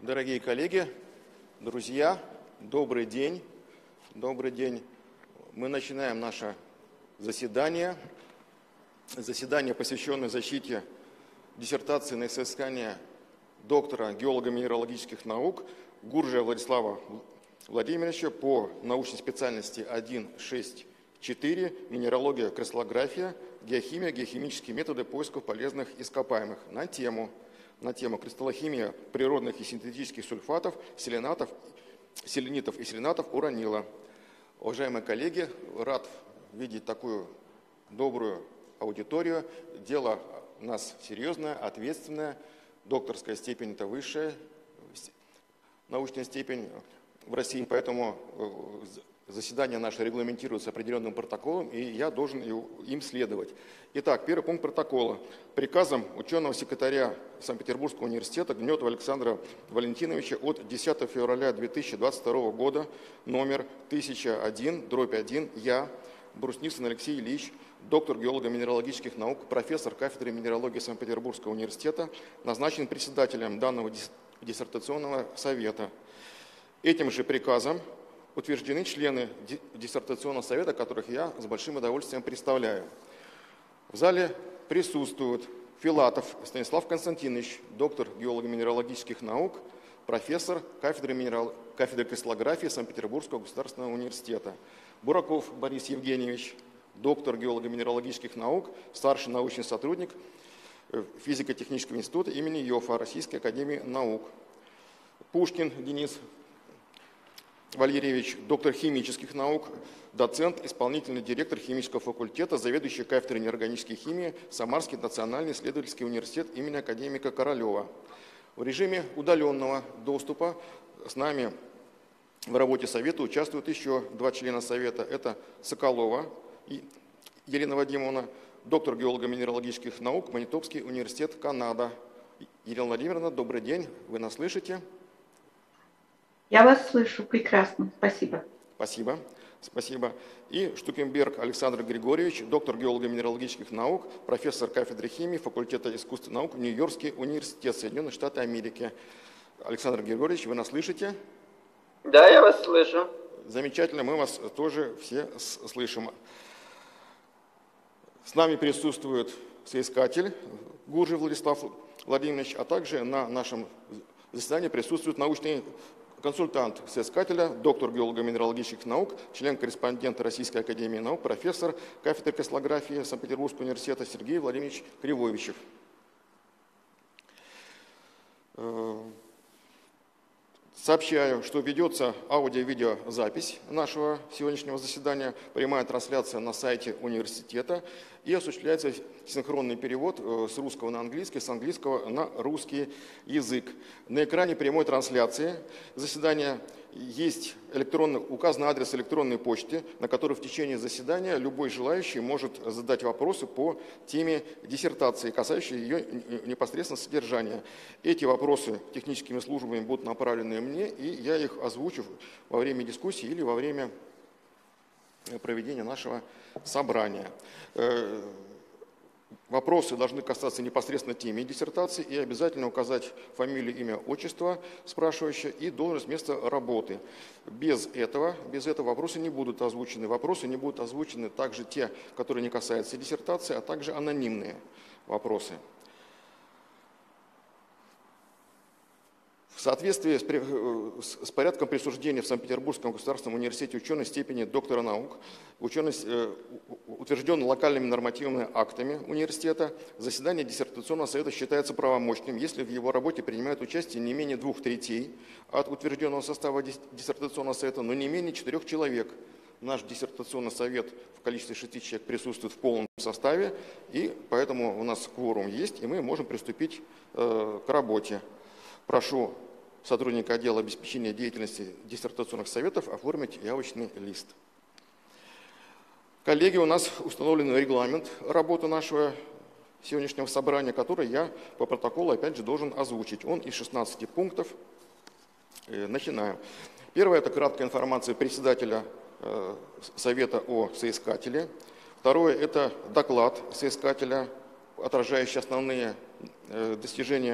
Дорогие коллеги, друзья, добрый день. Добрый день. Мы начинаем наше заседание. Заседание, посвященное защите диссертации на изыскание доктора геолого-минералогических наук Гуржия Владислава Владимировича по научной специальности 1.6.4 «Минералогия, кристаллография, геохимия, геохимические методы поисков полезных ископаемых» на тему кристаллохимия природных и синтетических сульфатов, селенитов и селенатов уранила. Уважаемые коллеги, рад видеть такую добрую аудиторию. Дело у нас серьезное, ответственное. Докторская степень – это высшая научная степень в России, поэтому заседание наше регламентируется определенным протоколом, и я должен им следовать. Итак, первый пункт протокола. Приказом ученого секретаря Санкт-Петербургского университета Гнетова Александра Валентиновича от 10 февраля 2022 года номер 1001/1 я, Брусницын Алексей Ильич, доктор геолого-минералогических наук, профессор кафедры минералогии Санкт-Петербургского университета, назначен председателем данного диссертационного совета. Этим же приказом утверждены члены диссертационного совета, которых я с большим удовольствием представляю. В зале присутствуют Филатов Станислав Константинович, доктор геолого-минералогических наук, профессор кафедры кристаллографии Санкт-Петербургского государственного университета. Бураков Борис Евгеньевич, доктор геолого-минералогических наук, старший научный сотрудник физико-технического института имени Йоффа Российской академии наук. Пушкин Денис Валерьевич, доктор химических наук, доцент, исполнительный директор химического факультета, заведующий кафедрой неорганической химии, Самарский национальный исследовательский университет имени академика Королева. В режиме удаленного доступа с нами в работе совета участвуют еще два члена совета. Это Соколова Елена Вадимовна, доктор геолого-минералогических наук, Манитопский университет, Канада. Елена Владимировна, добрый день, вы нас слышите? Я вас слышу прекрасно, спасибо. Спасибо. И Штукенберг Александр Григорьевич, доктор геолого-минералогических наук, профессор кафедры химии, факультета искусств и наук, Нью-Йоркский университет, Соединенные Штаты Америки. Александр Григорьевич, вы нас слышите? Да, я вас слышу. Замечательно, мы вас тоже все слышим. С нами присутствует соискатель Гуржий Владислав Владимирович, а также на нашем заседании присутствует научный консультант соискателя, доктор геолого-минералогических наук, член-корреспондент Российской академии наук, профессор кафедры кристаллографии Санкт-Петербургского университета Сергей Владимирович Кривовичев. Сообщаю, что ведется аудио-видеозапись нашего сегодняшнего заседания, прямая трансляция на сайте университета и осуществляется синхронный перевод с русского на английский, с английского на русский язык. На экране прямой трансляции заседания есть указан адрес электронной почты, на который в течение заседания любой желающий может задать вопросы по теме диссертации, касающиеся ее непосредственно содержания. Эти вопросы техническими службами будут направлены мне, и я их озвучу во время дискуссии или во время проведения нашего собрания. Вопросы должны касаться непосредственно темы диссертации и обязательно указать фамилию, имя, отчество спрашивающего и должность, место работы. Без этого вопросы не будут озвучены. Вопросы не будут озвучены также те, которые не касаются диссертации, а также анонимные вопросы. В соответствии с порядком присуждения в Санкт-Петербургском государственном университете ученой степени доктора наук, утвержденной локальными нормативными актами университета, заседание диссертационного совета считается правомочным, если в его работе принимают участие не менее 2/3 от утвержденного состава диссертационного совета, но не менее 4 человек. Наш диссертационный совет в количестве 6 человек присутствует в полном составе, и поэтому у нас кворум есть, и мы можем приступить к работе. Прошу сотрудника отдела обеспечения деятельности диссертационных советов оформить явочный лист. Коллеги, у нас установлен регламент работы нашего сегодняшнего собрания, который я по протоколу опять же должен озвучить. Он из 16 пунктов. Начинаем. Первое – это краткая информация председателя совета о соискателе. Второе – это доклад соискателя, отражающий основные достижения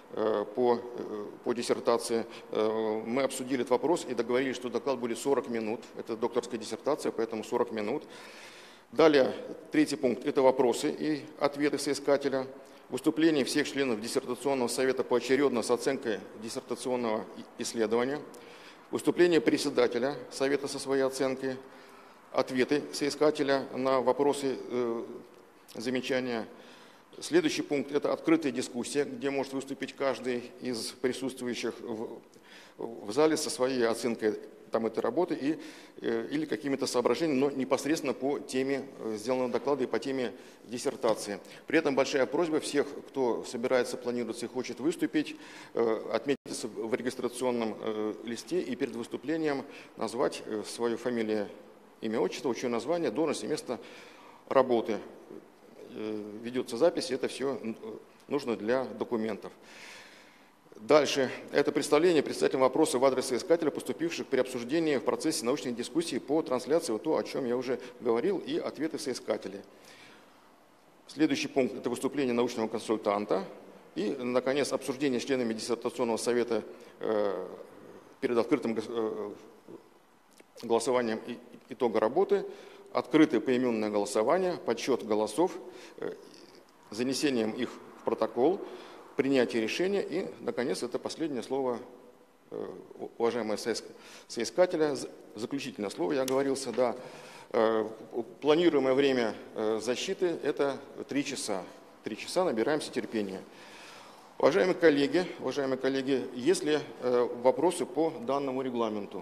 по диссертации. Мы обсудили этот вопрос и договорились, что доклад будет 40 минут. Это докторская диссертация, поэтому 40 минут. Далее, третий пункт – это вопросы и ответы соискателя. Выступление всех членов диссертационного совета поочередно с оценкой диссертационного исследования. Выступление председателя совета со своей оценкой. Ответы соискателя на вопросы, замечания. Следующий пункт – это открытая дискуссия, где может выступить каждый из присутствующих в зале со своей оценкой этой работы или какими-то соображениями, но непосредственно по теме сделанного доклада и по теме диссертации. При этом большая просьба всех, кто собирается, планируется и хочет выступить, отметиться в регистрационном листе и перед выступлением назвать свою фамилию, имя, отчество, ученое название, должность и место работы. Ведется запись, это все нужно для документов. Дальше. Это представителям вопросов в адрес соискателя, поступивших при обсуждении в процессе научной дискуссии по трансляции, то, о чем я уже говорил, и ответы соискателей. Следующий пункт – это выступление научного консультанта. И, наконец, обсуждение с членами диссертационного совета перед открытым голосованием итога работы, открытое поименное голосование, подсчет голосов, занесением их в протокол, принятие решения и, наконец, это последнее слово уважаемого соискателя, заключительное слово, я оговорился, да. Планируемое время защиты – это 3 часа. 3 часа, набираемся терпения. Уважаемые коллеги, есть ли вопросы по данному регламенту?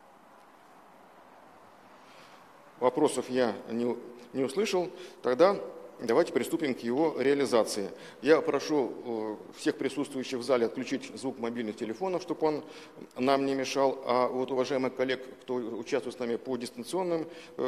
Вопросов я не услышал. Тогда давайте приступим к его реализации. Я прошу всех присутствующих в зале отключить звук мобильных телефонов, чтобы он нам не мешал. А вот уважаемых коллег, кто участвует с нами по дистанционным,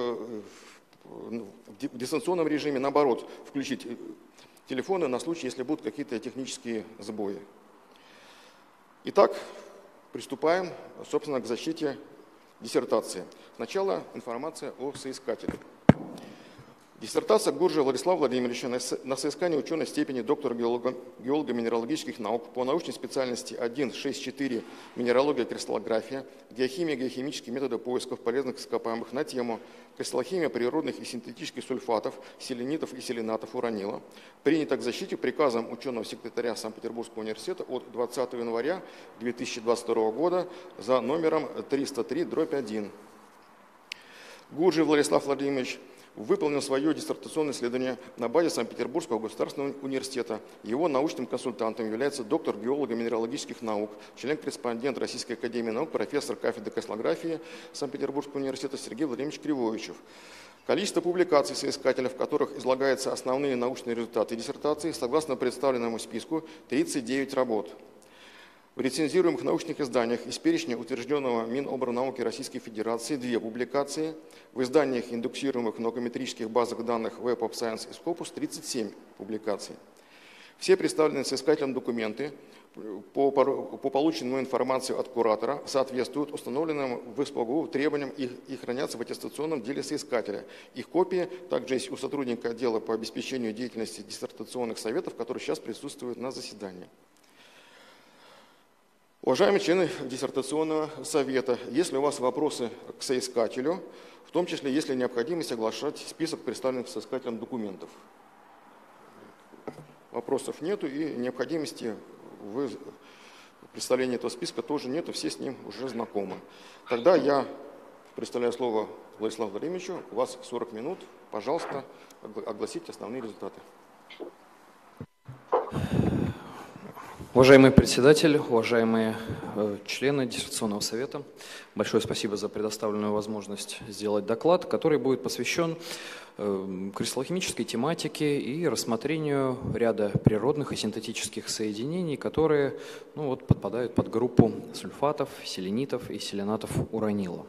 в дистанционном режиме, наоборот, включить телефоны на случай, если будут какие-то технические сбои. Итак, приступаем, собственно, к защите диссертации. Сначала информация о соискателе. Диссертация Гуржия Владислава Владимировича на соискание ученой степени доктора геолого-минералогических наук по научной специальности 1.6.4 «Минералогия, кристаллография, геохимия, геохимические методы поисков полезных ископаемых» на тему «Кристаллохимия природных и синтетических сульфатов, селенитов и селенатов уранила» принято к защите приказом ученого секретаря Санкт-Петербургского университета от 20 января 2022 года за номером 303/1. Гуржий Владислав Владимирович выполнил свое диссертационное исследование на базе Санкт-Петербургского государственного университета. Его научным консультантом является доктор геолого-минералогических наук, член-корреспондент Российской академии наук, профессор кафедры кристаллографии Санкт-Петербургского университета Сергей Владимирович Кривовичев. Количество публикаций соискателя, в которых излагаются основные научные результаты диссертации, согласно представленному списку, 39 работ. В рецензируемых научных изданиях из перечня утвержденного Миноборнауки Российской Федерации 2 публикации, в изданиях индексируемых многометрических базах данных Web of Science и Scopus 37 публикаций. Все представленные соискателем документы по полученной информации от куратора соответствуют установленным в СПОГУ требованиям и хранятся в аттестационном деле соискателя. Их копии также есть у сотрудника отдела по обеспечению деятельности диссертационных советов, который сейчас присутствует на заседании. Уважаемые члены диссертационного совета, если у вас вопросы к соискателю, в том числе, есть ли необходимость оглашать список представленных соискателем документов? Вопросов нету и необходимости в представлении этого списка тоже нету, все с ним уже знакомы. Тогда я представляю слово Владиславу Владимировичу, у вас 40 минут, пожалуйста, огласите основные результаты. Уважаемый председатель, уважаемые члены диссертационного совета, большое спасибо за предоставленную возможность сделать доклад, который будет посвящен кристаллохимической тематике и рассмотрению ряда природных и синтетических соединений, которые подпадают под группу сульфатов, селенитов и селенатов уранила.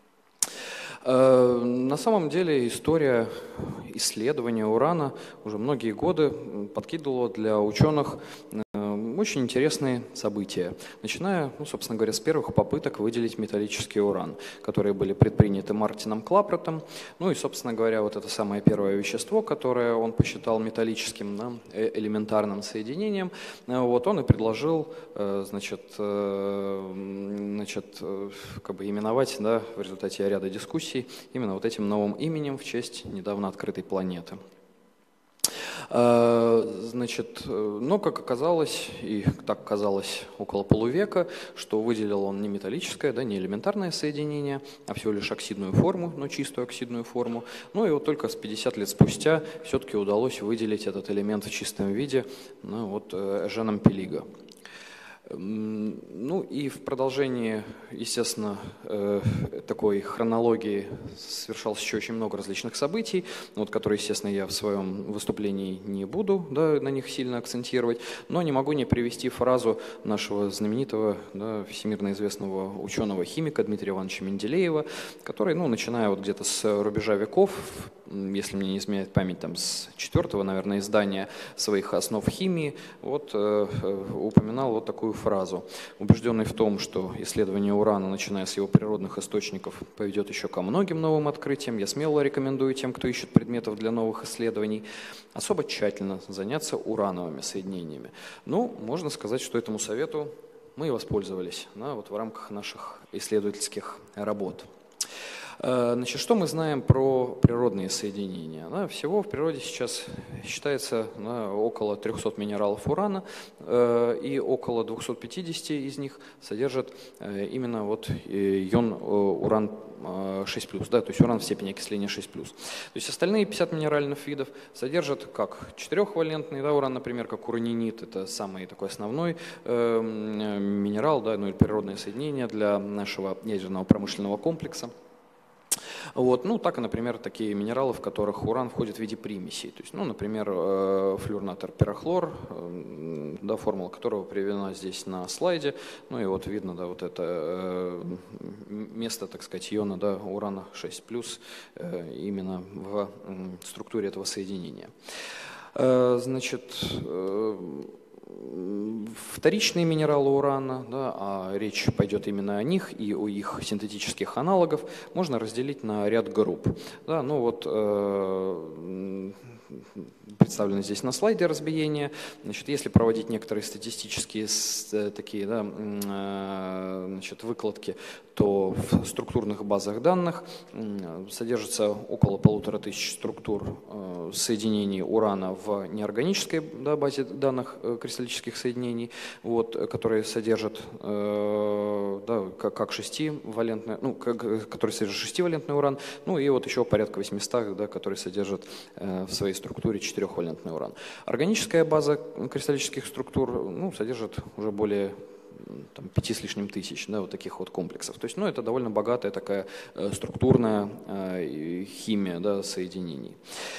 На самом деле история исследования урана уже многие годы подкидывала для ученых очень интересные события, начиная, ну, собственно говоря, с первых попыток выделить металлический уран, которые были предприняты Мартином Клапреттом. Ну и, собственно говоря, вот это самое первое вещество, которое он посчитал металлическим, да, элементарным соединением, вот он и предложил, значит, как бы именовать, да, в результате ряда дискуссий именно вот этим новым именем в честь недавно открытой планеты. Значит, но, как оказалось, и так казалось около полувека, что выделил он не металлическое, да, не элементарное соединение, а всего лишь оксидную форму, но чистую оксидную форму. Ну и вот только с 50 лет спустя все-таки удалось выделить этот элемент в чистом виде, ну, вот, Эженом Пелиго. Ну и в продолжении, естественно, такой хронологии совершалось еще очень много различных событий, вот, которые, естественно, я в своем выступлении не буду, да, на них сильно акцентировать, но не могу не привести фразу нашего знаменитого, да, всемирно известного ученого-химика Дмитрия Ивановича Менделеева, который, ну, начиная вот где-то с рубежа веков, если мне не изменяет память, там, с 4-го, наверное, издания своих основ химии, вот, упоминал вот такую фразу. Убежденный в том, что исследование урана, начиная с его природных источников, поведет еще ко многим новым открытиям, я смело рекомендую тем, кто ищет предметов для новых исследований, особо тщательно заняться урановыми соединениями. Ну, можно сказать, что этому совету мы и воспользовались, да, вот в рамках наших исследовательских работ. Значит, что мы знаем про природные соединения? Всего в природе сейчас считается около 300 минералов урана, и около 250 из них содержат именно вот ион уран 6+, да, то есть уран в степени окисления 6+. То есть остальные 50 минеральных видов содержат как 4-валентный, да, уран, например, как уранинит, это самый такой основной минерал, да, ну или природное соединение для нашего ядерного промышленного комплекса. Вот. Ну, так и, например, такие минералы, в которых уран входит в виде примесей. То есть, ну, например, флюорнатор пирохлор, да, формула которого приведена здесь на слайде. Ну и вот видно, да, вот это место, так сказать, иона, да, урана 6+, именно в структуре этого соединения. Значит, вторичные минералы урана, да, а речь пойдет именно о них и о их синтетических аналогов, можно разделить на ряд групп. Да, ну вот, представлено здесь на слайде разбиение. Значит, если проводить некоторые статистические такие, да, значит, выкладки, то в структурных базах данных содержится около 1500 структур соединений урана в неорганической, да, базе данных кристаллических соединений, вот, которые содержат, да, как 6-валентный, ну, которые содержат 6-валентный уран, ну и вот еще порядка 800, да, которые содержат в своей структуре 4-валентный уран. Органическая база кристаллических структур, ну, содержит уже более 5 с лишним тысяч, да, вот таких вот комплексов. То есть, ну, это довольно богатая такая структурная химия, да, соединений.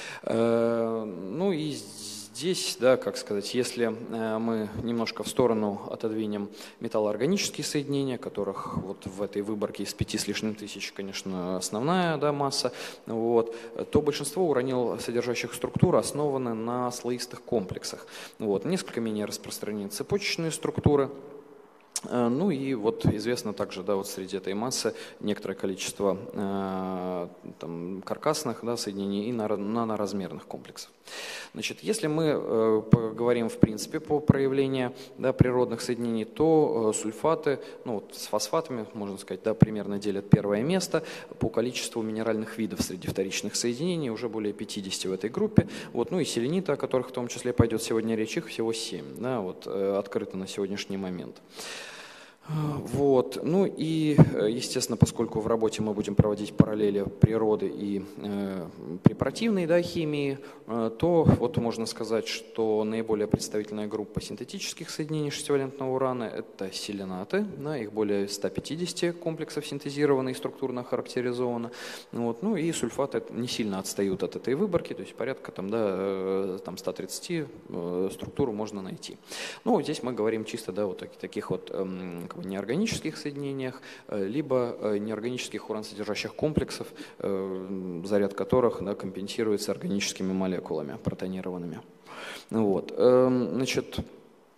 Ну и здесь, да, как сказать, если мы немножко в сторону отодвинем металлоорганические соединения, которых вот в этой выборке из 5 с лишним тысяч, конечно, основная, да, масса, вот, то большинство уранил содержащих структур основаны на слоистых комплексах. Вот, несколько менее распространены цепочечные структуры. Ну и вот известно также, да, вот среди этой массы некоторое количество там, каркасных, да, соединений и наноразмерных комплексов. Значит, если мы поговорим в принципе по проявлению, да, природных соединений, то сульфаты, ну вот с фосфатами, можно сказать, да, примерно делят первое место по количеству минеральных видов среди вторичных соединений, уже более 50 в этой группе. Вот, ну и селениты, о которых в том числе пойдет сегодня речь, их всего 7, да, вот, открыто на сегодняшний момент. Вот. Ну и, естественно, поскольку в работе мы будем проводить параллели природы и препаративной, да, химии, то вот можно сказать, что наиболее представительная группа синтетических соединений 6-валентного урана – это селенаты, да, их более 150 комплексов синтезировано и структурно характеризовано. Вот. Ну и сульфаты не сильно отстают от этой выборки, то есть порядка там, да, там 130 структур можно найти. Ну, здесь мы говорим чисто, да, вот таких вот неорганических соединениях, либо неорганических уран-содержащих комплексов, заряд которых, да, компенсируется органическими молекулами протонированными. Вот. Значит,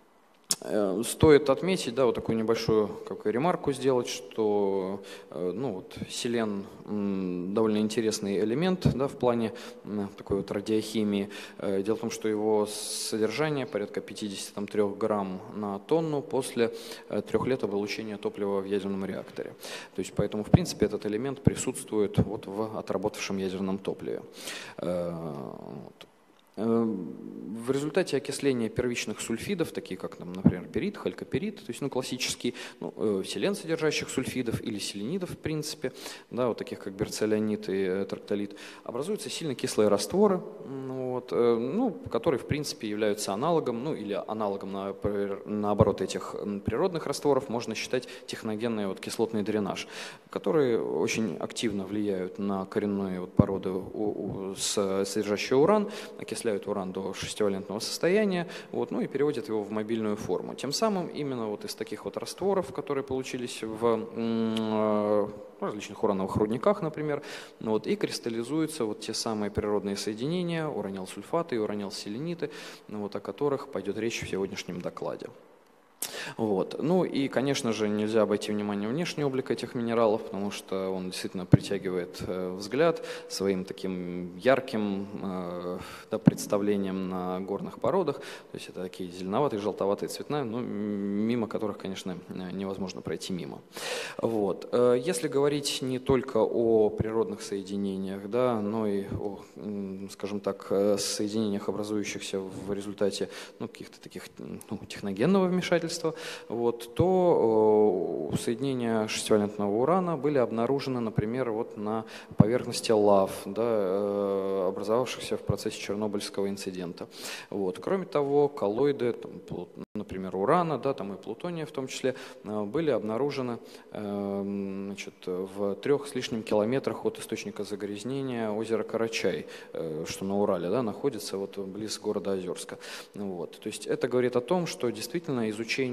Стоит отметить, да, вот такую небольшую ремарку сделать, что ну, вот, селен довольно интересный элемент, да, в плане такой вот радиохимии. Дело в том, что его содержание порядка 53 грамм на тонну после 3 лет облучения топлива в ядерном реакторе. То есть поэтому, в принципе, этот элемент присутствует вот в отработавшем ядерном топливе. Вот. В результате окисления первичных сульфидов, такие как, например, перит, халькоперит, то есть классические селен содержащих сульфидов или селенидов, в принципе, да, вот таких как берцелянит и трактолит, образуются сильно кислые растворы, которые, в принципе, являются аналогом, или аналогом, наоборот, этих природных растворов можно считать техногенный кислотный дренаж, которые очень активно влияют на коренные породы, содержащие уран, окисляют уран до 6-валентного состояния, и переводят его в мобильную форму. Тем самым именно из таких растворов, которые получились в различных урановых рудниках, например, и кристаллизуются те самые природные соединения, уранилсульфаты и уранилселениты, о которых пойдет речь в сегодняшнем докладе. И, конечно же, нельзя обойти внимание внешний облик этих минералов, потому что он действительно притягивает взгляд своим таким ярким представлением на горных породах. То есть это такие зеленоватые, желтоватые цвета, мимо которых, конечно, невозможно пройти мимо. Если говорить не только о природных соединениях, да, но и о, скажем так, соединениях, образующихся в результате каких-то таких техногенного вмешательства, то соединения 6-валентного урана были обнаружены, например, на поверхности лав, да, образовавшихся в процессе Чернобыльского инцидента. Кроме того, коллоиды, например, урана, да, и плутония в том числе, были обнаружены в 3 с лишним километрах от источника загрязнения озера Карачай, что на Урале, да, находится близ города Озерска. То есть это говорит о том, что действительно изучение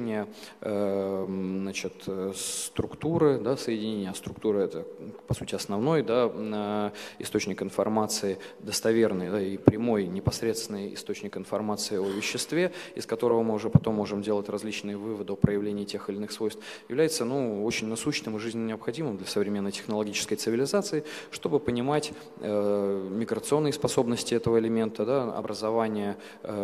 структуры, да, соединения, структура это, по сути, основной, да, источник информации, достоверный, да, и прямой, непосредственный источник информации о веществе, из которого мы уже потом можем делать различные выводы о проявлении тех или иных свойств, является очень насущным и жизненно необходимым для современной технологической цивилизации, чтобы понимать миграционные способности этого элемента, да, образование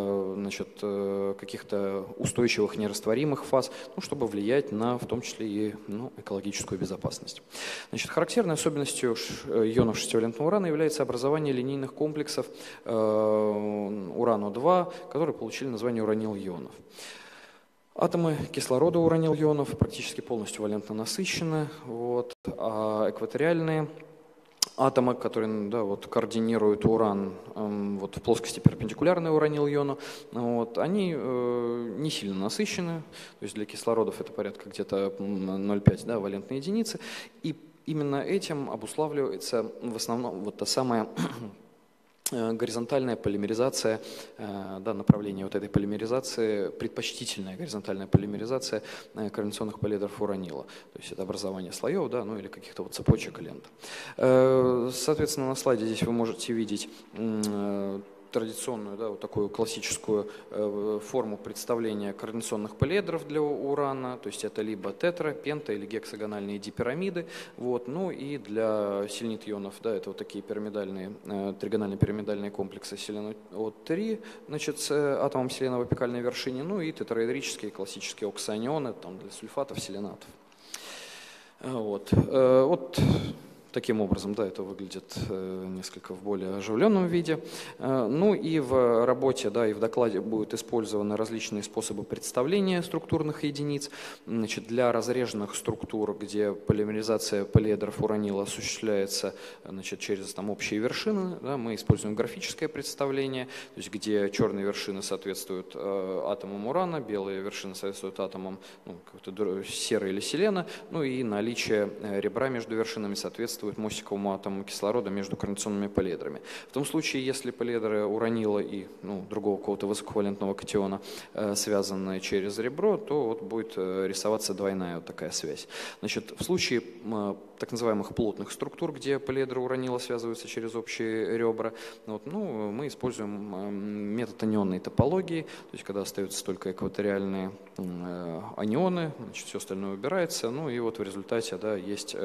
каких-то устойчивых нерастворимых фаз, чтобы влиять на, в том числе, и экологическую безопасность. Характерной особенностью ионов 6-валентного урана является образование линейных комплексов урану-2, которые получили название уранил-ионов. Атомы кислорода уранил-ионов практически полностью валентно насыщены, а экваториальные атомы, которые, да, координируют уран в плоскости перпендикулярной уранил-иону, они не сильно насыщены, то есть для кислородов это порядка где-то 0,5, да, валентной единицы, и именно этим обуславливается в основном та самая горизонтальная полимеризация, да, направление этой полимеризации, предпочтительная горизонтальная полимеризация координационных полиэдров уранила. То есть это образование слоев, да, или каких-то цепочек и лент. Соответственно, на слайде здесь вы можете видеть традиционную, да, такую классическую форму представления координационных полиэдров для урана, то есть это либо тетра, пента или гексагональные дипирамиды, и для селенит-ионов, да, это такие пирамидальные, тригональные пирамидальные комплексы селено-3, с атомом селена в апикальной вершине, и тетраэдрические классические оксанионы, для сульфатов, селенатов. Таким образом, да, это выглядит несколько в более оживленном виде. И в работе, да, и в докладе будут использованы различные способы представления структурных единиц. Для разреженных структур, где полимеризация полиэдров уранила осуществляется через общие вершины, да, мы используем графическое представление, то есть где черные вершины соответствуют атомам урана, белые вершины соответствуют атомам серы или селена, и наличие ребра между вершинами соответствует соответствует мостиковому атому кислорода между координационными полиэдрами. В том случае, если полиэдры уранила и другого какого-то высоковалентного катиона связаны через ребро, то вот будет рисоваться двойная вот такая связь. Значит, в случае так называемых плотных структур, где полиэдры уранила связываются через общие ребра, мы используем метод анионной топологии, то есть когда остаются только экваториальные анионы, значит, все остальное убирается, и вот в результате есть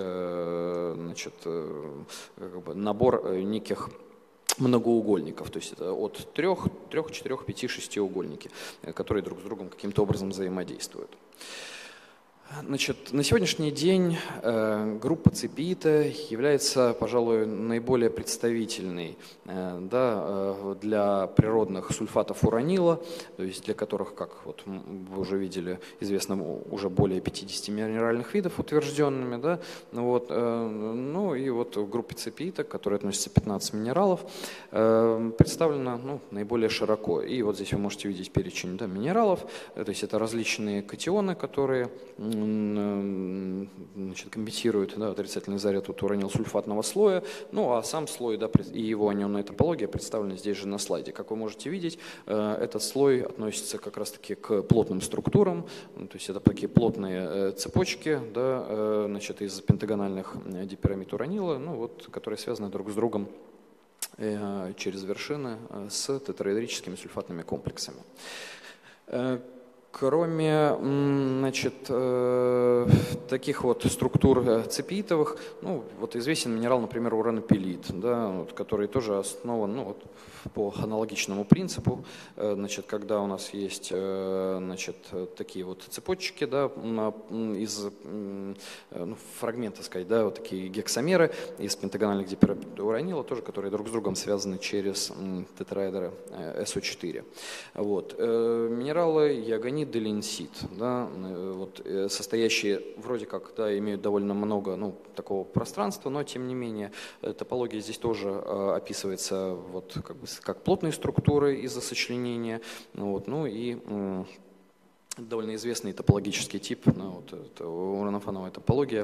набор неких многоугольников, то есть это от 3, 4, 5, 6 угольники, которые друг с другом каким-то образом взаимодействуют. Значит, на сегодняшний день группа цепиита является, пожалуй, наиболее представительной для природных сульфатов уранила, то есть для которых, как вот вы уже видели, известно уже более 50 минеральных видов утвержденными. Да? И вот в группе цепиита, к которой относится 15 минералов, представлена наиболее широко. И вот здесь вы можете видеть перечень минералов, то есть это различные катионы, которые компенсирует отрицательный заряд от уранилсульфатного слоя, а сам слой и его анионная топология представлены здесь же на слайде. Как вы можете видеть, этот слой относится как раз-таки к плотным структурам, то есть это такие плотные цепочки из пентагональных дипирамид уранила, которые связаны друг с другом через вершины с тетраэдрическими сульфатными комплексами. Кроме таких вот структур цепиитовых, известен минерал, например, уранопелит, который тоже основан по аналогичному принципу, когда у нас есть такие вот цепочки из фрагмента, вот такие гексамеры из пентагональных дипирамид уранила, тоже, которые друг с другом связаны через тетраэдры SO4. Минералы ягонит, делинсит, состоящие вроде как имеют довольно много такого пространства, но тем не менее топология здесь тоже описывается как плотные структуры из-за сочленения, довольно известный топологический тип, это уранофановая топология,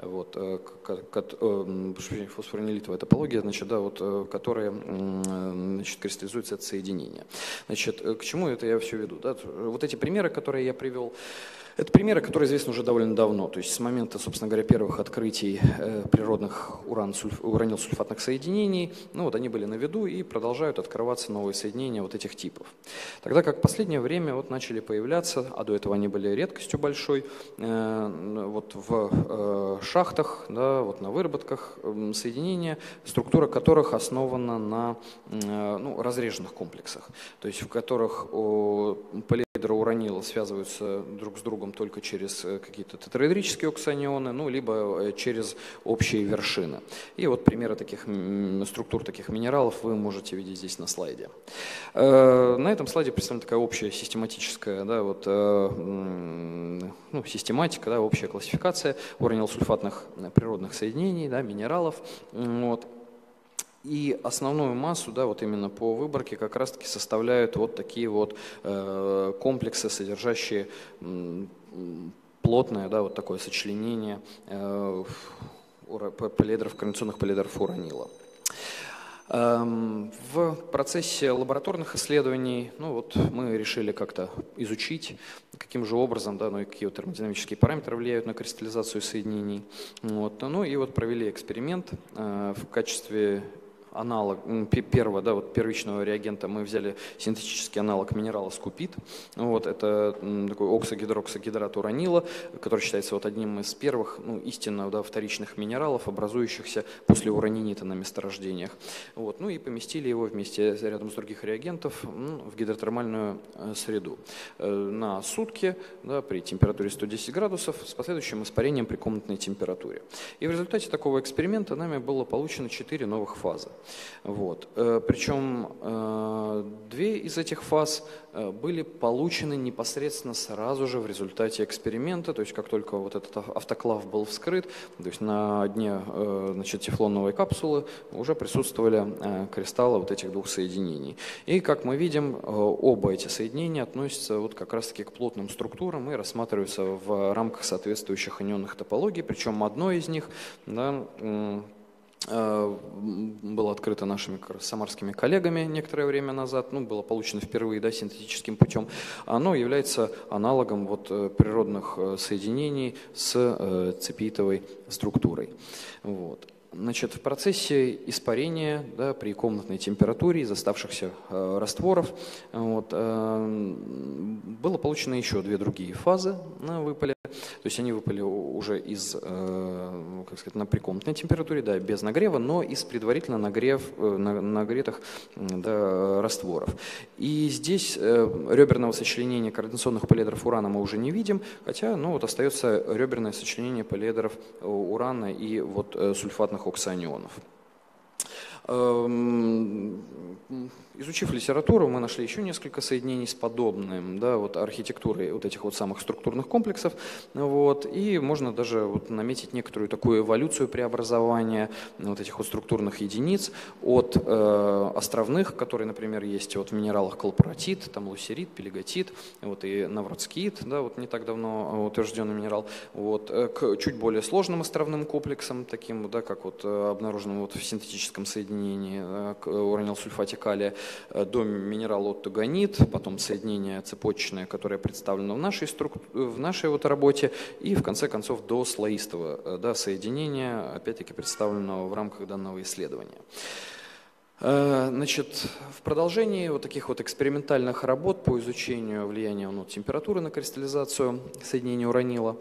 фосфоринилитовая топология, которая кристаллизуется от соединения. К чему это я все веду? Вот эти примеры, которые я привел, это примеры, которые известны уже довольно давно, то есть с момента, собственно говоря, первых открытий природных уранилсульфатных соединений, они были на виду и продолжают открываться новые соединения вот этих типов. Тогда как в последнее время начали появляться, а до этого они были редкостью большой, в шахтах, на выработках соединения, структура которых основана на разреженных комплексах, то есть в которых полиэдры уранила связываются друг с другом только через какие-то тетраэдрические оксанионы, либо через общие вершины. И вот примеры таких структур, таких минералов вы можете видеть здесь на слайде. На этом слайде представлена такая общая систематическая систематика, общая классификация уранилсульфатных природных соединений, минералов. И основную массу, именно по выборке как раз-таки составляют вот такие вот комплексы, содержащие плотное, такое сочленение полиэдров, координационных полиэдров уранила. В процессе лабораторных исследований мы решили как-то изучить, каким же образом, и какие термодинамические параметры влияют на кристаллизацию соединений. Провели эксперимент в качестве первичного реагента мы взяли синтетический аналог минерала скупит. Это такой оксогидроксогидрат уранила, который считается одним из первых истинно вторичных минералов, образующихся после уранинита на месторождениях. И поместили его вместе рядом с других реагентов в гидротермальную среду на сутки при температуре 110 градусов с последующим испарением при комнатной температуре. И в результате такого эксперимента нами было получено 4 новых фазы. Причем 2 из этих фаз были получены непосредственно сразу же в результате эксперимента, то есть как только этот автоклав был вскрыт, то есть на дне тефлоновой капсулы уже присутствовали кристаллы этих 2 соединений. И как мы видим, оба эти соединения относятся как раз-таки к плотным структурам и рассматриваются в рамках соответствующих анионных топологий, причем одно из них было открыто нашими самарскими коллегами некоторое время назад, было получено впервые, да, синтетическим путем. Оно является аналогом вот природных соединений с цепиитовой структурой. Вот. Значит, в процессе испарения, да, при комнатной температуре из оставшихся растворов было получено еще две другие фазы, выпали. То есть они выпали уже из, при комнатной температуре, да, без нагрева, но из предварительно нагретых, да, растворов. И здесь реберного сочленения координационных полиэдров урана мы уже не видим, хотя остается реберное сочленение полиэдров урана и вот сульфатных оксоанионов. Изучив литературу, мы нашли еще несколько соединений с подобным, да, вот архитектурой вот этих вот самых структурных комплексов, и можно даже вот наметить некоторую такую эволюцию преобразования вот этих вот структурных единиц от островных, которые, например, есть вот в минералах колпоратит, там лусерит, пелегатит, вот и навротскит, да, вот не так давно утвержденный минерал, вот, к чуть более сложным островным комплексам, таким, да, как вот обнаруженным вот в синтетическом соединении к уранилсульфате калия, до минерала оттогонит, потом соединение цепочечное, которое представлено в нашей вот работе, и в конце концов до слоистого, да, соединения, опять-таки представленного в рамках данного исследования. Значит, в продолжении вот таких вот экспериментальных работ по изучению влияния температуры на кристаллизацию соединения уранила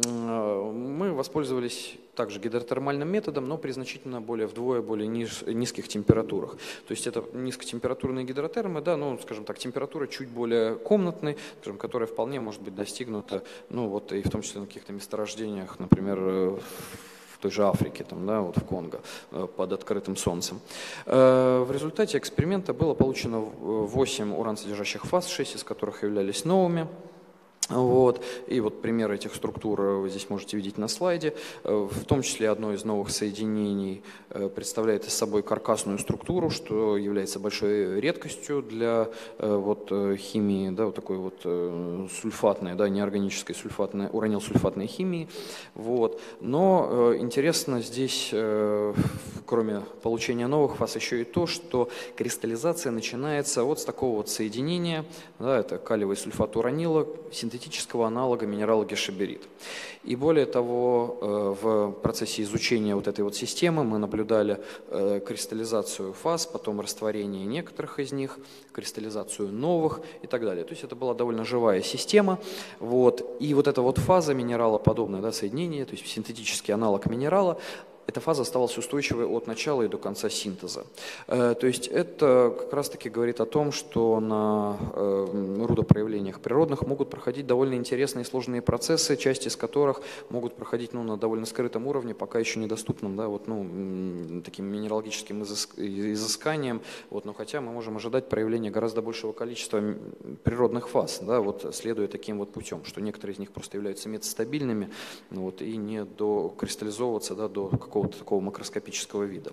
мы воспользовались также гидротермальным методом, но при значительно вдвое более низких температурах. То есть это низкотемпературные гидротермы, да, скажем так, температура чуть более комнатной, скажем, которая вполне может быть достигнута, и в том числе на каких-то месторождениях, например, в той же Африке, там, да, вот в Конго, под открытым солнцем. В результате эксперимента было получено 8 уран-содержащих фаз, 6 из которых являлись новыми. Вот. И вот примеры этих структур вы здесь можете видеть на слайде. В том числе одно из новых соединений представляет из собой каркасную структуру, что является большой редкостью для химии, да, вот такой вот сульфатной, да, неорганической сульфатной, уранилсульфатной химии. Вот. Но интересно здесь, кроме получения новых фаз, еще и то, что кристаллизация начинается вот с такого вот соединения, да, это калиевый сульфат уранила, синтетического аналога минерала гешеберит. И более того, в процессе изучения вот этой вот системы мы наблюдали кристаллизацию фаз, потом растворение некоторых из них, кристаллизацию новых и так далее. То есть это была довольно живая система. Вот. И вот эта вот фаза минерала, подобное, да, соединение, то есть синтетический аналог минерала, эта фаза оставалась устойчивой от начала и до конца синтеза. То есть это как раз-таки говорит о том, что на рудопроявлениях природных могут проходить довольно интересные и сложные процессы, части из которых могут проходить на довольно скрытом уровне, пока еще недоступным, да, таким минералогическим изысканием. Вот, но хотя мы можем ожидать проявления гораздо большего количества природных фаз, да, вот, следуя таким вот путем, что некоторые из них просто являются метастабильными, вот, и не докристаллизовываться, да, до какого-то такого макроскопического вида.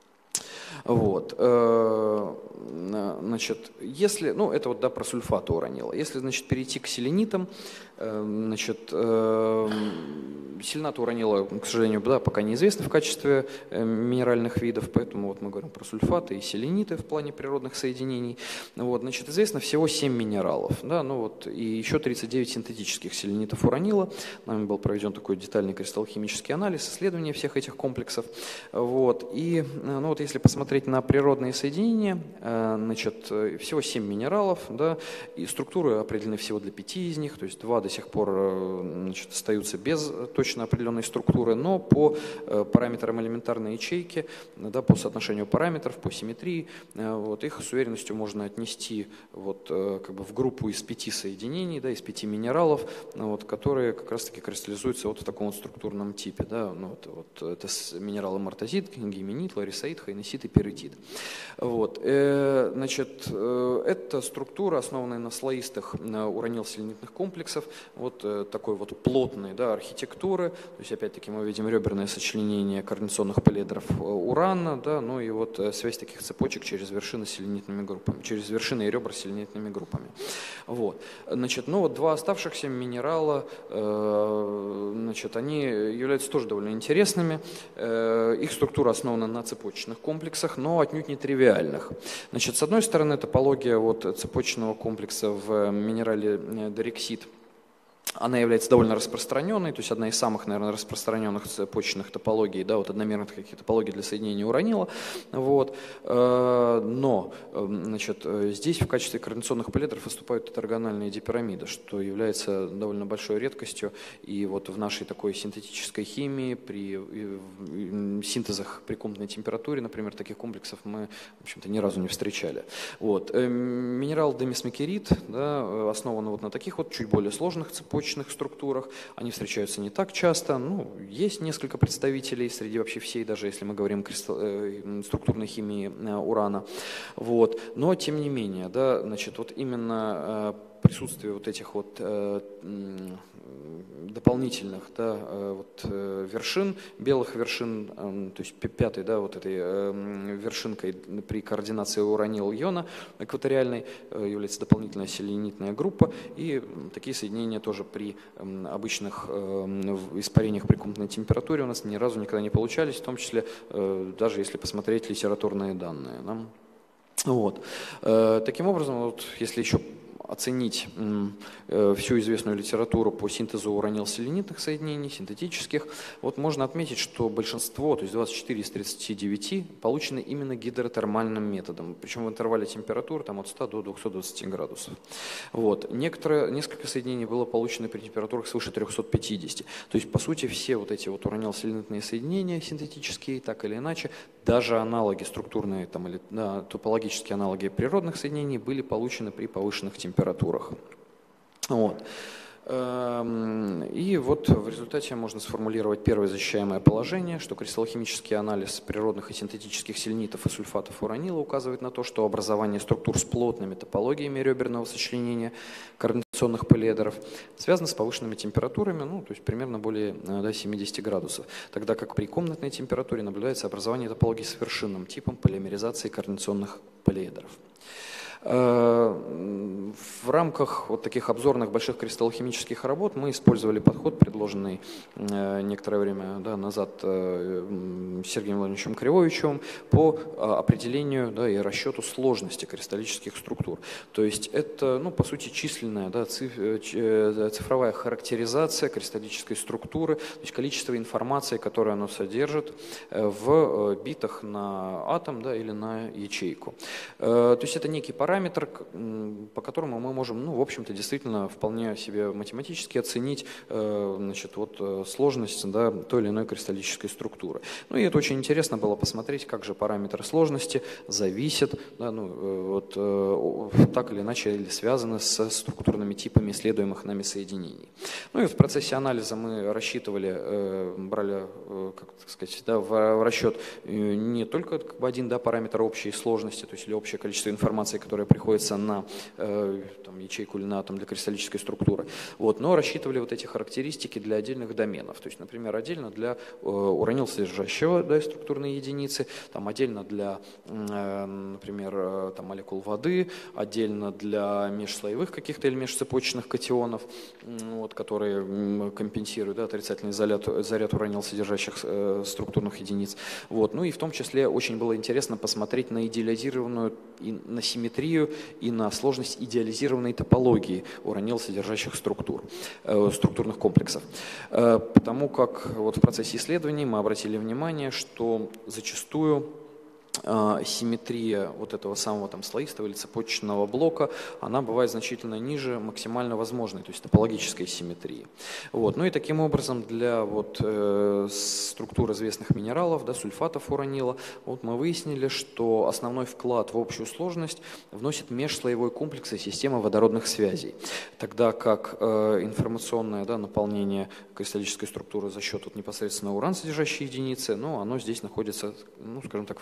Вот. Значит, если, это вот, да, про сульфаты уранила. Если, значит, перейти к селенитам, значит, селенаты уранила, к сожалению, да, пока неизвестны в качестве минеральных видов, поэтому вот мы говорим про сульфаты и селениты в плане природных соединений. Вот, значит, известно всего 7 минералов, да, и еще 39 синтетических селенитов уранила. Нами был проведен такой детальный кристаллохимический анализ, исследование всех этих комплексов. Вот, и если посмотреть на природные соединения, значит, всего 7 минералов, да, и структуры определены всего для 5 из них, то есть 2 до сих пор, значит, остаются без точно определенной структуры, но по параметрам элементарной ячейки, да, по соотношению параметров, по симметрии, вот, их с уверенностью можно отнести вот, как бы в группу из 5 соединений, да, из 5 минералов, вот, которые как раз-таки кристаллизуются вот в таком вот структурном типе. Да, это минералы мартазит, гименит, ларисаид, хайнесит и пиритит. Вот. Значит, это структура, основанная на слоистых уранилселенитных комплексов, вот такой вот плотной, да, архитектуры, структуры, то есть опять-таки мы видим реберное сочленение координационных полиэдров урана, да, ну и вот связь таких цепочек через вершины с селенитными группами, через вершины и ребра с селенитными группами. Вот. Значит, ну вот два оставшихся минерала, значит, они являются тоже довольно интересными. Их структура основана на цепочечных комплексах, но отнюдь не тривиальных. Значит, с одной стороны, топология вот цепочечного комплекса в минерале дорексит, она является довольно распространенной, то есть одна из самых, наверное, распространенных цепочечных топологий, да, вот одномерных таких топологий для соединения уранила. Вот. Но, значит, здесь в качестве координационных полиэдров выступают тетраgonальные дипирамиды, что является довольно большой редкостью. И вот в нашей такой синтетической химии, при синтезах при комнатной температуре, например, таких комплексов мы, в общем-то, ни разу не встречали. Вот. Минерал демисмекерит, да, основан вот на таких вот чуть более сложных цепочках, структурах, они встречаются не так часто, ну, есть несколько представителей среди вообще всей, даже если мы говорим о структурной химии урана, вот, но тем не менее, да, значит, вот именно присутствие вот этих вот дополнительных, да, вот, вершин, белых вершин, то есть пятой, да, вот этой вершинкой при координации уранил-иона экваториальной является дополнительная селенитная группа, и такие соединения тоже при обычных испарениях при комнатной температуре у нас ни разу никогда не получались, в том числе даже если посмотреть литературные данные. Да? Вот. Таким образом, вот, если еще оценить всю известную литературу по синтезу уранил-селенитных соединений, синтетических, вот можно отметить, что большинство, то есть 24 из 39, получены именно гидротермальным методом, причем в интервале температур там, от 100 до 220 градусов. Вот. Несколько соединений было получено при температурах свыше 350. То есть, по сути, все вот эти вот уранил-селенитные соединения синтетические, так или иначе, даже аналоги структурные там, или да, топологические аналоги природных соединений были получены при повышенных температурах. Вот. И вот в результате можно сформулировать первое защищаемое положение, что кристаллохимический анализ природных и синтетических селенитов и сульфатов уранила указывает на то, что образование структур с плотными топологиями реберного сочленения координационных полиэдров связано с повышенными температурами, ну, то есть примерно более 70 градусов, тогда как при комнатной температуре наблюдается образование топологий с вершинным типом полимеризации координационных полиэдров. В рамках вот таких обзорных больших кристаллохимических работ мы использовали подход, предложенный некоторое время назад Сергеем Владимировичем Кривовичевым по определению и расчету сложности кристаллических структур. То есть это, по сути, численная цифровая характеризация кристаллической структуры, то есть количество информации, которое оно содержит в битах на атом или на ячейку. То есть это некий параметр, по которому мы можем, в общем-то, действительно вполне себе математически оценить сложность той или иной кристаллической структуры. Ну и это очень интересно было посмотреть, как же параметры сложности зависят, так или иначе, или связаны с структурными типами исследуемых нами соединений. Ну и в процессе анализа мы рассчитывали, брали, в расчет не только один параметр общей сложности, то есть или общее количество информации, которое приходится на ячейку или на атом для кристаллической структуры, но рассчитывали вот эти характеристики для отдельных доменов. То есть, например, отдельно для уранил-содержащего структурной единицы, отдельно для, например, молекул воды, отдельно для межслоевых каких-то или межцепочечных катионов, которые компенсируют отрицательный заряд уранил-содержащих структурных единиц. Ну и в том числе очень было интересно посмотреть на идеализированную и на симметрию и на сложность идеализированной топологии уранил-содержащих структурных комплексов. Потому как в процессе исследований мы обратили внимание, что зачастую симметрия этого самого слоистого или цепочечного блока, она бывает значительно ниже максимально возможной, то есть топологической симметрии. Ну и таким образом для структур известных минералов, сульфатов уранила, мы выяснили, что основной вклад в общую сложность вносит межслоевой комплекс и система водородных связей, тогда как информационное наполнение кристаллической структуры за счет непосредственно уран содержащей единицы, оно здесь находится, скажем так, в подчиненном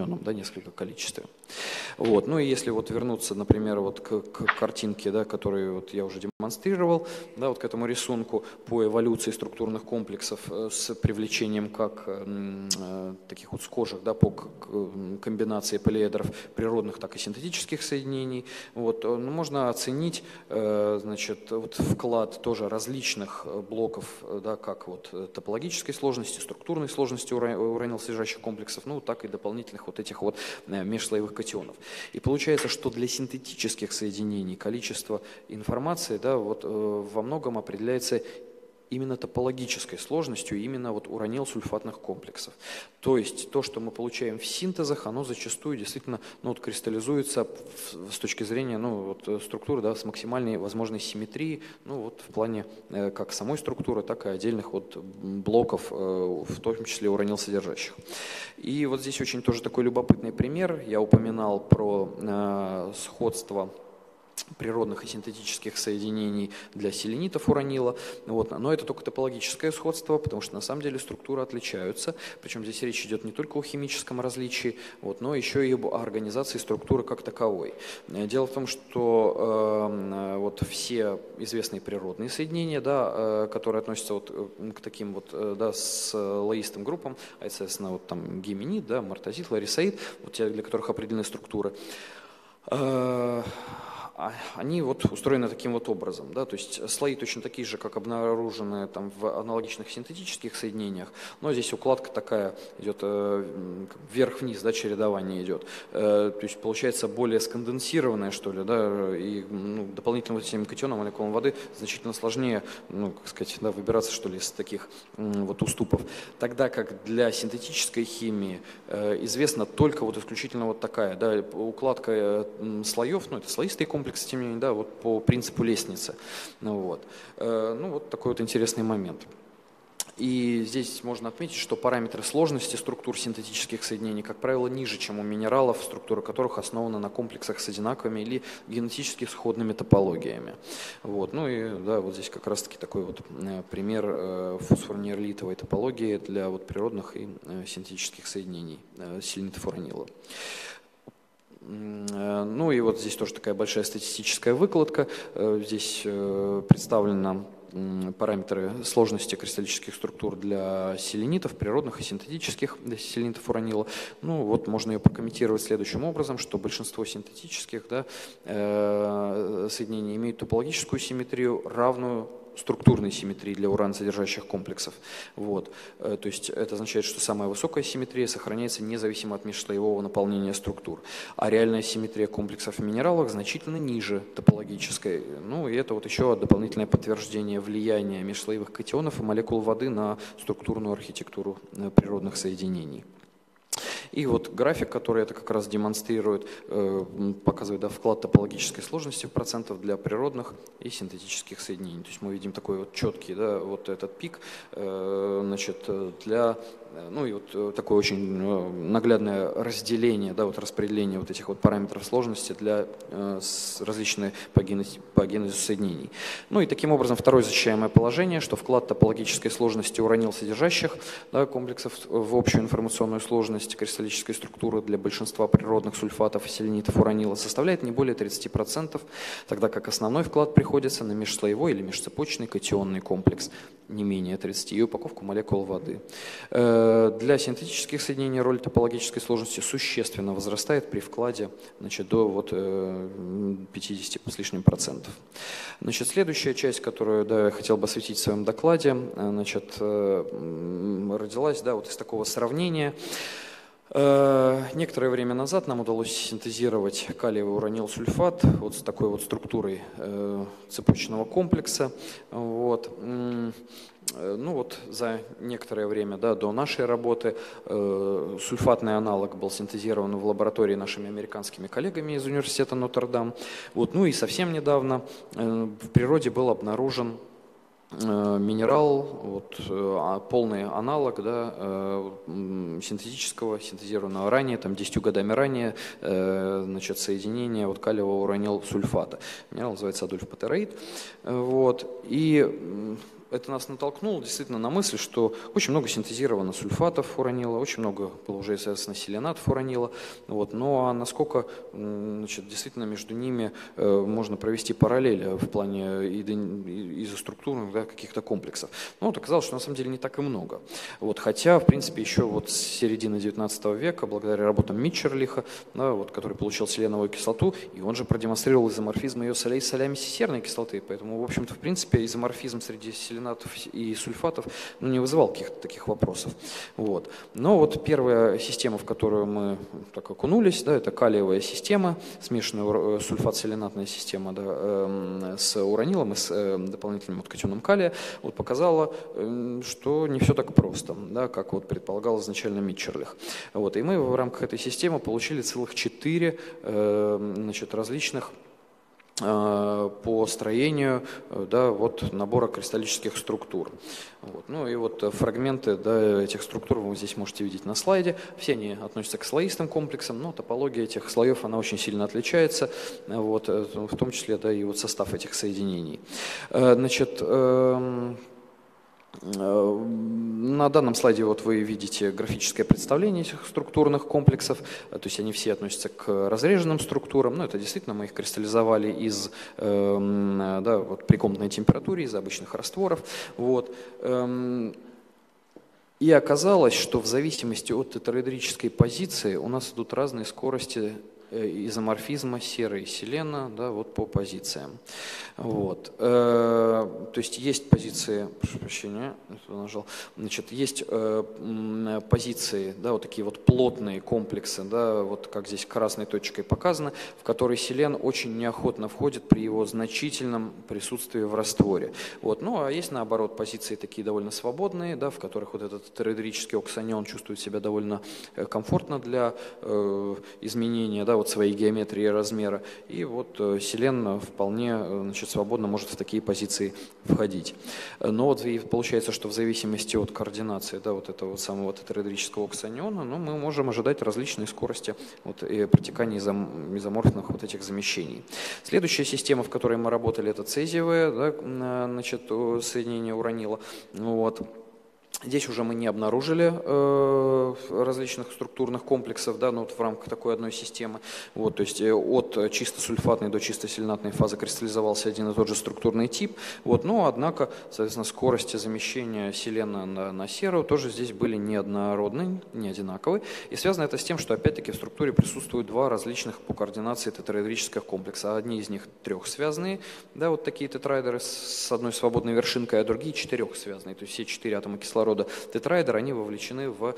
усредненном, да, несколько количестве. Вот. Ну и если вот вернуться, например, вот к картинке, да, которую вот я уже демонстрировал, да, вот к этому рисунку по эволюции структурных комплексов с привлечением как таких вот схожих, да, по комбинации полиэдров природных, так и синтетических соединений, вот, можно оценить, значит, вот вклад тоже различных блоков, да, как вот топологической сложности, структурной сложности уранилосодержащих комплексов, ну, так и дополнительных вот этих вот межслоевых катионов. И получается, что для синтетических соединений количество информации, да, вот, во многом определяется именно топологической сложностью именно вот уранилосульфатных комплексов. То есть то, что мы получаем в синтезах, оно зачастую действительно, ну, вот, кристаллизуется с точки зрения, ну, вот, структуры, да, с максимальной возможной симметрией, ну, вот, в плане как самой структуры, так и отдельных вот блоков, в том числе уранилосодержащих. И вот здесь очень тоже такой любопытный пример. Я упоминал про сходство природных и синтетических соединений для селенитов уранила. Вот. Но это только топологическое сходство, потому что на самом деле структуры отличаются. Причем здесь речь идет не только о химическом различии, вот, но еще и об организации структуры как таковой. Дело в том, что вот все известные природные соединения, да, которые относятся вот к таким вот, да, слоистым группам, а это, соответственно, вот там гименид, да, мартазит, ларисаид, вот те, для которых определены структуры, они вот устроены таким вот образом, да, то есть слои точно такие же, как обнаружены там в аналогичных синтетических соединениях, но здесь укладка такая идет вверх-вниз, да, чередование идет, то есть получается более сконденсированное, что ли, да, и, ну, дополнительным вот этим катионам, молекулам воды значительно сложнее, ну, как сказать, да, выбираться, что ли, из таких вот уступов, тогда как для синтетической химии известна только вот исключительно вот такая, да, укладка слоев, ну, это слоистые комплексы, тем не менее, да, вот по принципу лестницы. Ну вот такой вот интересный момент. И здесь можно отметить, что параметры сложности структур синтетических соединений, как правило, ниже, чем у минералов, структура которых основана на комплексах с одинаковыми или генетически сходными топологиями. Вот. Ну и да, вот здесь как раз-таки такой вот пример фосфорнеолитовой топологии для вот природных и синтетических соединений селенитов уранила. Ну и вот здесь тоже такая большая статистическая выкладка. Здесь представлена параметры сложности кристаллических структур для селенитов, природных и синтетических, для селенитов уранила. Ну вот можно ее прокомментировать следующим образом, что большинство синтетических, да, соединений имеют топологическую симметрию, равную структурной симметрии для ураносодержащих комплексов. Вот. То есть это означает, что самая высокая симметрия сохраняется независимо от межслоевого наполнения структур. А реальная симметрия комплексов в минералах значительно ниже топологической. Ну и это вот еще дополнительное подтверждение влияния межслоевых катионов и молекул воды на структурную архитектуру природных соединений. И вот график, который это как раз демонстрирует, показывает, да, вклад топологической сложности в процентов для природных и синтетических соединений. То есть мы видим такой вот четкий, да, вот этот пик, значит, для, ну и вот такое очень наглядное разделение, да, вот распределение вот этих вот параметров сложности для различные по генезису соединений. Ну и таким образом второе защищаемое положение, что вклад топологической сложности уранилосодержащих, да, комплексов в общую информационную сложность кристаллической структуры для большинства природных сульфатов и селенитов уранила составляет не более 30%, тогда как основной вклад приходится на межслоевой или межцепочный катионный комплекс, не менее 30%, и упаковку молекул воды. Для синтетических соединений роль топологической сложности существенно возрастает при вкладе, значит, до вот 50 с лишним %. Значит, следующая часть, которую, да, я хотел бы осветить в своем докладе, значит, родилась, да, вот из такого сравнения. Некоторое время назад нам удалось синтезировать калиевый уранилсульфат вот с такой вот структурой цепочного комплекса. Вот. Ну вот за некоторое время, да, до нашей работы сульфатный аналог был синтезирован в лаборатории нашими американскими коллегами из университета Нотр-Дам. Вот. Ну и совсем недавно в природе был обнаружен минерал, вот, полный аналог, да, синтетического, синтезированного ранее, там 10 годами ранее, значит, соединения вот калиевого уранилсульфата. Минерал называется адульфпатероид. Вот, и это нас натолкнуло действительно на мысль, что очень много синтезировано сульфатов уранила, очень много было уже известно селенатов уранила. Вот. Ну а насколько действительно между ними можно провести параллели в плане изоструктурных, да, каких-то комплексов. Ну вот оказалось, что на самом деле не так и много. Вот. Хотя, в принципе, еще вот с середины 19 века, благодаря работам Митчерлиха, да, вот, который получил селеновую кислоту, и он же продемонстрировал изоморфизм ее солей с солями серной кислоты. Поэтому, в общем-то, в принципе, изоморфизм среди селенатов и сульфатов не вызывал каких-то таких вопросов. Вот. Но вот первая система, в которую мы так окунулись, да, это калиевая система, смешанная сульфат-селенатная система, да, с уранилом и с дополнительным катионом калия, вот, показала, что не все так просто, да, как вот предполагал изначально Митчерлих. Вот. И мы в рамках этой системы получили целых 4 различных по строению, да, вот, набора кристаллических структур. Вот. Ну и вот фрагменты, да, этих структур вы здесь можете видеть на слайде. Все они относятся к слоистым комплексам, но топология этих слоев она очень сильно отличается, вот, в том числе, да, и вот состав этих соединений. Значит, на данном слайде вот вы видите графическое представление этих структурных комплексов, то есть они все относятся к разреженным структурам, но это действительно мы их кристаллизовали из, да, вот, при комнатной температуре, из обычных растворов. Вот. И оказалось, что в зависимости от тетраэдрической позиции у нас идут разные скорости изоморфизма серы и селена, да, вот по позициям. Вот. То есть есть позиции, прошу прощения, нажал, значит, есть позиции, да, вот такие вот плотные комплексы, да, вот как здесь красной точкой показано, в которые селен очень неохотно входит при его значительном присутствии в растворе. Вот. Ну а есть наоборот позиции такие довольно свободные, да, в которых вот этот тераэдрический оксанион чувствует себя довольно комфортно для изменения, да, вот своей геометрии и размера. И вот селен вполне, значит, свободно может в такие позиции входить. Но вот и получается, что в зависимости от координации, да, вот этого самого тетраэдрического оксаниона, ну, мы можем ожидать различные скорости вот, и протекания изоморфных вот этих замещений. Следующая система, в которой мы работали, это цезиевое, да, значит, соединение уранила. Вот. Здесь уже мы не обнаружили различных структурных комплексов, да, ну, вот в рамках такой одной системы. Вот, то есть от чисто сульфатной до чисто селенатной фазы кристаллизовался один и тот же структурный тип. Вот, но, однако, соответственно, скорости замещения селена на серу тоже здесь были неоднородные, не одинаковые. И связано это с тем, что опять-таки в структуре присутствуют два различных по координации тетраэдрических комплекса. Одни из них трехсвязные, да, вот такие тетраэдеры с одной свободной вершинкой, а другие четырехсвязные. То есть все 4 атома кислорода тетраэдер, они вовлечены в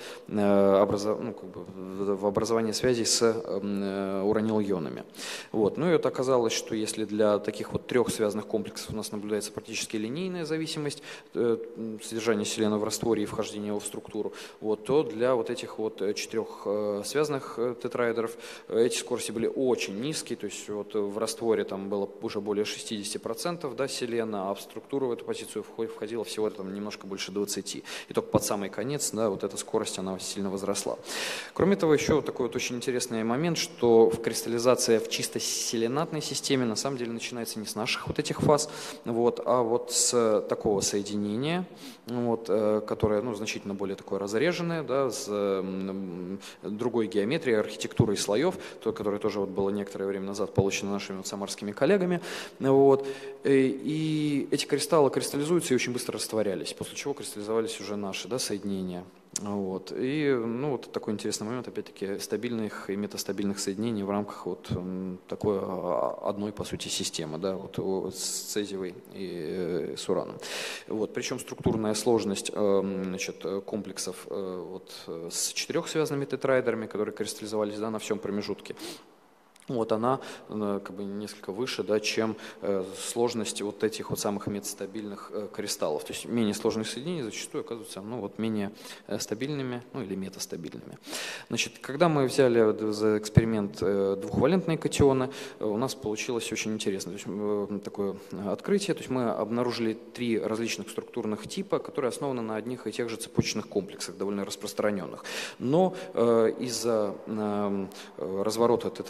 образование связей с уранил-ионами. Вот. Ну и вот оказалось, что если для таких вот 3 связанных комплексов у нас наблюдается практически линейная зависимость содержания селена в растворе и вхождения его в структуру, вот, то для вот этих вот 4 связанных тетраэдеров эти скорости были очень низкие, то есть вот в растворе там было уже более 60%, да, селена, а в структуру в эту позицию входило всего там немножко больше 20%. И только под самый конец, да, вот эта скорость, она сильно возросла. Кроме того, еще вот такой вот очень интересный момент, что кристаллизация в чисто селенатной системе на самом деле начинается не с наших вот этих фаз, вот, а вот с такого соединения, вот, которое, ну, значительно более такое разреженное, да, с другой геометрией, архитектурой слоев, которое тоже вот было некоторое время назад получено нашими вот самарскими коллегами. Вот, и эти кристаллы кристаллизуются и очень быстро растворялись, после чего кристаллизовались уже наши, да, соединения. Вот. И, ну, вот такой интересный момент, опять-таки, стабильных и метастабильных соединений в рамках вот такой одной, по сути, системы, да, вот с цезиевой и с ураном. Вот. Причем структурная сложность, значит, комплексов вот, с 4-связанными тетраэдерами, которые кристаллизовались, да, на всем промежутке, вот она как бы несколько выше, да, чем сложность вот этих вот самых метастабильных кристаллов. То есть менее сложные соединения зачастую оказываются, ну, вот менее стабильными, ну, или метастабильными. Значит, когда мы взяли за эксперимент двухвалентные катионы, у нас получилось очень интересно. То есть, такое открытие. То есть мы обнаружили 3 различных структурных типа, которые основаны на одних и тех же цепочечных комплексах, довольно распространенных. Но из-за разворота тетраэдеров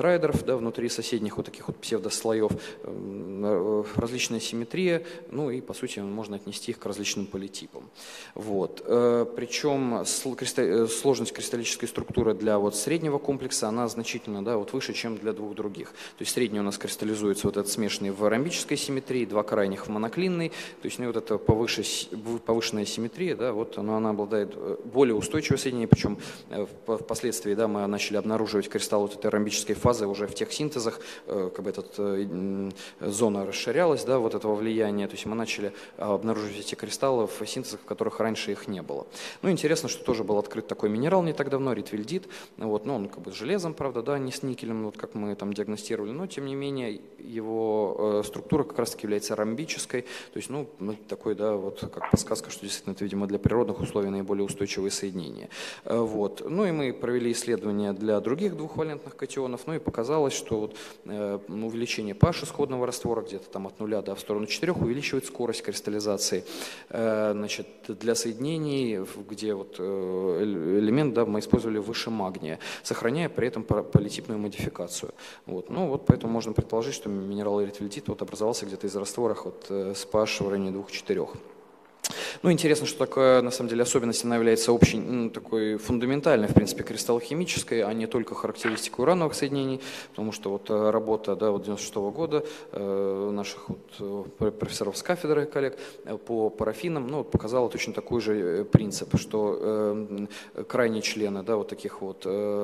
да, внутри соседних вот таких вот псевдослоев различная симметрия, ну и по сути можно отнести их к различным политипам. Вот. Причем сложность кристаллической структуры для вот среднего комплекса, она значительно, да, вот выше, чем для двух других. То есть средний у нас кристаллизуется вот этот смешанный в ромбической симметрии, два крайних в моноклинной, то есть ну, вот эта повышенная симметрия, да, вот она обладает более устойчивой соединением, причем впоследствии, да, мы начали обнаруживать кристалл вот этой ромбической фазы уже в тех синтезах, как бы зона расширялась, да, вот этого влияния, то есть мы начали обнаруживать эти кристаллы в синтезах, в которых раньше их не было. Ну, интересно, что тоже был открыт такой минерал не так давно, ритвельдит, вот, ну, он как бы с железом, правда, да, не с никелем, вот как мы там диагностировали, но тем не менее его структура как раз-таки является ромбической, то есть, ну, такой, да, вот как подсказка, что действительно это, видимо, для природных условий наиболее устойчивые соединения. Вот. Ну и мы провели исследования для других двухвалентных катионов, ну и показалось, что вот, увеличение pH исходного раствора где-то там от 0 в сторону 4 увеличивает скорость кристаллизации. Значит, для соединений, где вот элемент, да, мы использовали выше магния, сохраняя при этом политипную модификацию. Вот. Ну вот поэтому можно предположить, что минерал эритвельдит вот образовался где-то из растворов вот, с pH в районе 2-4. Ну, интересно, что такое, на самом деле, особенность, она является общей, ну, такой фундаментальной, в принципе, кристаллохимической, а не только характеристикой урановых соединений, потому что вот работа, да, вот 96-го года наших вот профессоров с кафедры, коллег, по парафинам, ну, вот показала точно такой же принцип, что крайние члены, да, вот таких вот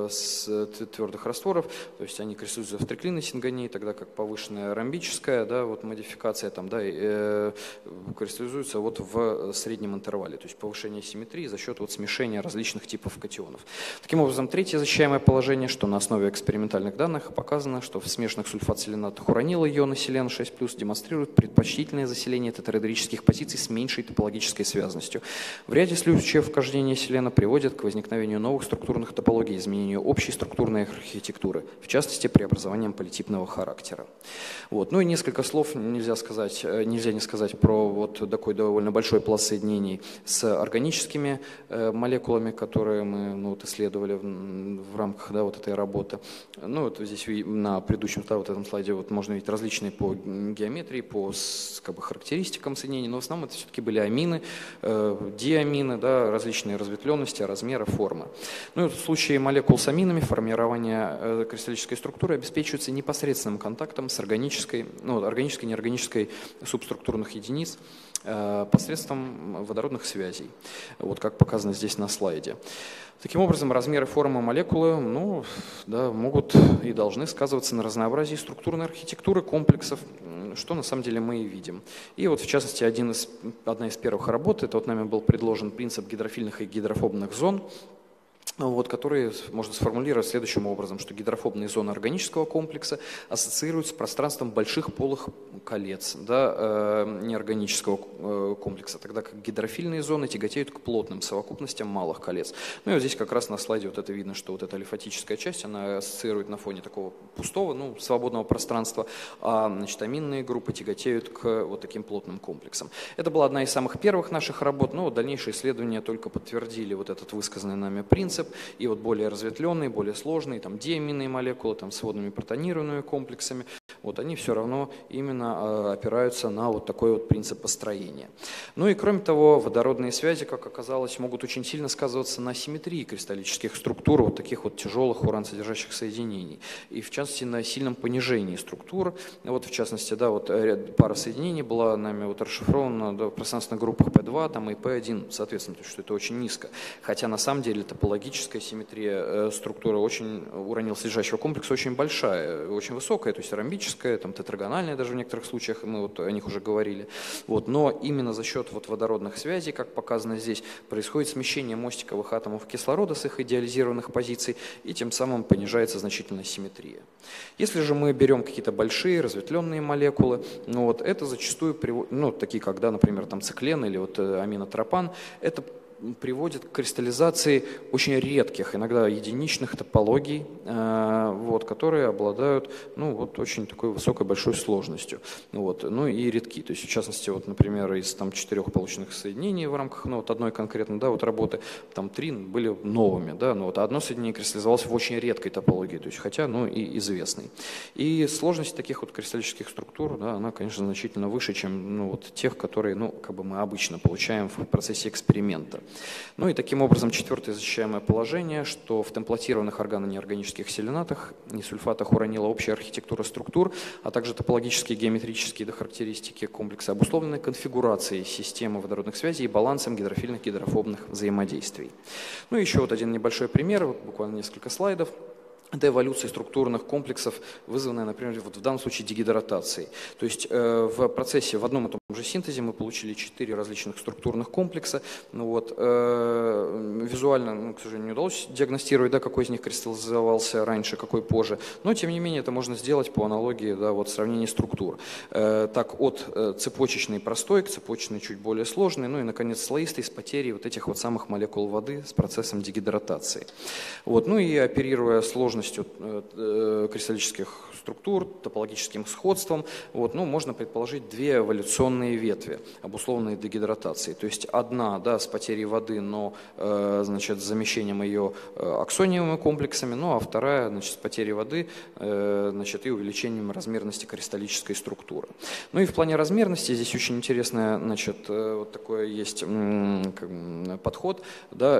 твердых растворов, то есть они кристаллизуются в триклинной сингонии, тогда как повышенная ромбическая, да, вот модификация там, да, кристаллизуется вот в среднем интервале, то есть повышение симметрии за счет вот смешения различных типов катионов. Таким образом, третье защищаемое положение, что на основе экспериментальных данных показано, что в смешанных сульфат-селенатах уранила ионы селена 6+, демонстрируют предпочтительное заселение тетраэдрических позиций с меньшей топологической связностью. В ряде случаев вхождение селена приводит к возникновению новых структурных топологий, изменению общей структурной архитектуры, в частности, преобразованием политипного характера. Вот. Ну и несколько слов нельзя не сказать про вот такой довольно большой пласт соединений с органическими молекулами, которые мы, ну, вот, исследовали в рамках, да, вот этой работы. Ну, вот здесь на предыдущем, да, вот этом слайде вот можно видеть различные по геометрии, по как бы характеристикам соединений, но в основном это все-таки были амины, диамины, да, различные разветвленности, размеры, формы. Ну и вот в случае молекул с аминами формирование кристаллической структуры обеспечивается непосредственным контактом с органической, ну, органической, неорганической субструктурных единиц посредством водородных связей, вот как показано здесь на слайде. Таким образом, размеры формы молекулы, ну, да, могут и должны сказываться на разнообразии структурной архитектуры комплексов, что на самом деле мы и видим. И вот в частности одна из первых работ, это вот нами был предложен принцип гидрофильных и гидрофобных зон, вот, которые можно сформулировать следующим образом, что гидрофобные зоны органического комплекса ассоциируются с пространством больших полых колец, да, неорганического комплекса, тогда как гидрофильные зоны тяготеют к плотным совокупностям малых колец. Ну и вот здесь как раз на слайде вот это видно, что вот эта алифатическая часть, она ассоциирует на фоне такого пустого, ну, свободного пространства, а, значит, аминные группы тяготеют к вот таким плотным комплексам. Это была одна из самых первых наших работ, но вот дальнейшие исследования только подтвердили вот этот высказанный нами принцип, и вот более разветвленные, более сложные, там диаминные молекулы, там с водными протонированными комплексами, вот они все равно именно опираются на вот такой вот принцип построения. Ну и кроме того, водородные связи, как оказалось, могут очень сильно сказываться на симметрии кристаллических структур вот таких вот тяжелых уран-содержащих соединений, и в частности на сильном понижении структур. Вот в частности, да, вот пара соединений была нами вот расшифрована, да, в пространственных группах P2 там, и P1, соответственно, то есть, что это очень низко. Хотя на самом деле топологическая симметрия структуры уранил-содержащего комплекса очень большая, очень высокая, то есть ромбическая, там, тетрагональная даже в некоторых случаях, мы вот о них уже говорили. Вот, но именно за счет вот водородных связей, как показано здесь, происходит смещение мостиковых атомов кислорода с их идеализированных позиций, и тем самым понижается значительно симметрия. Если же мы берем какие-то большие разветвленные молекулы, ну, вот, это зачастую, ну, такие как, да, например, там, циклен или вот аминотропан, это приводит к кристаллизации очень редких, иногда единичных топологий, вот, которые обладают ну, вот, очень такой высокой большой сложностью. Вот, ну и редки. То есть, в частности, вот, например, из там, 4 полученных соединений в рамках ну, вот, одной конкретно да, вот, работы, там 3 были новыми, да, но вот одно соединение кристаллизовалось в очень редкой топологии, то есть, хотя ну, и известной. И сложность таких вот кристаллических структур, да, она, конечно, значительно выше, чем ну, вот, тех, которые ну, как бы мы обычно получаем в процессе эксперимента. Ну и таким образом четвертое защищаемое положение, что в темплатированных органо-неорганических селенатах и сульфатах уранила общая архитектура структур, а также топологические геометрические характеристики комплекса обусловлены конфигурацией системы водородных связей и балансом гидрофильных гидрофобных взаимодействий. Ну и еще вот один небольшой пример, вот буквально несколько слайдов. Это эволюция структурных комплексов, вызванная, например, вот в данном случае дегидратацией. То есть в процессе, в одном и том же синтезе мы получили 4 различных структурных комплекса. Ну, вот, визуально, ну, к сожалению, не удалось диагностировать, да, какой из них кристаллизовался раньше, какой позже. Но, тем не менее, это можно сделать по аналогии да, вот, сравнения структур. Так, от цепочечной простой к цепочечной чуть более сложной, ну и, наконец, слоистой с потерей вот этих вот самых молекул воды с процессом дегидратации. Вот, ну и оперируя сложностью кристаллических структур, топологическим сходством, вот, ну, можно предположить 2 эволюционные ветви, обусловленные дегидратацией. То есть одна да, с потерей воды, но значит, с замещением ее аксониевыми комплексами, ну а вторая значит, с потерей воды значит, и увеличением размерности кристаллической структуры. Ну и в плане размерности здесь очень интересное значит, вот такое есть подход, да,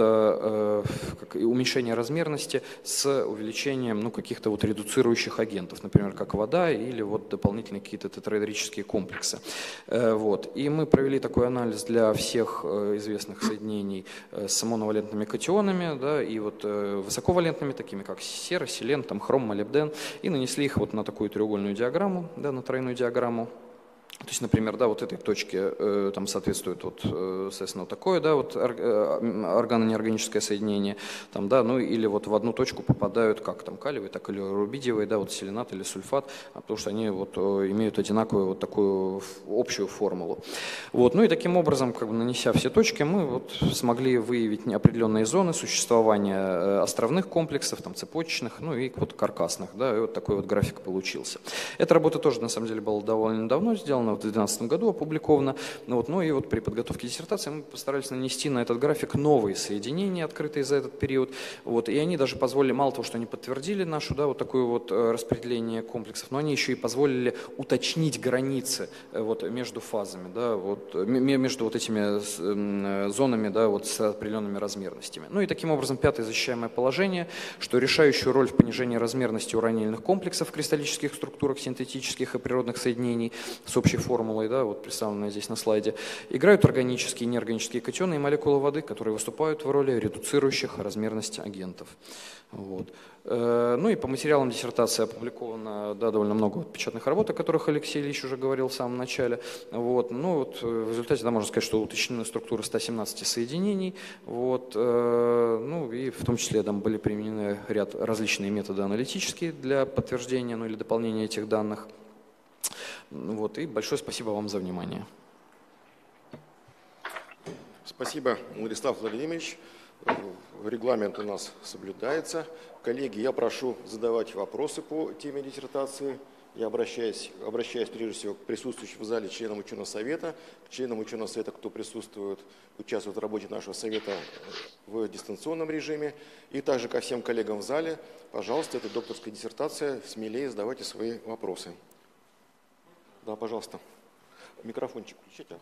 это уменьшение размерности с увеличением ну, каких-то вот редуцирующих агентов, например, как вода или вот дополнительные какие-то тетраэдрические комплексы. Вот. И мы провели такой анализ для всех известных соединений с моновалентными катионами, да, и вот высоковалентными, такими как сера, селен, там, хром, молибден, и нанесли их вот на такую треугольную диаграмму, да, на тройную диаграмму. То есть, например, да, вот этой точке там соответствует, вот, соответственно, вот такое, да, вот органо-неорганическое соединение, там, да, ну или вот в одну точку попадают как там калиевые, так и рубидиевые, да, вот селенат или сульфат, потому что они вот имеют одинаковую вот такую общую формулу. Вот, ну и таким образом, как бы нанеся все точки, мы вот смогли выявить определенные зоны существования островных комплексов, там, цепочечных, ну и вот каркасных, да, и вот такой вот график получился. Эта работа тоже, на самом деле, была довольно давно сделана, в 2012 году опубликовано. Ну и вот при подготовке диссертации мы постарались нанести на этот график новые соединения, открытые за этот период. Вот, и они даже позволили, мало того, что они подтвердили нашу да, вот такое вот распределение комплексов, но они еще и позволили уточнить границы вот, между фазами, да, вот, между вот этими зонами да, вот, с определенными размерностями. Ну и таким образом пятое защищаемое положение, что решающую роль в понижении размерности уранильных комплексов в кристаллических структурах синтетических и природных соединений с общей формулой, да, вот представленной здесь на слайде, играют органические и неорганические катионы и молекулы воды, которые выступают в роли редуцирующих размерность агентов. Вот. Ну и по материалам диссертации опубликовано да, довольно много вот печатных работ, о которых Алексей Ильич уже говорил в самом начале. Вот. Ну, вот, в результате да, можно сказать, что уточнены структуры 117 соединений. Вот. Ну и в том числе там были применены ряд различные методы аналитические для подтверждения ну, или дополнения этих данных. Вот, и большое спасибо вам за внимание. Спасибо, Владислав Владимирович. Регламент у нас соблюдается. Коллеги, я прошу задавать вопросы по теме диссертации. Я обращаюсь прежде всего к присутствующим в зале членам ученого совета, к членам ученого совета, кто присутствует, участвует в работе нашего совета в дистанционном режиме, и также ко всем коллегам в зале. Пожалуйста, это докторская диссертация, смелее задавайте свои вопросы. Да, пожалуйста. Микрофончик включите.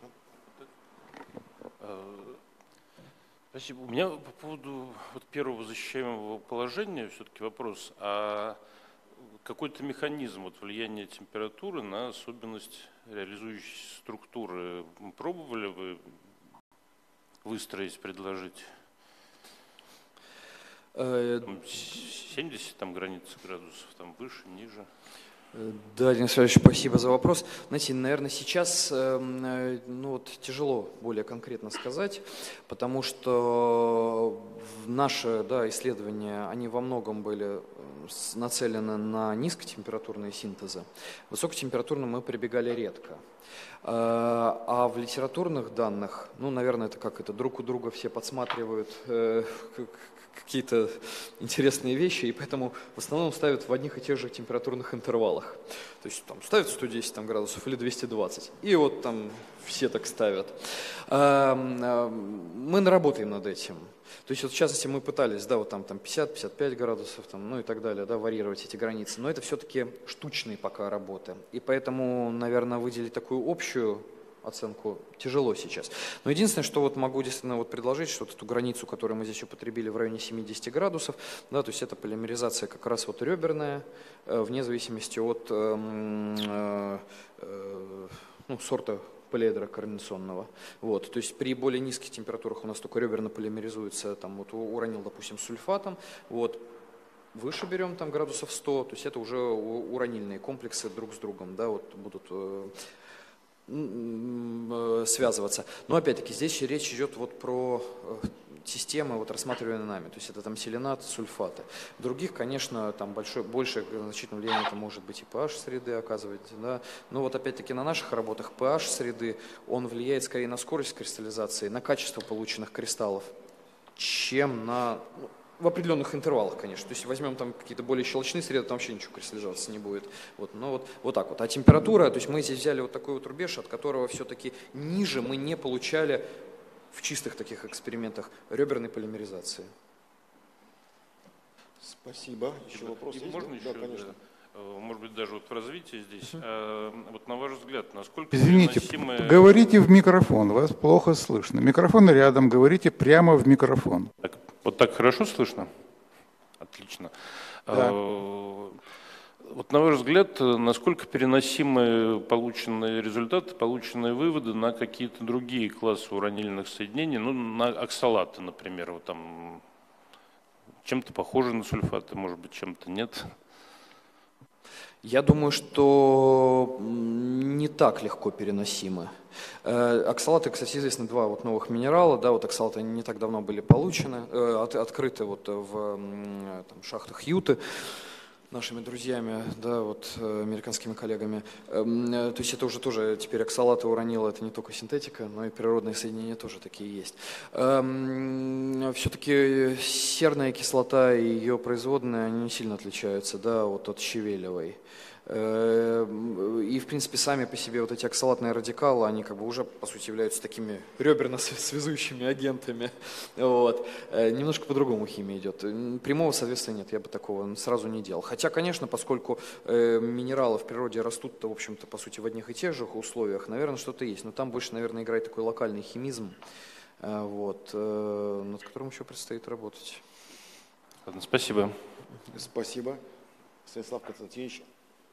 Спасибо. У меня по поводу вот первого защищаемого положения все-таки вопрос. А какой-то механизм вот, влияния температуры на особенность реализующейся структуры пробовали вы выстроить, предложить? 70 там границ градусов, там выше, ниже? Да, Денис Александрович, спасибо за вопрос. Знаете, наверное, сейчас тяжело более конкретно сказать, потому что наши исследования, они во многом были нацелены на низкотемпературные синтезы. Высокотемпературным мы прибегали редко. А в литературных данных, наверное, это друг у друга все подсматривают какие-то интересные вещи, и поэтому в основном ставят в одних и тех же температурных интервалах. То есть там ставят 110 градусов или 220, и вот там все так ставят. Мы наработаем над этим. То есть, в частности, мы пытались, 50-55 градусов, и так далее, варьировать эти границы, но это все-таки штучные пока работы. И поэтому, наверное, выделить такую общую оценку тяжело сейчас. Но единственное, что могу действительно предложить, что эту границу, которую мы здесь употребили в районе 70 градусов, то есть это полимеризация как раз реберная, вне зависимости от сорта полиэдра координационного. То есть при более низких температурах у нас только реберно полимеризуется, уранил, допустим, с сульфатом, выше берем градусов 100, то есть это уже уранильные комплексы друг с другом, будут связываться. Но опять-таки здесь речь идет про системы, рассматриваемые нами, то есть это селенат, сульфаты. В других, конечно, большее значительное влияние это может быть и pH среды оказывать, но опять-таки на наших работах pH среды, он влияет скорее на скорость кристаллизации, на качество полученных кристаллов, чем в определенных интервалах, конечно. То есть возьмем какие-то более щелочные среды, там вообще ничего кристаллизоваться не будет. Вот так вот. А температура, то есть мы здесь взяли такой рубеж, от которого все-таки ниже мы не получали в чистых таких экспериментах реберной полимеризации. Спасибо. Еще вопрос есть? Можно еще? Да, конечно. Может быть, даже в развитии здесь. На ваш взгляд, насколько Извините, переносимые... говорите в микрофон, вас плохо слышно. Микрофон рядом, говорите прямо в микрофон. Так хорошо слышно? Отлично. Да. На ваш взгляд, насколько переносимы полученные результаты, полученные выводы на какие-то другие классы уранильных соединений, на оксалаты, например, чем-то похожи на сульфаты, может быть, чем-то нет? Я думаю, что не так легко переносимы. Оксалаты, кстати, известны два новых минерала. Оксалаты не так давно были получены, открыты в шахтах Юты нашими друзьями, американскими коллегами. То есть это уже тоже теперь оксалаты уранила, это не только синтетика, но и природные соединения тоже такие есть. Все-таки серная кислота и ее производные, они не сильно отличаются от щавелевой. И, в принципе, сами по себе эти оксалатные радикалы, они уже, по сути, являются такими реберно-связующими агентами. Немножко по-другому химия идет. Прямого соответствия нет, я бы такого сразу не делал. Хотя, конечно, поскольку минералы в природе растут, в общем-то, по сути, в одних и тех же условиях, наверное, что-то есть. Но там больше, наверное, играет такой локальный химизм, над которым еще предстоит работать. Ладно, спасибо. Спасибо. Станислав Константинович.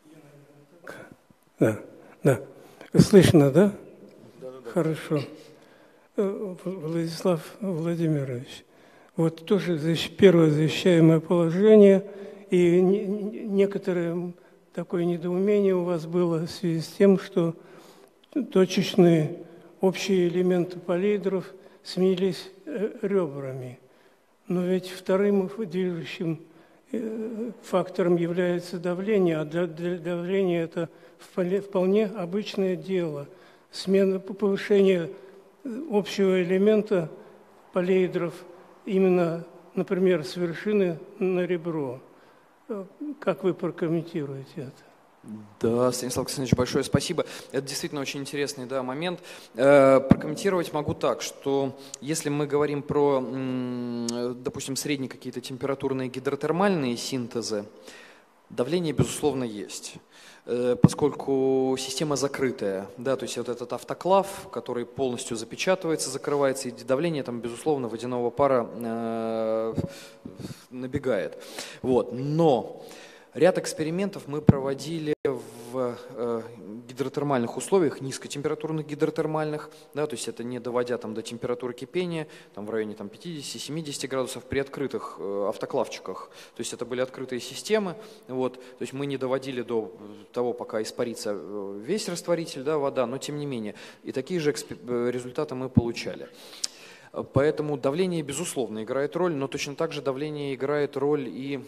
Да. Слышно, да? Да. Хорошо. Владислав Владимирович, тоже первое защищаемое положение, и некоторое такое недоумение у вас было в связи с тем, что точечные общие элементы полиэдров сменились ребрами. Но ведь вторым движущим фактором является давление, а для давления это вполне обычное дело. Смена, повышение общего элемента полиэдров именно, например, с вершины на ребро. Как вы прокомментируете это? Да, Станислав Константинович, большое спасибо. Это действительно очень интересный момент. Прокомментировать могу так, что если мы говорим про, допустим, средние какие-то температурные гидротермальные синтезы, давление, безусловно, есть. Поскольку система закрытая, то есть этот автоклав, который полностью запечатывается, закрывается, и давление там, безусловно, водяного пара набегает. Но ряд экспериментов мы проводили в в гидротермальных условиях, низкотемпературных гидротермальных, да, то есть это не доводя там, до температуры кипения, там, в районе 50-70 градусов при открытых автоклавчиках. То есть это были открытые системы, вот, то есть мы не доводили до того, пока испарится весь растворитель, да, вода, но тем не менее. И такие же результаты мы получали. Поэтому давление, безусловно, играет роль, но точно так же давление играет роль и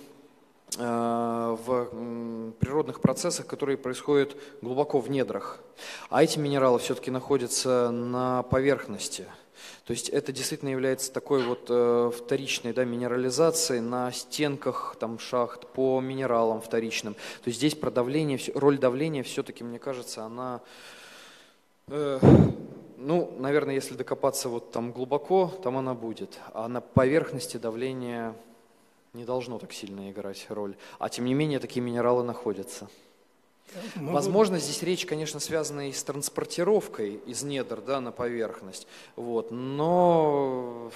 в природных процессах, которые происходят глубоко в недрах. А эти минералы все-таки находятся на поверхности. То есть это действительно является такой вот вторичной, да, минерализацией на стенках там, шахт по минералам вторичным. То есть здесь про давление, роль давления все-таки, мне кажется, она... Ну, наверное, если докопаться вот там глубоко, там она будет. А на поверхности давление не должно так сильно играть роль. А тем не менее, такие минералы находятся. Возможно, здесь речь, конечно, связана и с транспортировкой из недр, да, на поверхность. Вот. Но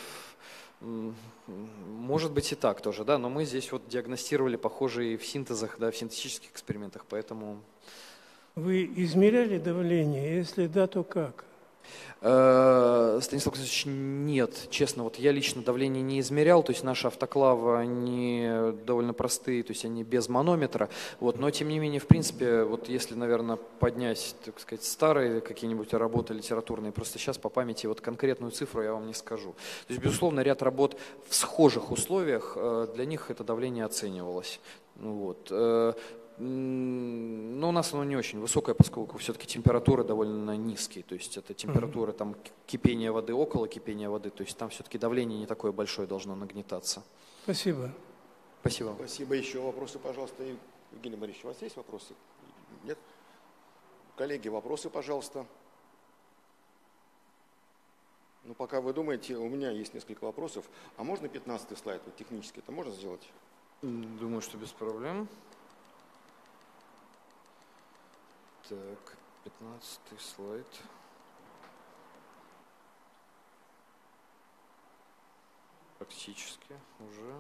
может быть и так тоже, да. Но мы здесь вот диагностировали похожие в синтезах, да, в синтетических экспериментах, поэтому... Вы измеряли давление? Если да, то как? Станислав Константинович, нет, честно, вот я лично давление не измерял, то есть наши автоклавы, они довольно простые, то есть они без манометра, вот, но тем не менее, в принципе, вот если, наверное, поднять, так сказать, старые какие-нибудь работы литературные, просто сейчас по памяти вот конкретную цифру я вам не скажу. То есть, безусловно, ряд работ в схожих условиях, для них это давление оценивалось, вот. Но у нас оно не очень высокое, поскольку все-таки температуры довольно низкие, то есть это температура там, кипения воды, около кипения воды, то есть там все-таки давление не такое большое должно нагнетаться. Спасибо. Спасибо. Спасибо. Еще вопросы, пожалуйста. Евгений Борисович, у вас есть вопросы? Нет? Коллеги, вопросы, пожалуйста. Ну, пока вы думаете, у меня есть несколько вопросов. А можно 15-й слайд, вот технически это можно сделать? Думаю, что без проблем. Так, 15-й слайд. Практически уже.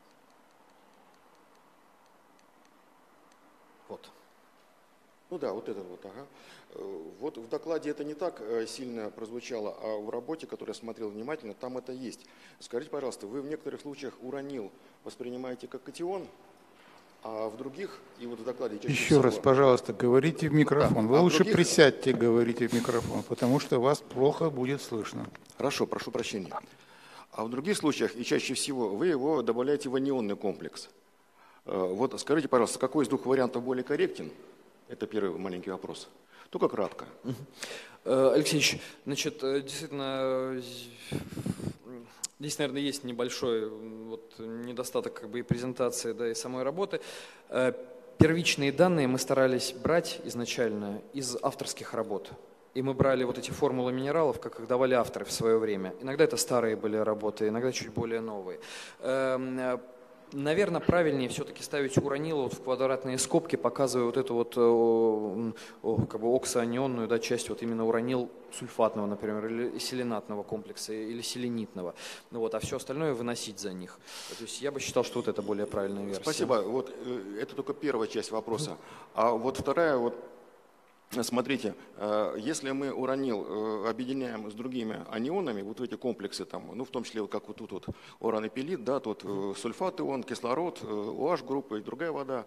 Вот. Ну да, вот этот вот, ага. Вот в докладе это не так сильно прозвучало, а в работе, которую я смотрел внимательно, там это есть. Скажите, пожалуйста, вы в некоторых случаях уранил воспринимаете как катион, а в других, и вот в докладе чаще Еще всего... раз, пожалуйста, говорите в микрофон. Вы лучше других... присядьте, говорите в микрофон, потому что вас плохо будет слышно. Хорошо, прошу прощения. А в других случаях, и чаще всего, вы его добавляете в анионный комплекс. Вот скажите, пожалуйста, какой из двух вариантов более корректен? Это первый маленький вопрос. Только кратко. Алексей Ильич, значит, действительно, здесь, наверное, есть небольшой вот недостаток как бы и презентации, да, и самой работы. Первичные данные мы старались брать изначально из авторских работ. И мы брали вот эти формулы минералов, как их давали авторы в свое время. Иногда это старые были работы, иногда чуть более новые. Наверное, правильнее все-таки ставить уранил вот в квадратные скобки, показывая вот эту вот как бы оксоанионную, да, часть, вот именно уранил сульфатного, например, или селенатного комплекса, или селенитного. Ну, вот, а все остальное выносить за них. То есть я бы считал, что вот это более правильная версия. Спасибо. Вот это только первая часть вопроса. А вот вторая, вот смотрите, если мы уранил объединяем с другими анионами, вот в эти комплексы, там, ну, в том числе, вот как вот тут вот уранопелит, да, тут сульфат ион, кислород, OH группа и другая вода,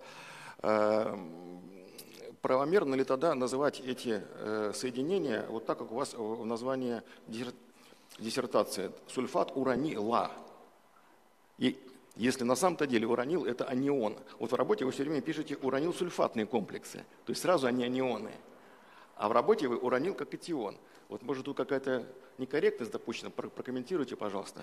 правомерно ли тогда называть эти соединения вот так, как у вас в названии диссертации, сульфат уранила? И если на самом-то деле уранил – это анион. Вот в работе вы все время пишете уранил-сульфатные комплексы, то есть сразу они анионы. А в работе вы уранил как катион. Вот может тут какая-то некорректность допущена, прокомментируйте, пожалуйста.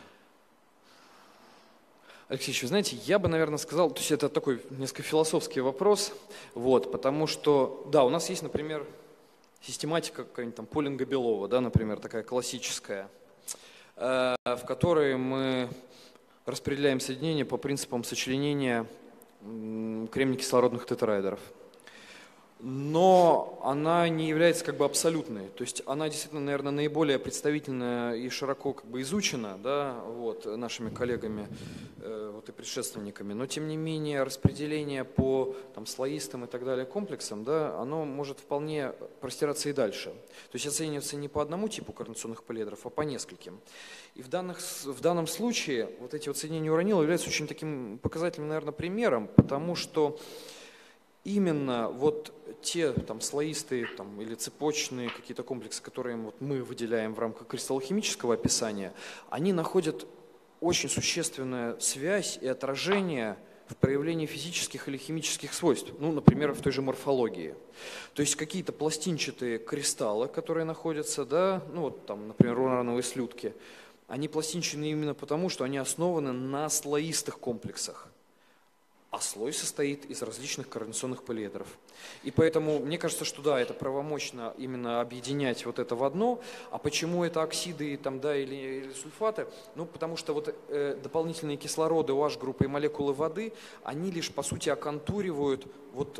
Алексей Ильич, вы знаете, я бы, наверное, сказал, то есть это такой несколько философский вопрос, вот, потому что, да, у нас есть, например, систематика какая-нибудь там Полинга-Белова, да, например, такая классическая, в которой мы распределяем соединения по принципам сочленения кремний-кислородных тетраэдеров. но она не является как бы абсолютной. То есть она действительно, наверное, наиболее представительная и широко как бы изучена, да, вот, нашими коллегами вот, и предшественниками. Но тем не менее распределение по там, слоистым и так далее комплексам, да, оно может вполне простираться и дальше. То есть оценивается не по одному типу координационных полиэдров, а по нескольким. И в данном случае вот эти вот соединения уранила являются очень таким показательным, наверное, примером, потому что именно вот те там, слоистые там, или цепочные какие-то комплексы, которые вот, мы выделяем в рамках кристаллохимического описания, они находят очень существенную связь и отражение в проявлении физических или химических свойств, ну, например, в той же морфологии. То есть какие-то пластинчатые кристаллы, которые находятся, да, ну, вот там, например, урановые слитки, они пластинчатые именно потому, что они основаны на слоистых комплексах. А слой состоит из различных координационных полиэдров. И поэтому мне кажется, что да, это правомочно именно объединять вот это в одно. А почему это оксиды там, да, или сульфаты? Ну, потому что вот, дополнительные кислороды, OH-группы и молекулы воды, они лишь по сути оконтуривают вот,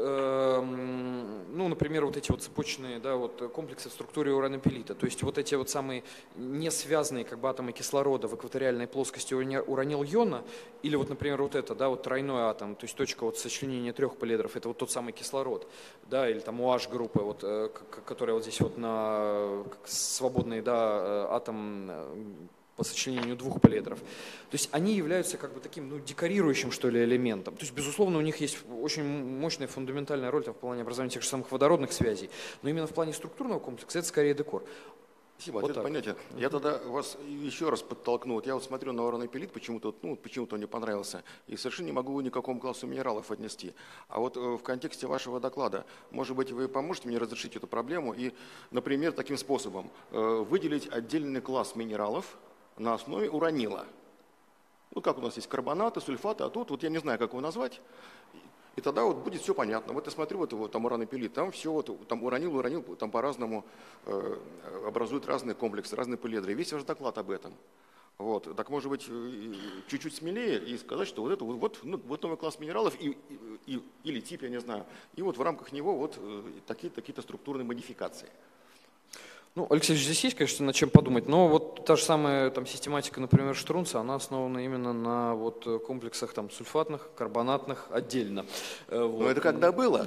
ну, например, вот эти вот цепочные, да, вот, комплексы в структуре уранопелита. То есть вот эти вот самые не связанные как бы атомы кислорода в экваториальной плоскости уранил-йона, или вот, например, вот это, да, вот тройной атом, то есть точка вот сочленения трех полиэдров, это вот тот самый кислород, да, или там OH-группа, вот, которая вот здесь вот на свободный, да, атом по сочленению двух полиэдров. То есть они являются как бы таким, ну, декорирующим, что ли, элементом. То есть, безусловно, у них есть очень мощная фундаментальная роль там, в плане образования тех же самых водородных связей, но именно в плане структурного комплекса это скорее декор. Спасибо, вот это понятие. Я тогда вас еще раз подтолкну. Вот я вот смотрю на уранопелит, почему-то, ну, почему-то мне понравился, и совершенно не могу его ни к какому классу минералов отнести. А вот в контексте вашего доклада, может быть, вы поможете мне разрешить эту проблему и, например, таким способом выделить отдельный класс минералов на основе уранила. Вот как у нас есть карбонаты, сульфаты, а тут вот я не знаю, как его назвать. И тогда вот будет все понятно. Вот я смотрю, вот там уранопелит, там все, вот, там уранил, там по-разному образуют разные комплексы, разные полиэдры. Весь ваш доклад об этом. Вот. Так может быть чуть-чуть смелее и сказать, что вот это вот новый класс минералов или тип, я не знаю, и вот в рамках него вот такие-то структурные модификации. Ну, Алексей, здесь есть, конечно, над чем подумать, но вот та же самая там, систематика, например, Штрунца, она основана именно на вот, комплексах там, сульфатных, карбонатных отдельно. Вот. Но это когда было?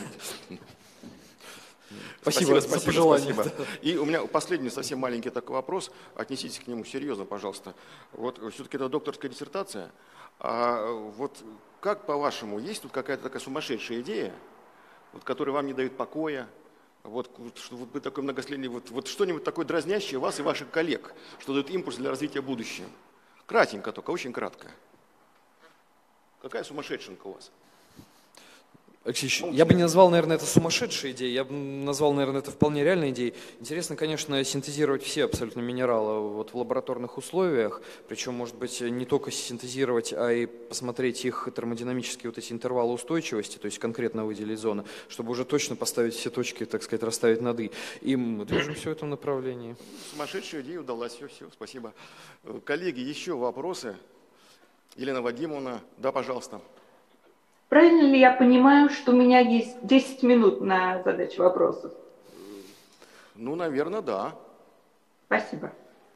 Спасибо за пожелание. И у меня последний совсем маленький такой вопрос, отнеситесь к нему серьезно, пожалуйста. Вот все-таки это докторская диссертация, а вот как по-вашему, есть тут какая-то такая сумасшедшая идея, вот, которая вам не дает покоя? Вот, что вы такой многослойный, вот что-нибудь такое дразнящее вас и ваших коллег, что дает импульс для развития будущего. Кратенько только, очень кратко. Какая сумасшедшенка у вас? Алексей, я бы не назвал, наверное, это сумасшедшей идеей, я бы назвал, наверное, это вполне реальной идеей. Интересно, конечно, синтезировать все абсолютно минералы вот в лабораторных условиях, причем, может быть, не только синтезировать, а и посмотреть их термодинамические вот эти интервалы устойчивости, то есть конкретно выделить зоны, чтобы уже точно поставить все точки, так сказать, расставить над «и». И мы движемся в этом направлении. Сумасшедшая идея удалась, все, спасибо. Коллеги, еще вопросы? Елена Вадимовна, да, пожалуйста. Правильно ли я понимаю, что у меня есть 10 минут на задачу вопросов? Ну, наверное, да. Спасибо.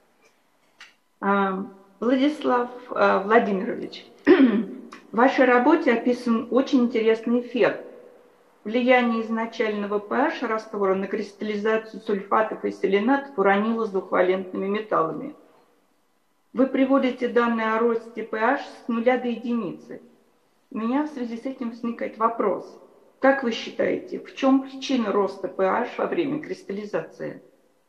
Владислав Владимирович, в вашей работе описан очень интересный эффект. Влияние изначального pH раствора на кристаллизацию сульфатов и селенатов уранила с двухвалентными металлами. Вы приводите данные о росте pH с 0 до единицы. У меня в связи с этим возникает вопрос. Как вы считаете, в чем причина роста pH во время кристаллизации?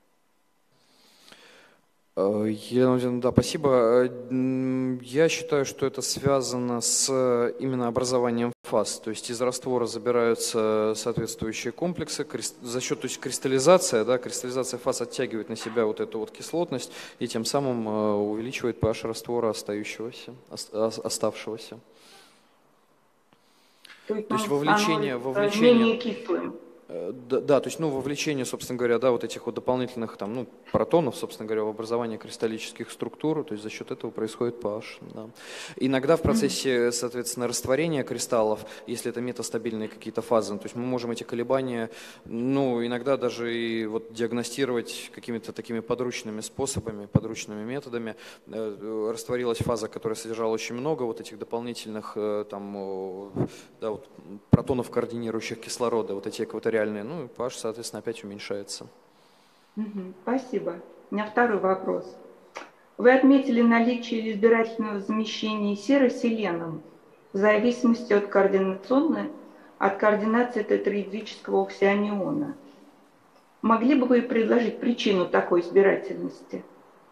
Елена Владимировна, да, спасибо. Я считаю, что это связано с именно образованием фаз. То есть из раствора забираются соответствующие комплексы. За счет, то есть кристаллизация фаз оттягивает на себя вот эту вот кислотность и тем самым увеличивает pH раствора оставшегося. То есть вовлечение... менее кислым. Да, то есть, ну, вовлечение, собственно говоря, да, вот этих вот дополнительных там, ну, протонов, собственно говоря, в образование кристаллических структур, то есть за счет этого происходит pH, да. Иногда в процессе, соответственно, растворения кристаллов, если это метастабильные какие-то фазы, то есть мы можем эти колебания, ну, иногда даже и вот диагностировать какими-то такими подручными способами, подручными методами. Растворилась фаза, которая содержала очень много вот этих дополнительных там, да, вот, протонов, координирующих кислорода, вот эти экваториальные, ну и pH, соответственно, опять уменьшается. Спасибо. У меня второй вопрос. Вы отметили наличие избирательного замещения сероселеном в зависимости от координации тетраэдрического оксианиона. Могли бы вы предложить причину такой избирательности?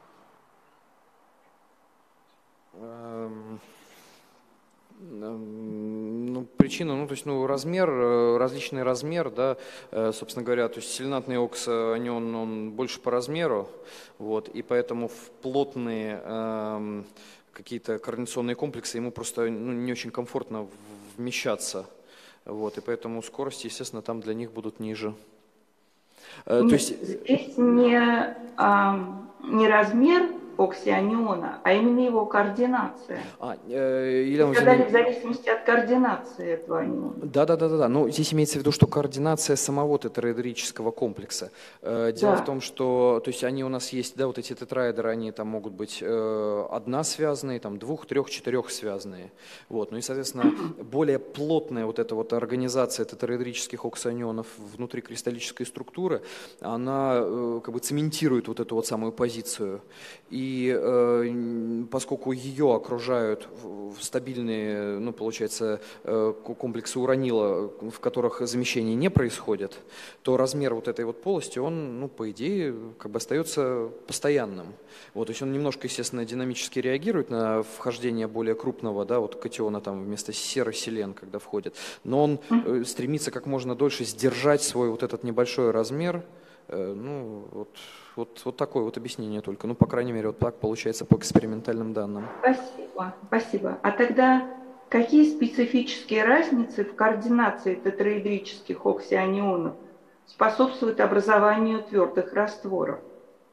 Ну, причина, ну, то есть, ну, размер, различный размер, да, собственно говоря, то есть селенатный оксанион, он больше по размеру, вот, и поэтому в плотные какие-то координационные комплексы ему просто, ну, не очень комфортно вмещаться, вот, и поэтому скорости, естественно, там для них будут ниже. Нет, то есть здесь не размер оксианиона, а именно его координация. Елена Сказали, в зависимости от координации этого аниона. Да. Ну, здесь имеется в виду, что координация самого тетраэдрического комплекса. Дело в том, что, то есть они у нас есть, да, вот эти тетраэдры, они там могут быть односвязанные, там 2-, 3-, 4-связанные. Вот. Ну и, соответственно, более плотная вот эта вот организация тетраэдрических оксанионов внутри кристаллической структуры, она как бы цементирует вот эту вот самую позицию. И поскольку ее окружают стабильные, ну, получается, комплексы уранила, в которых замещение не происходит, то размер вот этой вот полости, он, ну, по идее, как бы остается постоянным. Вот, то есть он немножко, естественно, динамически реагирует на вхождение более крупного, да, вот катиона там вместо сероселен, когда входит, но он стремится как можно дольше сдержать свой вот этот небольшой размер. Ну, вот такое вот объяснение только. Ну, по крайней мере, вот так получается по экспериментальным данным. Спасибо. А тогда какие специфические разницы в координации тетраэдрических оксианионов способствуют образованию твердых растворов?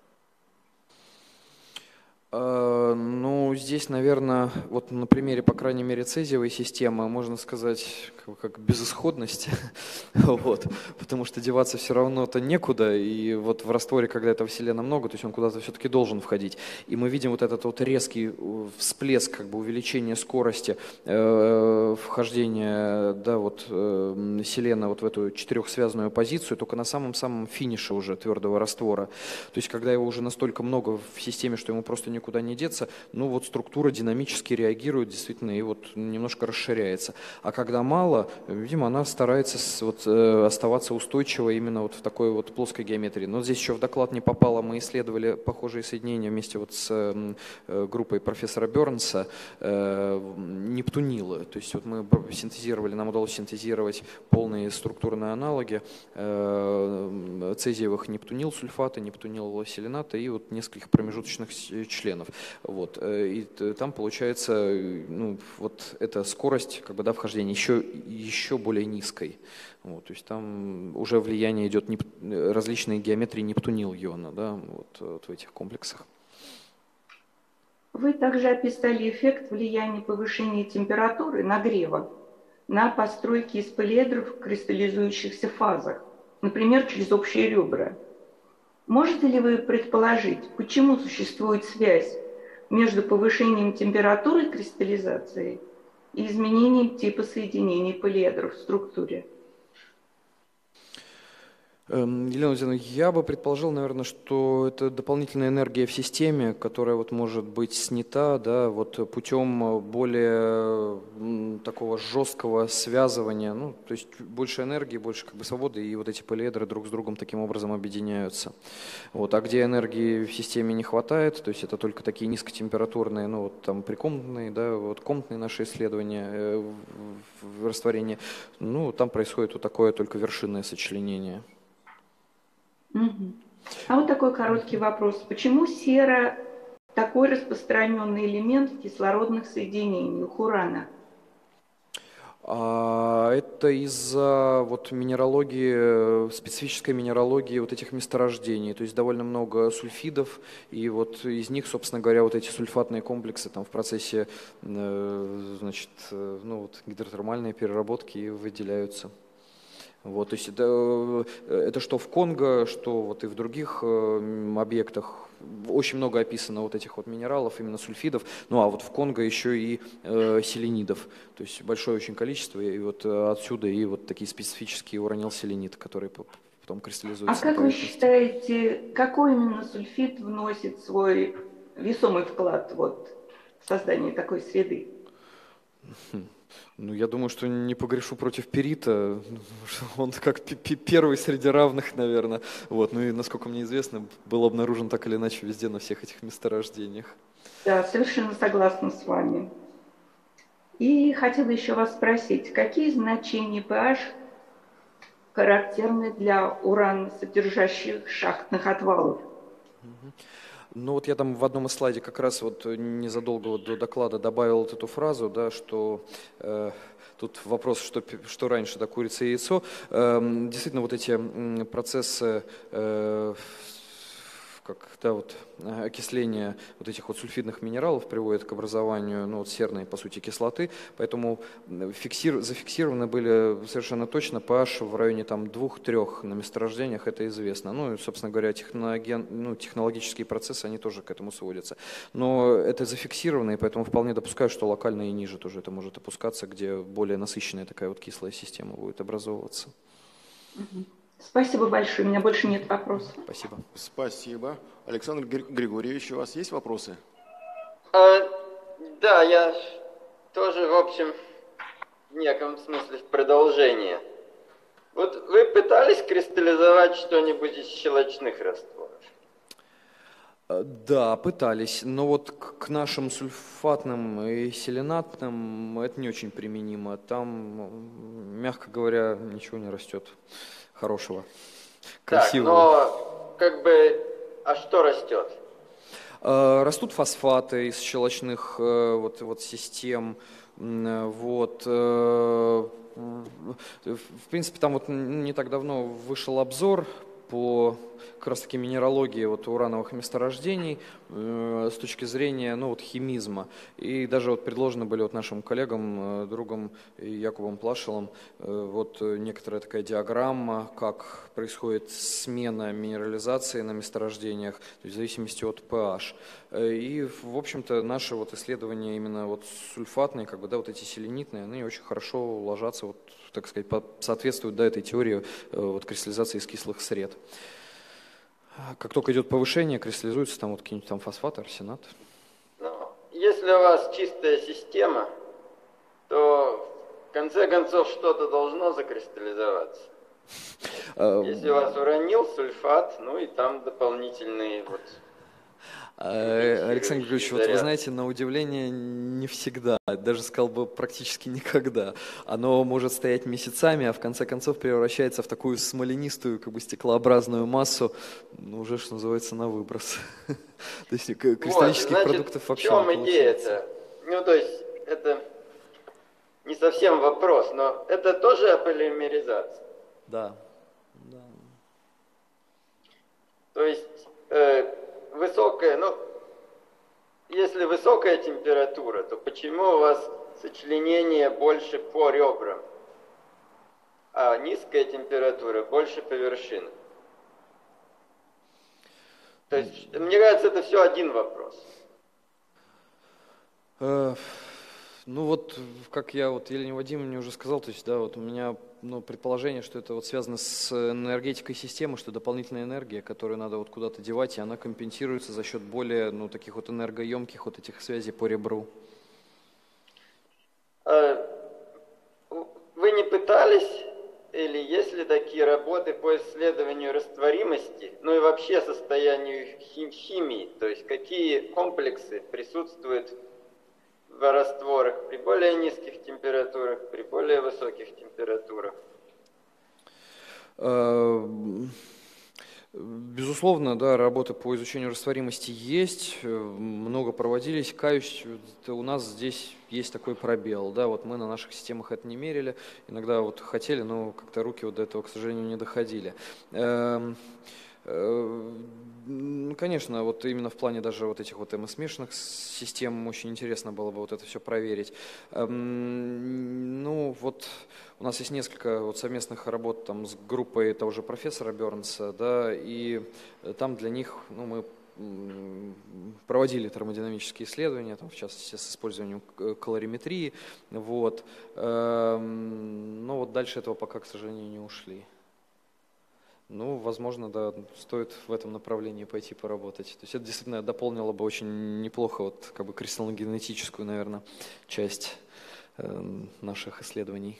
Ну, здесь, наверное, вот на примере, по крайней мере, цезиевой системы можно сказать как безысходность, вот, потому что деваться все равно-то некуда, и вот в растворе, когда этого селена много, то есть он куда-то все-таки должен входить. И мы видим вот этот вот резкий всплеск, как бы увеличение скорости вхождения, да, вот селена вот в эту четырехсвязанную позицию, только на самом-самом финише уже твердого раствора. То есть когда его уже настолько много в системе, что ему просто никуда не деться, ну вот структура динамически реагирует действительно и вот немножко расширяется. А когда мало, видимо, она старается вот, оставаться устойчивой именно вот в такой вот плоской геометрии. Но здесь еще в доклад не попало, мы исследовали похожие соединения вместе вот с группой профессора Бернса, нептунилы. То есть вот мы синтезировали, нам удалось синтезировать полные структурные аналоги цезиевых нептунил сульфата, нептунил селената и вот нескольких промежуточных членов. Вот. И там получается, ну, вот эта скорость, как бы, да, вхождения еще более низкой. Вот. То есть там уже влияние идет различные геометрии нептунил-иона, да, вот в этих комплексах. Вы также описали эффект влияния повышения температуры, нагрева, на постройки из полиэдров в кристаллизующихся фазах, например, через общие ребра. Можете ли вы предположить, почему существует связь между повышением температуры кристаллизации и изменением типа соединений полиэдров в структуре? Елена Владимировна, я бы предположил, наверное, что это дополнительная энергия в системе, которая вот может быть снята, да, вот путем более такого жесткого связывания, ну, то есть больше энергии, больше как бы свободы, и вот эти полиэдры друг с другом таким образом объединяются. Вот. А где энергии в системе не хватает, то есть это только такие низкотемпературные, ну, вот там прикомнатные, да, вот комнатные наши исследования в растворении, ну, там происходит вот такое только вершинное сочленение. А вот такой короткий вопрос. Почему сера такой распространенный элемент в кислородных соединениях урана? Это из-за вот минералогии, специфической минералогии вот этих месторождений. То есть довольно много сульфидов, и вот из них, собственно говоря, вот эти сульфатные комплексы там в процессе, значит, ну вот гидротермальной переработки и выделяются. Вот, то есть это что в Конго, что вот и в других объектах. Очень много описано вот этих вот минералов, именно сульфидов. Ну а вот в Конго еще и селенидов. То есть большое очень количество. И вот отсюда и вот такие специфические уранилселенит, которые потом кристаллизуются. А как вы считаете, какой именно сульфид вносит свой весомый вклад вот, в создание такой среды? Ну, я думаю, что не погрешу против перита, он как первый среди равных, наверное. Вот. Ну и, насколько мне известно, был обнаружен так или иначе везде на всех этих месторождениях. Да, совершенно согласна с вами. И хотела еще вас спросить, какие значения pH характерны для ураносодержащих шахтных отвалов? Ну вот я там в одном из слайдов как раз вот незадолго вот до доклада добавил вот эту фразу, да, что тут вопрос, что раньше, да, курица и яйцо. Действительно, вот эти процессы окисления вот этих вот сульфидных минералов приводит к образованию, ну, вот серной, по сути, кислоты, поэтому зафиксированы были совершенно точно pH в районе там 2-3 на месторождениях, это известно. Ну, и, собственно говоря, технологические процессы, они тоже к этому сводятся. Но это зафиксировано, и поэтому вполне допускаю, что локально и ниже тоже это может опускаться, где более насыщенная такая вот кислая система будет образовываться. Спасибо большое, у меня больше нет вопросов. Спасибо. Спасибо. Александр Григорьевич, у вас есть вопросы? Да, я тоже, в общем, в неком смысле в продолжение. Вот вы пытались кристаллизовать что-нибудь из щелочных растворов? Да, пытались, но вот к нашим сульфатным и селенатным это не очень применимо. Там, мягко говоря, ничего не растет хорошего, красивого. Так, но как бы, а что растет? Растут фосфаты из щелочных вот систем. Вот. В принципе, там вот не так давно вышел обзор по как раз таки минералогии вот урановых месторождений с точки зрения, ну, вот, химизма. И даже вот предложены были вот нашим коллегам, другом Якубом Плашелом вот некоторая такая диаграмма, как происходит смена минерализации на месторождениях, то есть в зависимости от pH. И, в общем-то, наши вот исследования именно вот сульфатные, как бы, да, вот эти селенитные, они очень хорошо ложатся, вот, так сказать, соответствуют, да, этой теории вот кристаллизации из кислых сред. Как только идет повышение, кристаллизуются там вот какие-нибудь там фосфаты, арсенат. Ну, если у вас чистая система, то в конце концов что-то должно закристаллизоваться. Если у вас уранил, сульфат, ну и там дополнительные вот... Александр Григорьевич, вот вы знаете, на удивление не всегда, даже сказал бы практически никогда. Оно может стоять месяцами, а в конце концов превращается в такую смоленистую, как бы стеклообразную массу, ну, уже, что называется, на выброс. То есть кристаллических продуктов вообще не получается. В чем идея-то? Ну, то есть это не совсем вопрос, но это тоже о полимеризации. Да. То есть высокая, ну, если высокая температура, то почему у вас сочленение больше по ребрам, а низкая температура больше по вершинам? То есть, мне кажется, это все один вопрос. Ну вот, как я вот Елене Вадимовне уже сказал, то есть, да, вот у меня предположение, что это вот связано с энергетикой системы, что дополнительная энергия, которую надо вот куда-то девать, и она компенсируется за счет более, таких вот энергоемких вот этих связей по ребру. Вы не пытались, или есть ли такие работы по исследованию растворимости, ну и вообще состоянию химии, то есть какие комплексы присутствуют в растворах при более низких температурах, при более высоких температурах? Безусловно, да, работы по изучению растворимости есть, много проводились. Каюсь, у нас здесь есть такой пробел, да, вот мы на наших системах это не мерили, иногда вот хотели, но как-то руки вот до этого, к сожалению, не доходили. Конечно, вот именно в плане даже вот этих вот смешанных систем очень интересно было бы вот это все проверить. Ну, вот у нас есть несколько вот совместных работ там с группой того же профессора Бернса, да, и там для них, ну, мы проводили термодинамические исследования, там, в частности, с использованием калориметрии, вот, но вот дальше этого пока, к сожалению, не ушли. Ну, возможно, да, стоит в этом направлении пойти поработать. То есть это действительно дополнило бы очень неплохо вот как бы кристаллогенетическую, наверное, часть наших исследований.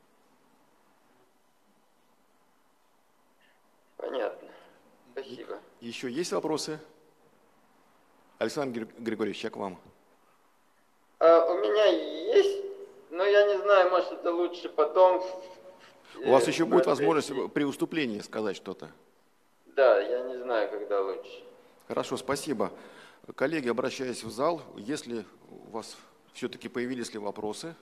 Понятно. Спасибо. Еще есть вопросы? Александр Григорьевич, я к вам. У меня есть, но я не знаю, может, это лучше потом. У вас еще будет возможность при выступлении сказать что-то. Да, я не знаю, когда лучше. Хорошо, спасибо. Коллеги, обращаясь в зал, если у вас все-таки появились ли вопросы?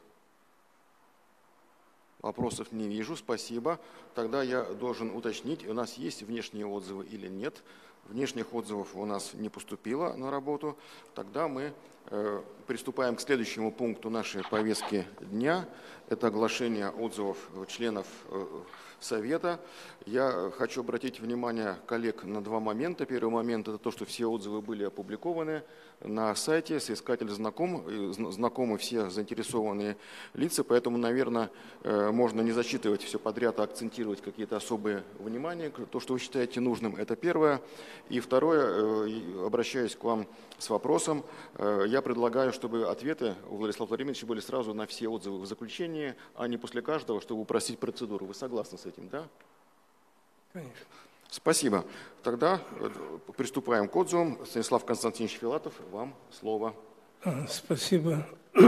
Вопросов не вижу, спасибо. Тогда я должен уточнить, у нас есть внешние отзывы или нет. Внешних отзывов у нас не поступило на работу. Тогда мы приступаем к следующему пункту нашей повестки дня. Это оглашение отзывов членов Совета. Я хочу обратить внимание коллег на два момента. Первый момент – это то, что все отзывы были опубликованы на сайте, соискатель знакомы все заинтересованные лица, поэтому, наверное, можно не зачитывать все подряд, а акцентировать какие-то особые внимания, то, что вы считаете нужным, это первое. И второе, обращаюсь к вам с вопросом, я предлагаю, чтобы ответы у Владислава Владимировича были сразу на все отзывы в заключении, а не после каждого, чтобы упростить процедуру. Вы согласны с этим, да? Конечно. Спасибо. Тогда приступаем к отзывам. Станислав Константинович Филатов, вам слово. Спасибо.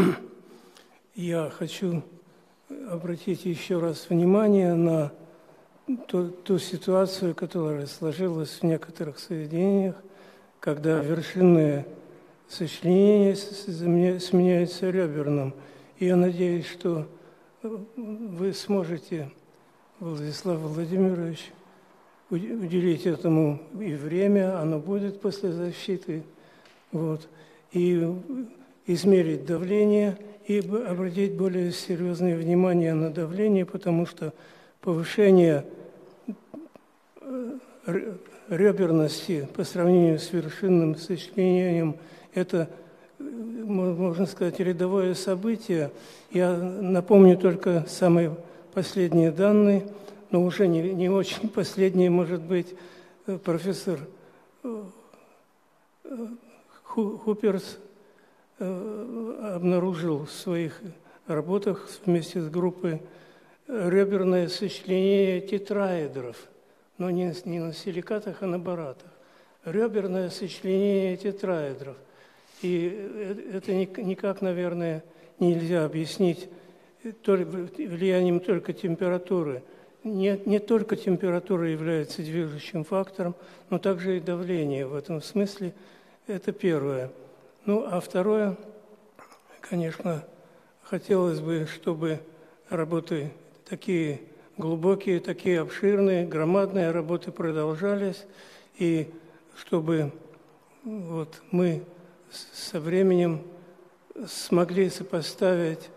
Я хочу обратить еще раз внимание на ту ситуацию, которая сложилась в некоторых соединениях, когда вершинное сочленение сменяется реберным. И я надеюсь, что вы сможете, Владислав Владимирович, уделить этому и время, оно будет после защиты, вот, и измерить давление, и обратить более серьезное внимание на давление, потому что повышение реберности по сравнению с вершинным сочленением – это, можно сказать, рядовое событие. Я напомню только самые последние данные, но уже не очень последние, может быть, профессор Хуперс обнаружил в своих работах вместе с группой реберное сочленение тетраэдров, но не на силикатах, а на баратах. Реберное сочленение тетраэдров. И это никак, наверное, нельзя объяснить влиянием только температуры. Не только температура является движущим фактором, но также и давление в этом смысле. Это первое. Ну, а второе, конечно, хотелось бы, чтобы работы такие глубокие, такие обширные, громадные работы продолжались, и чтобы вот мы со временем смогли сопоставить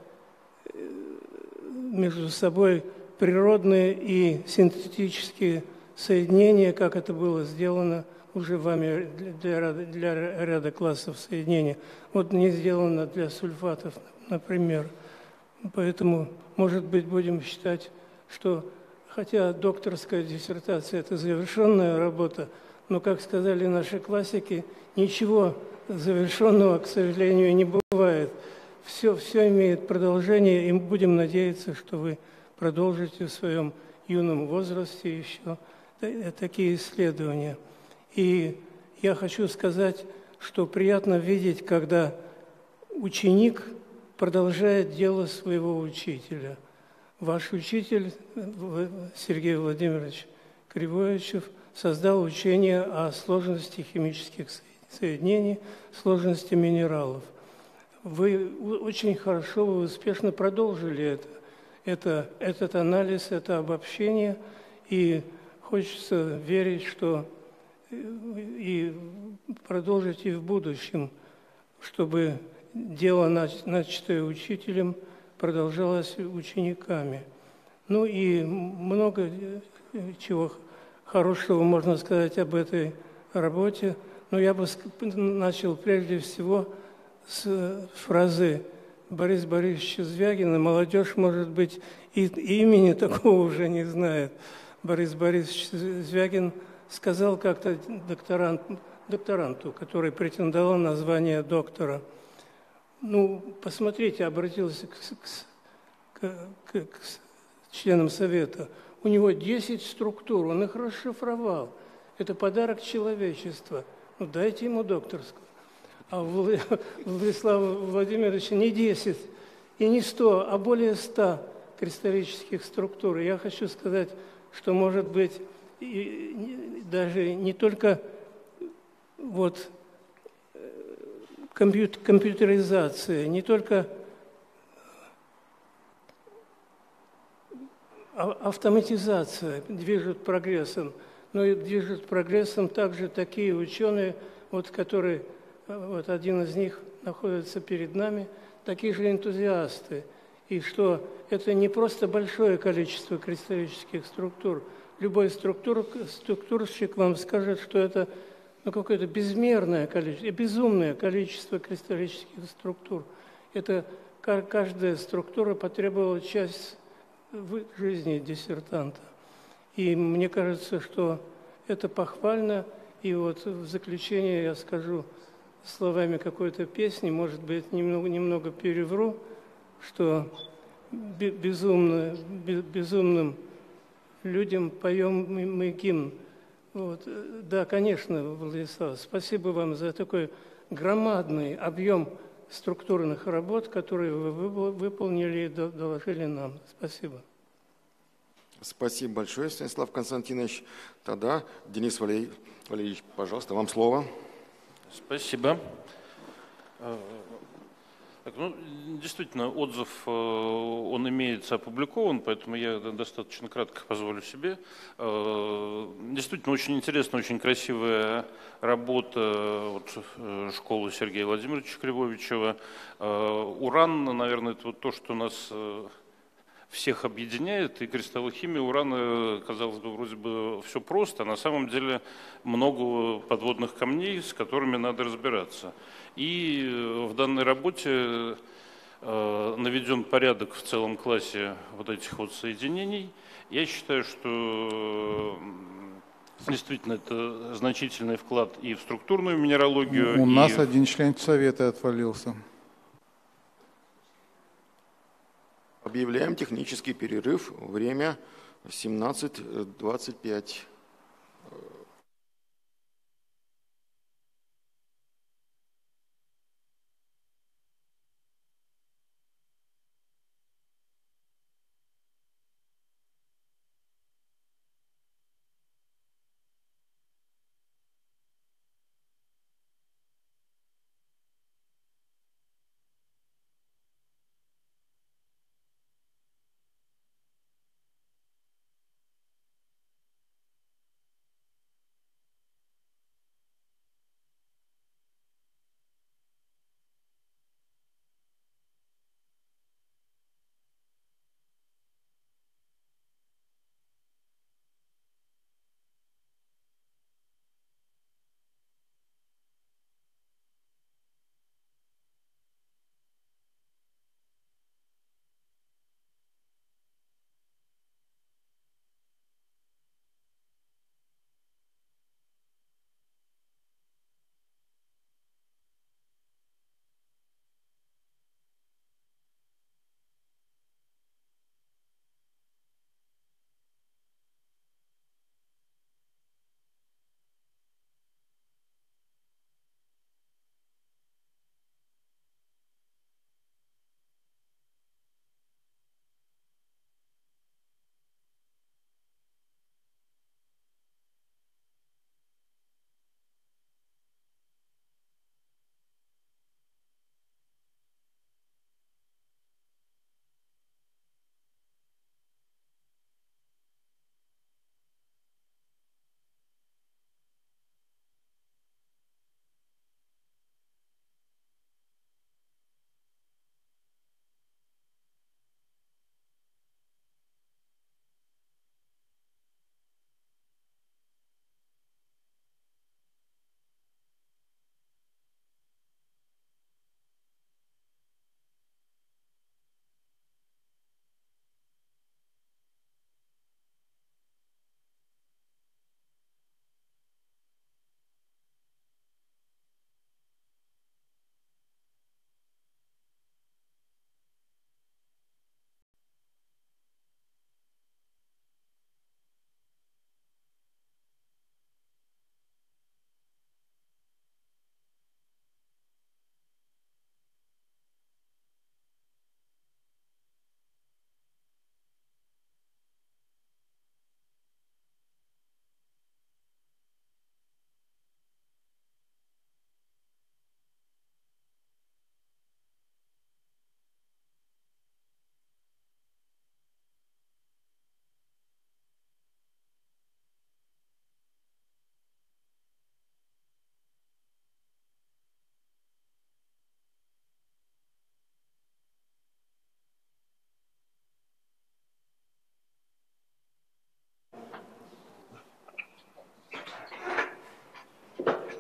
между собой природные и синтетические соединения, как это было сделано уже вами для ряда классов соединений. Вот не сделано для сульфатов, например. Поэтому, может быть, будем считать, что, хотя докторская диссертация – это завершенная работа, но, как сказали наши классики, ничего завершенного, к сожалению, не бывает. Все имеет продолжение, и будем надеяться, что вы продолжите в своем юном возрасте еще такие исследования. И я хочу сказать, что приятно видеть, когда ученик продолжает дело своего учителя. Ваш учитель, Сергей Владимирович Кривоичев, создал учение о сложности химических соединений, сложности минералов. Вы очень хорошо, вы успешно продолжили этот анализ, это обобщение, и хочется верить, что и продолжить и в будущем, чтобы дело, начатое учителем, продолжалось учениками. Ну и много чего хорошего можно сказать об этой работе. Но я бы начал прежде всего с фразы Бориса Борисовича Звягина. Молодежь, может быть, и имени такого уже не знает. Борис Борисович Звягин сказал как-то докторанту, который претендовал на звание доктора: ну, посмотрите, обратился к членам Совета, у него 10 структур, он их расшифровал. Это подарок человечества. Ну, дайте ему докторскую. А у Владислава Владимировича не 10 и не 100, а более 100 кристаллических структур. И я хочу сказать, что, может быть, даже не только вот компьютеризация, не только автоматизация движет прогрессом, но и движет прогрессом также такие ученые, вот, которые, вот один из них находится перед нами, такие же энтузиасты. И что это не просто большое количество кристаллических структур. Любой структурщик вам скажет, что это какое-то безмерное количество, безумное количество кристаллических структур. Это каждая структура потребовала часть в жизни диссертанта. И мне кажется, что это похвально. И вот в заключение я скажу словами какой-то песни, может быть, немного перевру, что безумным людям поем мы гимн. Вот. Да, конечно, Владислав, спасибо вам за такой громадный объем структурных работ, которые вы выполнили и доложили нам. Спасибо. Спасибо большое, Станислав Константинович. Тогда Денис Валерьевич, пожалуйста, вам слово. Спасибо. Ну, действительно, отзыв, он имеется опубликован, поэтому я достаточно кратко позволю себе. Действительно, очень интересная, очень красивая работа школы Сергея Владимировича Кривовичева. Уран, наверное, это вот то, что нас всех объединяет, и кристаллохимия урана, казалось бы, вроде бы все просто, а на самом деле много подводных камней, с которыми надо разбираться. И в данной работе наведен порядок в целом классе вот этих вот соединений. Я считаю, что действительно это значительный вклад и в структурную минералогию. У нас один член Совета отвалился. Объявляем технический перерыв. Время 17:25.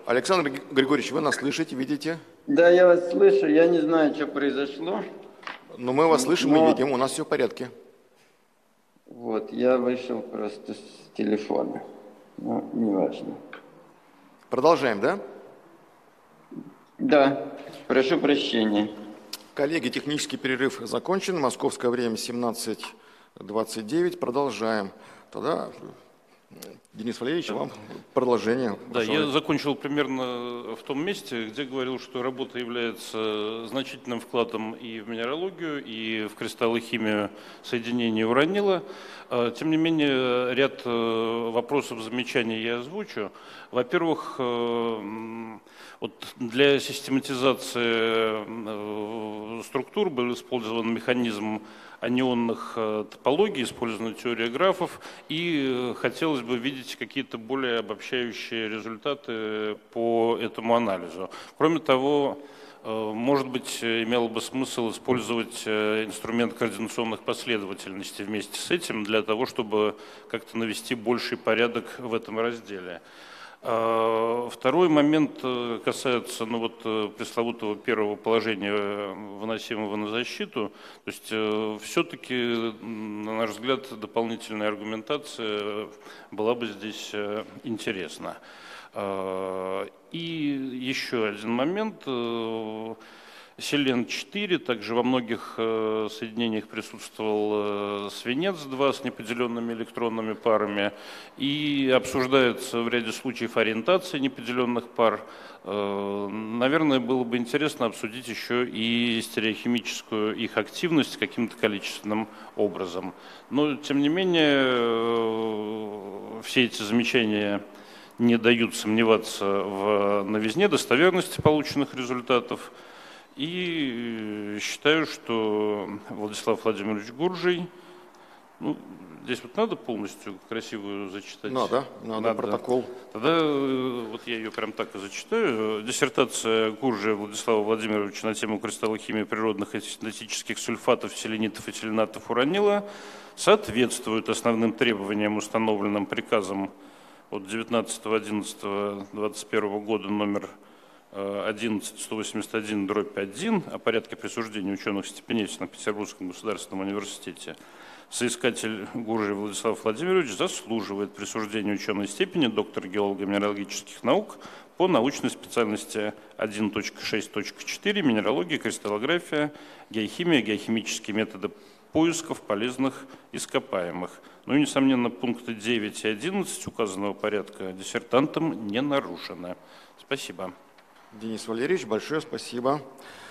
Александр Григорьевич, вы нас слышите, видите? Да, я вас слышу, я не знаю, что произошло. Но мы вас слышим и видим, у нас все в порядке. Вот, я вышел просто с телефона. Ну, неважно. Продолжаем, да? Да, прошу прощения. Коллеги, технический перерыв закончен. Московское время 17:29. Продолжаем. Тогда, Денис Валерьевич, вам продолжение. Да, я закончил примерно в том месте, где говорил, что работа является значительным вкладом и в минералогию, и в кристаллохимию соединений уранила. Тем не менее, ряд вопросов, замечаний я озвучу. Во-первых, вот для систематизации структур был использован механизм анионных топологий, использована теория графов, и хотелось бы видеть какие-то более обобщающие результаты по этому анализу. Кроме того, может быть, имело бы смысл использовать инструмент координационных последовательностей вместе с этим, для того, чтобы как-то навести больший порядок в этом разделе. Второй момент касается пресловутого первого положения, выносимого на защиту. То есть все-таки, на наш взгляд, дополнительная аргументация была бы здесь интересна. И еще один момент. Селен-4, также во многих соединениях присутствовал свинец-2 с неподеленными электронными парами, и обсуждается в ряде случаев ориентация неподеленных пар. Наверное, было бы интересно обсудить еще и стереохимическую их активность каким-то количественным образом. Но, тем не менее, все эти замечания не дают сомневаться в новизне, достоверности полученных результатов. И считаю, что Владислав Владимирович Гуржий, здесь вот надо полностью красивую зачитать? Надо протокол. Тогда вот я ее прям так и зачитаю. Диссертация Гуржия Владислава Владимировича на тему кристаллохимии природных и синтетических сульфатов, селенитов и селенатов уранила соответствует основным требованиям, установленным приказом от 19.11.21 года номер 11.181/1 о порядке присуждения ученых степеней в Санкт-Петербургском государственном университете. Соискатель Гуржий Владислав Владимирович заслуживает присуждения ученой степени доктор геолого-минералогических наук по научной специальности 1.6.4 минералогия, кристаллография, геохимия, геохимические методы поисков полезных ископаемых. Ну и, несомненно, пункты 9 и 11 указанного порядка диссертантом не нарушены. Спасибо. Денис Валерьевич, большое спасибо.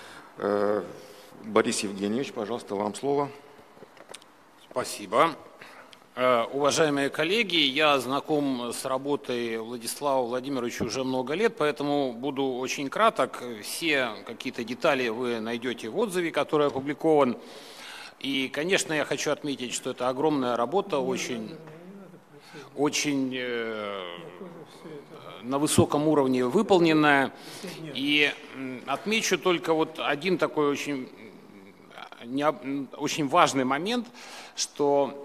Борис Евгеньевич, пожалуйста, вам слово. Спасибо. Уважаемые коллеги, я знаком с работой Владислава Владимировича уже много лет, поэтому буду очень краток. Все какие-то детали вы найдете в отзыве, который опубликован. И, конечно, я хочу отметить, что это огромная работа, очень на высоком уровне выполненная. И отмечу только вот один такой очень важный момент, что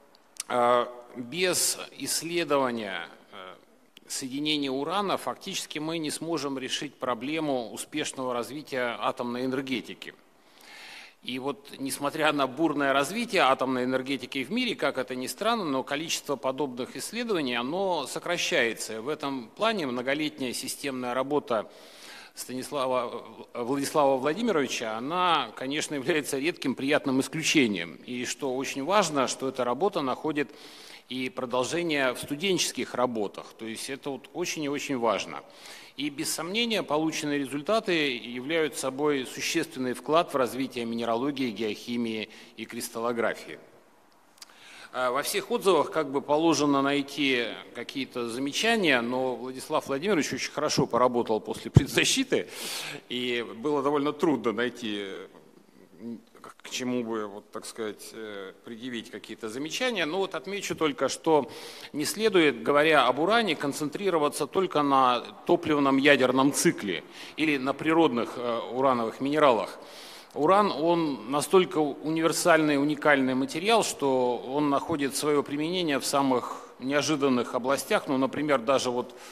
без исследования соединения урана фактически мы не сможем решить проблему успешного развития атомной энергетики. И вот, несмотря на бурное развитие атомной энергетики в мире, как это ни странно, но количество подобных исследований, оно сокращается. В этом плане многолетняя системная работа Владислава Владимировича, она, конечно, является редким приятным исключением. И что очень важно, что эта работа находит и продолжение в студенческих работах. То есть это вот очень и очень важно. И без сомнения полученные результаты являются собой существенный вклад в развитие минералогии, геохимии и кристаллографии. Во всех отзывах как бы положено найти какие-то замечания, но Владислав Владимирович очень хорошо поработал после предзащиты, и было довольно трудно найти, к чему бы, вот, так сказать, предъявить какие-то замечания. Но вот отмечу только, что не следует, говоря об уране, концентрироваться только на топливном ядерном цикле или на природных урановых минералах. Уран, он настолько универсальный, уникальный материал, что он находит свое применение в самых неожиданных областях. Ну, например, даже вот в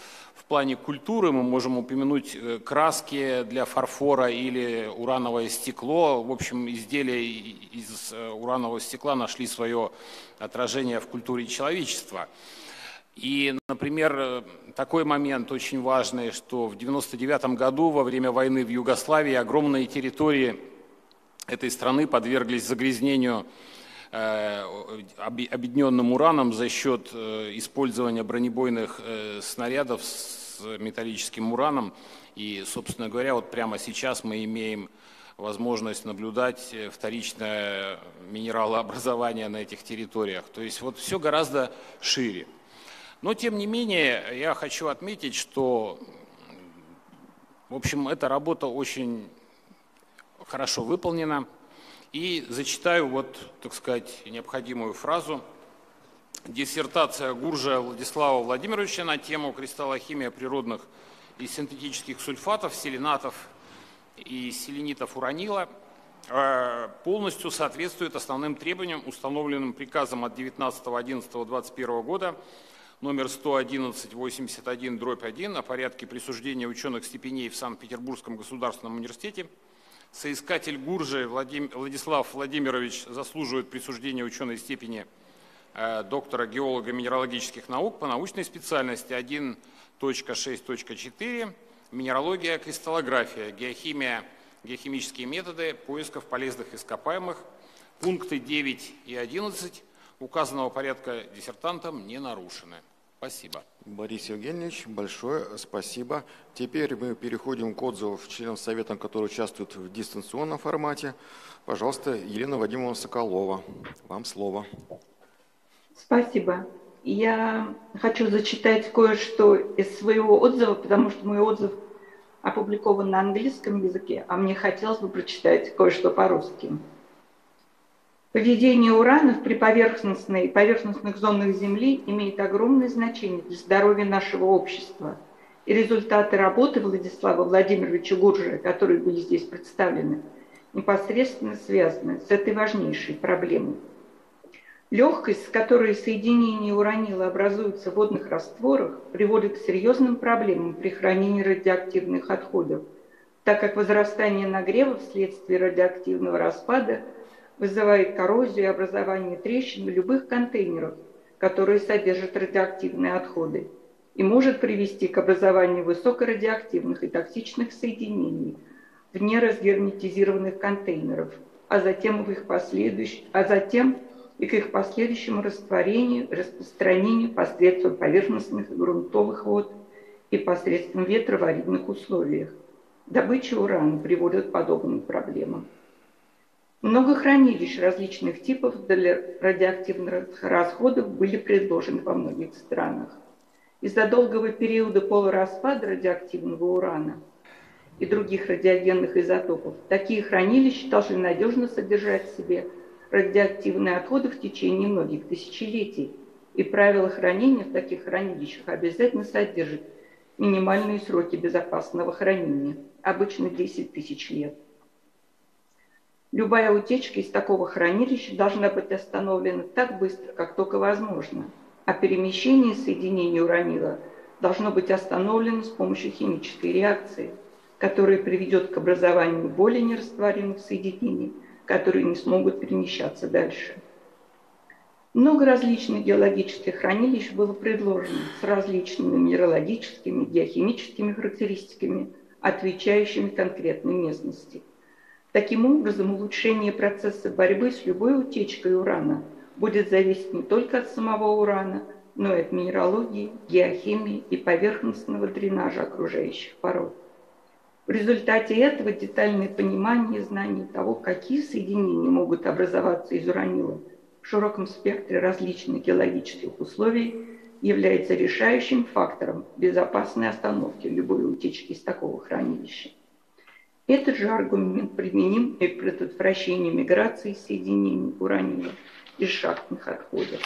В плане культуры мы можем упомянуть краски для фарфора или урановое стекло. В общем, изделия из уранового стекла нашли свое отражение в культуре человечества. И, например, такой момент очень важный, что в 1999 году во время войны в Югославии огромные территории этой страны подверглись загрязнению объединенным ураном за счет использования бронебойных снарядов с металлическим ураном. И, собственно говоря, вот прямо сейчас мы имеем возможность наблюдать вторичное минералообразование на этих территориях. То есть вот все гораздо шире. Но, тем не менее, я хочу отметить, что, в общем, эта работа очень хорошо выполнена. И зачитаю, вот, так сказать, необходимую фразу. Диссертация Гуржия Владислава Владимировича на тему кристаллохимия природных и синтетических сульфатов, селенатов и селенитов уранила полностью соответствует основным требованиям, установленным приказом от 19.11.21 года номер 111/81/1 о порядке присуждения ученых степеней в Санкт-Петербургском государственном университете. Соискатель Гуржи Владислав Владимирович заслуживает присуждения ученой степени доктора геолого-минералогических наук по научной специальности 1.6.4 минералогия, кристаллография, геохимия, геохимические методы поисков полезных ископаемых. Пункты 9 и 11 указанного порядка диссертантом не нарушены. Спасибо. Борис Евгеньевич, большое спасибо. Теперь мы переходим к отзывам членов Совета, которые участвуют в дистанционном формате. Пожалуйста, Елена Вадимовна Соколова, вам слово. Спасибо. Я хочу зачитать кое-что из своего отзыва, потому что мой отзыв опубликован на английском языке, а мне хотелось бы прочитать кое-что по-русски. Поведение уранов при поверхностной и поверхностных зонах Земли имеет огромное значение для здоровья нашего общества. И результаты работы Владислава Владимировича Гуржия, которые были здесь представлены, непосредственно связаны с этой важнейшей проблемой. Легкость, с которой соединения уранила образуются в водных растворах, приводит к серьезным проблемам при хранении радиоактивных отходов, так как возрастание нагрева вследствие радиоактивного распада вызывает коррозию и образование трещин в любых контейнерах, которые содержат радиоактивные отходы, и может привести к образованию высокорадиоактивных и токсичных соединений в неразгерметизированных контейнерах, а затем и к их последующему растворению, распространению посредством поверхностных и грунтовых вод и посредством ветра в аридных условиях. Добыча урана приводит к подобным проблемам. Много хранилищ различных типов для радиоактивных расходов были предложены во многих странах. Из-за долгого периода полураспада радиоактивного урана и других радиогенных изотопов такие хранилища должны надежно содержать в себе радиоактивные отходы в течение многих тысячелетий, и правила хранения в таких хранилищах обязательно содержат минимальные сроки безопасного хранения, обычно 10 тысяч лет. Любая утечка из такого хранилища должна быть остановлена так быстро, как только возможно, а перемещение соединений уранила должно быть остановлено с помощью химической реакции, которая приведет к образованию более нерастворимых соединений, которые не смогут перемещаться дальше. Много различных геологических хранилищ было предложено с различными минералогическими, геохимическими характеристиками, отвечающими конкретной местности. Таким образом, улучшение процесса борьбы с любой утечкой урана будет зависеть не только от самого урана, но и от минералогии, геохимии и поверхностного дренажа окружающих пород. В результате этого детальное понимание и знание того, какие соединения могут образоваться из уранила в широком спектре различных геологических условий, является решающим фактором безопасной остановки любой утечки из такого хранилища. Этот же аргумент применим и к предотвращению миграции соединений уранила из шахтных отходов.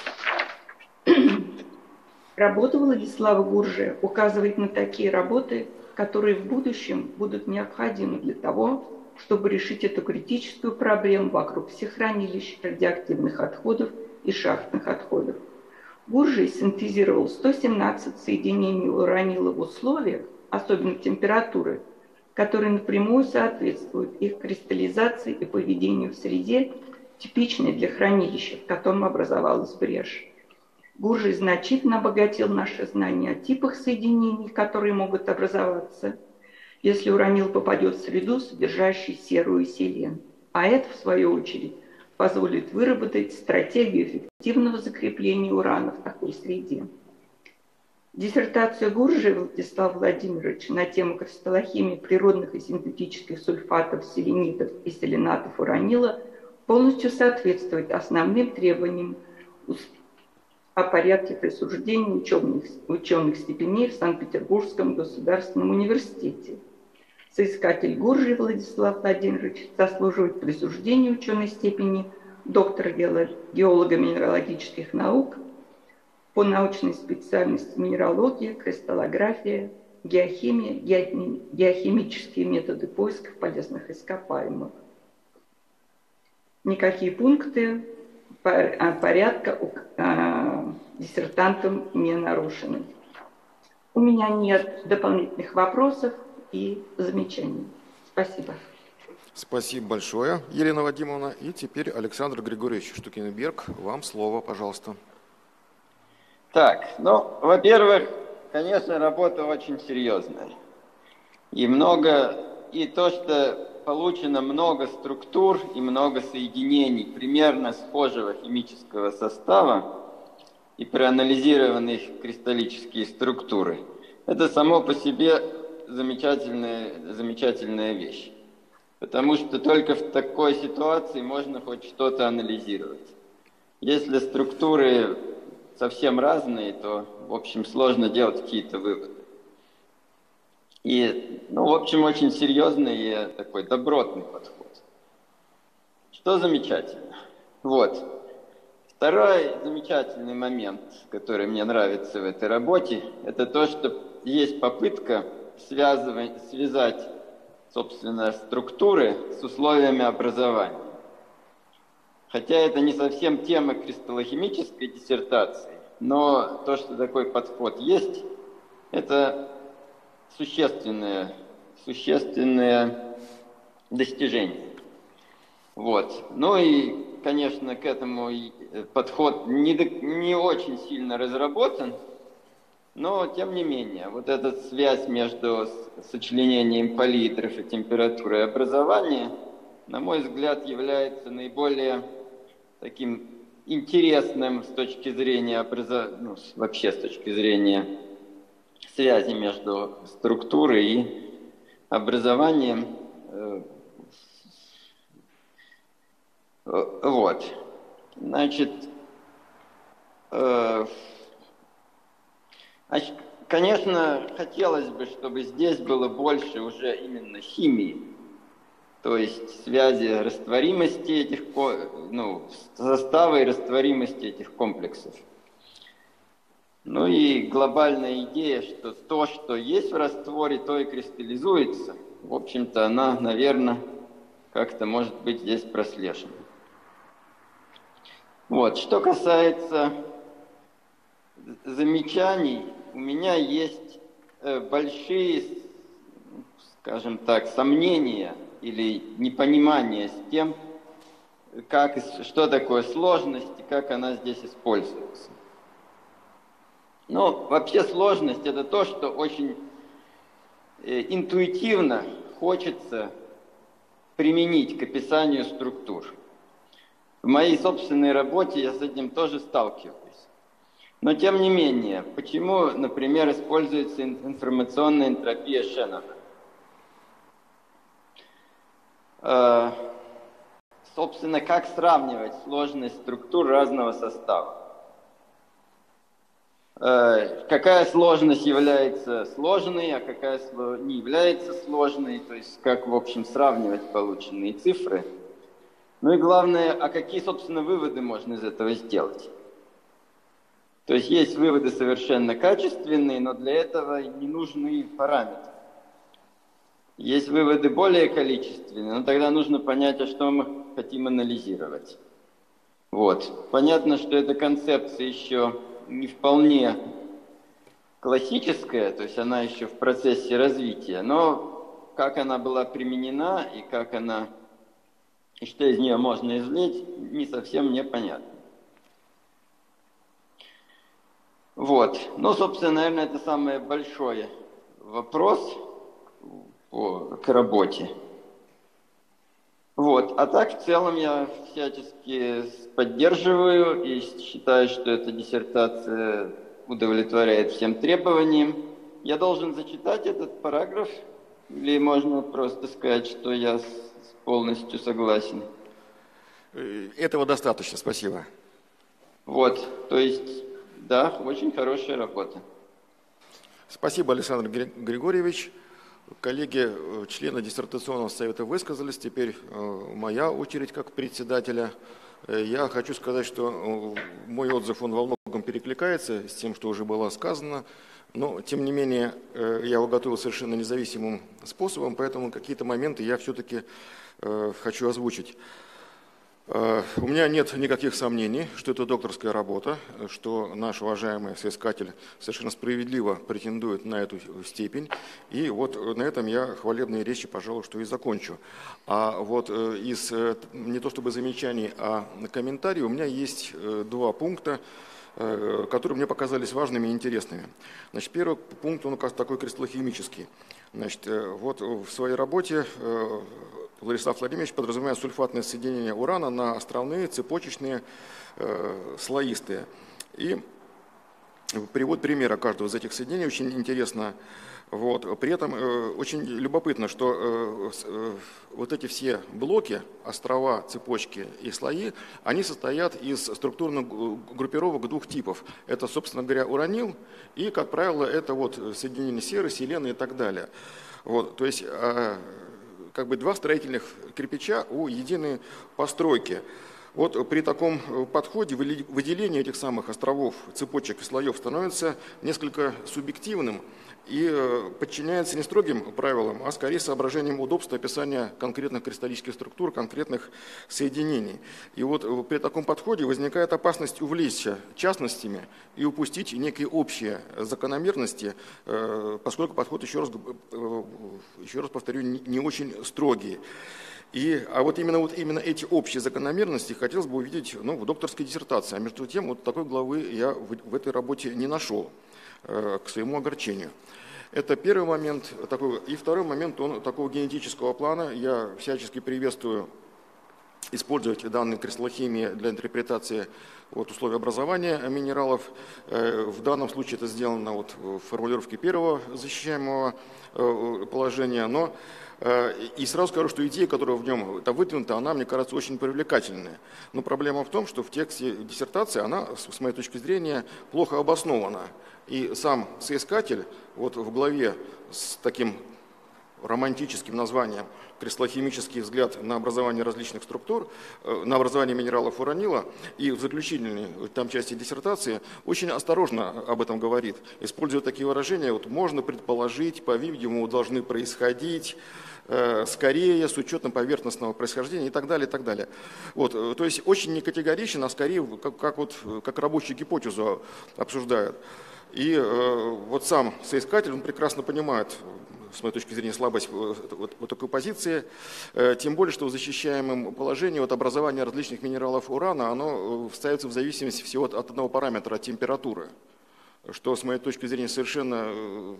Работа Владислава Гуржия указывает на такие работы, которые в будущем будут необходимы для того, чтобы решить эту критическую проблему вокруг всех хранилищ радиоактивных отходов и шахтных отходов. Гуржий синтезировал 117 соединений уранила в условиях, особенно температуры, которые напрямую соответствуют их кристаллизации и поведению в среде, типичной для хранилища, в котором образовалась брешь. Гуржий значительно обогатил наши знания о типах соединений, которые могут образоваться, если уранил попадет в среду, содержащую серу и селен. А это, в свою очередь, позволит выработать стратегию эффективного закрепления урана в такой среде. Диссертация Гуржия Владислава Владимировича на тему кристаллохимии природных и синтетических сульфатов, селенитов и селенатов уранила полностью соответствует основным требованиям о порядке присуждения ученых степеней в Санкт-Петербургском государственном университете. Соискатель Гуржий Владислав Владимирович заслуживает присуждения ученой степени доктора геолого-минералогических наук по научной специальности минералогия, кристаллография, геохимия, геохимические методы поиска полезных ископаемых. Никакие пункты порядка диссертантом не нарушены. У меня нет дополнительных вопросов и замечаний. Спасибо. Спасибо большое, Елена Вадимовна. И теперь Александр Григорьевич Штукенберг. Вам слово, пожалуйста. Так, ну, во-первых, конечно, работа очень серьезная. И то, что получено много структур и много соединений примерно схожего химического состава и проанализированы их кристаллические структуры, это само по себе замечательная вещь. Потому что только в такой ситуации можно хоть что-то анализировать. Если структуры совсем разные, то, в общем, сложно делать какие-то выводы. И, в общем, очень серьезный и такой добротный подход. Что замечательно. Вот. Второй замечательный момент, который мне нравится в этой работе, это то, что есть попытка связать, собственно, структуры с условиями образования. Хотя это не совсем тема кристаллохимической диссертации, но то, что такой подход есть, это существенное достижение. Вот. Ну и, конечно, к этому подход не очень сильно разработан, но, тем не менее, вот эта связь между сочленением палитров и температурой образования, на мой взгляд, является наиболее таким интересным с точки зрения вообще с точки зрения связи между структурой и образованием. Вот. Значит, конечно, хотелось бы, чтобы здесь было больше уже именно химии, то есть связи растворимости этих, состава и растворимости этих комплексов. Ну и глобальная идея, что то, что есть в растворе, то и кристаллизуется. В общем-то, она, наверное, как-то может быть здесь прослежена. Вот. Что касается замечаний, у меня есть большие, скажем так, сомнения или непонимание с тем, что такое сложность и как она здесь используется. Вообще сложность – это то, что очень интуитивно хочется применить к описанию структур. В моей собственной работе я с этим тоже сталкиваюсь. Но тем не менее, почему, например, используется информационная энтропия Шеннона? Собственно, как сравнивать сложность структур разного состава? Какая сложность является сложной, а какая не является сложной, то есть как, в общем, сравнивать полученные цифры. Ну и главное, а какие, собственно, выводы можно из этого сделать? То есть выводы совершенно качественные, но для этого не нужны параметры. Есть выводы более количественные, но тогда нужно понять, а что мы хотим анализировать. Вот. Понятно, что эта концепция еще не вполне классическая, то есть она еще в процессе развития, но как она была применена и и что из нее можно извлечь, не совсем мне понятно. Вот. Ну, собственно, наверное, это самый большой вопрос к работе. Вот. А так, в целом, я всячески поддерживаю и считаю, что эта диссертация удовлетворяет всем требованиям. Я должен зачитать этот параграф, или можно просто сказать, что я полностью согласен? Этого достаточно, спасибо. Вот, то есть, да, очень хорошая работа. Спасибо, Александр Григорьевич. Коллеги, члены диссертационного совета высказались. Теперь моя очередь как председателя. Я хочу сказать, что мой отзыв, он во многом перекликается с тем, что уже было сказано. Но, тем не менее, я его готовил совершенно независимым способом, поэтому какие-то моменты я все-таки хочу озвучить. У меня нет никаких сомнений, что это докторская работа, что наш уважаемый соискатель совершенно справедливо претендует на эту степень. И вот на этом я хвалебные речи, пожалуй, что и закончу. А вот из не то чтобы замечаний, а комментариев у меня есть два пункта, которые мне показались важными и интересными. Значит, первый пункт, он такой кристаллохимический. Значит, вот в своей работе Владислав Владимирович подразумевает сульфатное соединение урана на островные, цепочечные, слоистые. И привод примера каждого из этих соединений очень интересно. Вот. При этом очень любопытно, что вот эти все блоки, острова, цепочки и слои, они состоят из структурных группировок двух типов. Это, собственно говоря, уранил и, как правило, это вот соединение серы, селены и так далее. Вот. То есть как бы два строительных кирпича у единой постройки. Вот при таком подходе выделение этих самых островов, цепочек и слоев становится несколько субъективным и подчиняется не строгим правилам, а скорее соображениям удобства описания конкретных кристаллических структур, конкретных соединений. И вот при таком подходе возникает опасность увлечься частностями и упустить некие общие закономерности, поскольку подход, еще раз повторю, не очень строгий. А вот именно эти общие закономерности хотелось бы увидеть в докторской диссертации. А между тем, вот такой главы я в этой работе не нашел, к своему огорчению. Это первый момент. И второй момент, он такого генетического плана. Я всячески приветствую использовать данные кристаллохимии для интерпретации условий образования минералов. В данном случае это сделано в формулировке первого защищаемого положения. Но и сразу скажу, что идея, которая в нем выдвинута, она, мне кажется, очень привлекательная. Но проблема в том, что в тексте диссертации она, с моей точки зрения, плохо обоснована. И сам соискатель в главе с таким романтическим названием «Кристаллохимический взгляд на образование различных структур», на образование минералов уранила, и в заключительной части диссертации очень осторожно об этом говорит, используя такие выражения: можно предположить, по-видимому, должны происходить, скорее, с учетом поверхностного происхождения и так далее, и так далее. То есть очень не категоричен, а скорее как рабочую гипотезу обсуждают. И сам соискатель, он прекрасно понимает, с моей точки зрения, слабость такой позиции, тем более, что в защищаемом положении образование различных минералов урана, оно ставится в зависимости всего от одного параметра, от температуры, что, с моей точки зрения, совершенно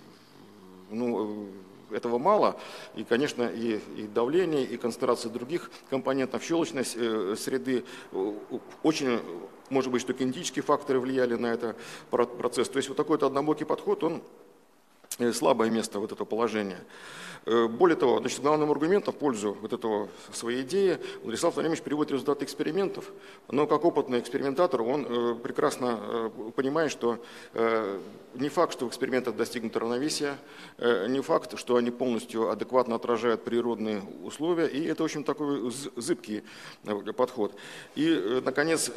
этого мало, и, конечно, и давление, и концентрация других компонентов щелочной среды, очень, может быть, что кинетические факторы влияли на этот процесс. То есть такой однобокий подход, он слабое место этого положения. Более того, главным аргументом в пользу этого своей идеи Владислав Владимирович приводит результаты экспериментов, но как опытный экспериментатор он прекрасно понимает, что не факт, что в экспериментах достигнуто равновесие, не факт, что они полностью адекватно отражают природные условия, и это, в общем, такой зыбкий подход. И, наконец,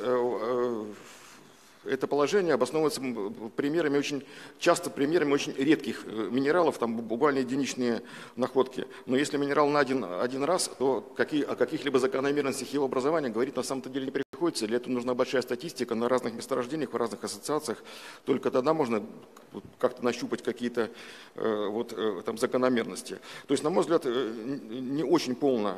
это положение обосновывается примерами очень редких минералов, там буквально единичные находки. Но если минерал найден один раз, то о каких-либо закономерностях его образования говорить на самом-то деле не приходится. приходится. Для этого нужна большая статистика на разных месторождениях, в разных ассоциациях. Только тогда можно как-то нащупать какие-то там закономерности. То есть, на мой взгляд, не очень полно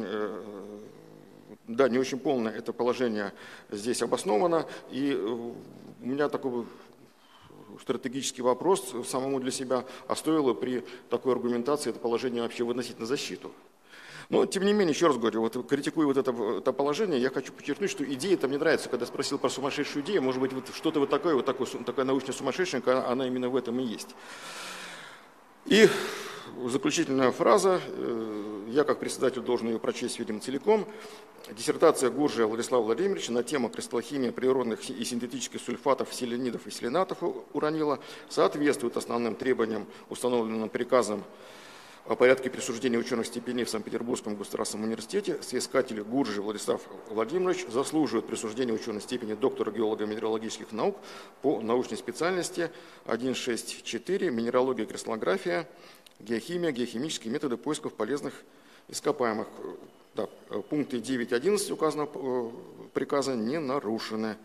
это положение здесь обосновано. И у меня такой стратегический вопрос самому для себя, а стоило при такой аргументации это положение вообще выносить на защиту? Но, тем не менее, еще раз говорю, критикуя это положение, я хочу подчеркнуть, что идея-то мне нравится. Когда я спросил про сумасшедшую идею, может быть, что-то такая научная сумасшедшая, она именно в этом и есть. И заключительная фраза, я как председатель должен ее прочесть, видимо, целиком. Диссертация Гуржия Владислава Владимировича на тему кристаллохимии природных и синтетических сульфатов, селенидов и селенатов уранила соответствует основным требованиям, установленным приказом о порядке присуждения ученых степеней в Санкт-Петербургском государственном университете. Соискатель Гуржи Владислав Владимирович заслуживает присуждения ученой степени доктора геолого-минералогических наук по научной специальности 1.6.4 «Минералогия и кристаллография, геохимия, геохимические методы поисков полезных ископаемых». Да, пункты 9.11 указанного приказа не нарушены.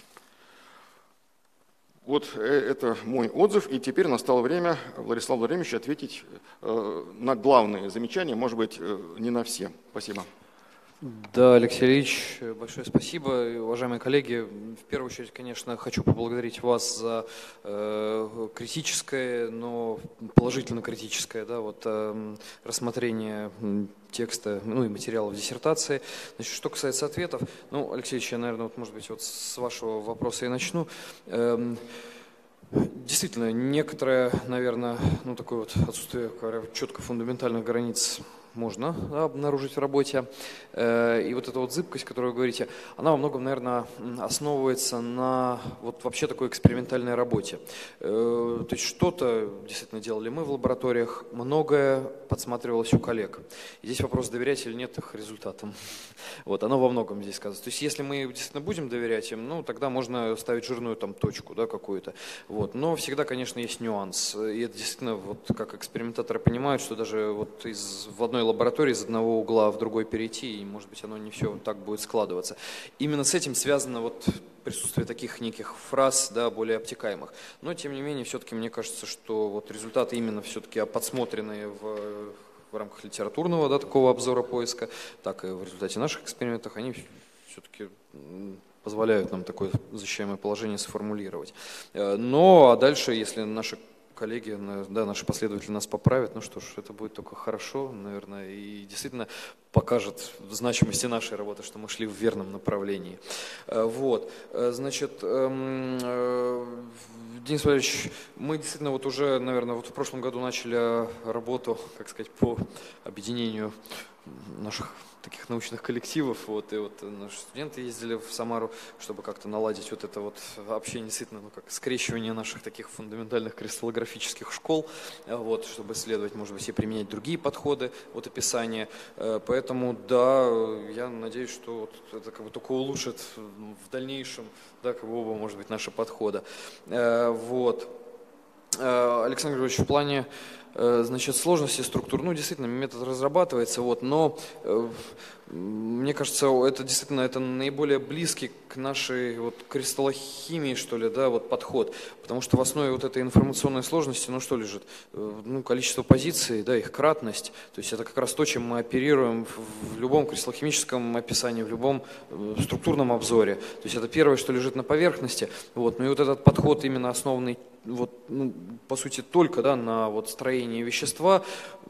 Вот это мой отзыв, и теперь настало время Владиславу Владимировичу ответить на главные замечания, может быть, не на все. Спасибо. Да, Алексей Ильич, большое спасибо. Уважаемые коллеги, в первую очередь, конечно, хочу поблагодарить вас за критическое, но положительно критическое, да, рассмотрение текста, и материалов диссертации. Значит, что касается ответов, Алексей Ильич, я, наверное, может быть, с вашего вопроса и начну. Действительно, некоторое, наверное, такое отсутствие четко фундаментальных границ можно обнаружить в работе. И эта зыбкость, о которой вы говорите, она во многом, наверное, основывается на вообще такой экспериментальной работе. То есть что-то действительно делали мы в лабораториях, многое подсматривалось у коллег. И здесь вопрос, доверять или нет их результатам. Оно во многом здесь сказано. То есть если мы действительно будем доверять им, тогда можно ставить жирную точку, какую-то. Но всегда, конечно, есть нюанс. И это действительно, как экспериментаторы понимают, что даже в одной лаборатории из одного угла в другой перейти, и, может быть, оно не все так будет складываться. Именно с этим связано присутствие таких неких фраз, более обтекаемых. Но, тем не менее, все-таки мне кажется, что результаты именно все-таки подсмотренные в рамках литературного такого обзора поиска, так и в результате наших экспериментов, они все-таки позволяют нам такое защищаемое положение сформулировать. А дальше, если наши коллеги, наши последователи нас поправят, что ж, это будет только хорошо, наверное, и действительно покажет значимости нашей работы, что мы шли в верном направлении. Значит, Денис Валерьевич, мы действительно уже, наверное, в прошлом году начали работу, по объединению наших таких научных коллективов, и наши студенты ездили в Самару, чтобы как-то наладить это общение, действительно, скрещивание наших таких фундаментальных кристаллографических школ, чтобы исследовать, может быть, и применять другие подходы описания. Поэтому, да, я надеюсь, что это только улучшит в дальнейшем, оба, может быть, наши подходы. Александр Григорьевич, в плане сложности структур, действительно, метод разрабатывается, но мне кажется, это действительно наиболее близкий к нашей кристаллохимии, что ли, подход, потому что в основе этой информационной сложности, что лежит? Количество позиций, их кратность, то есть это как раз то, чем мы оперируем в любом кристаллохимическом описании, в любом структурном обзоре, то есть это первое, что лежит на поверхности, и этот подход именно основанный по сути, только на строении вещества,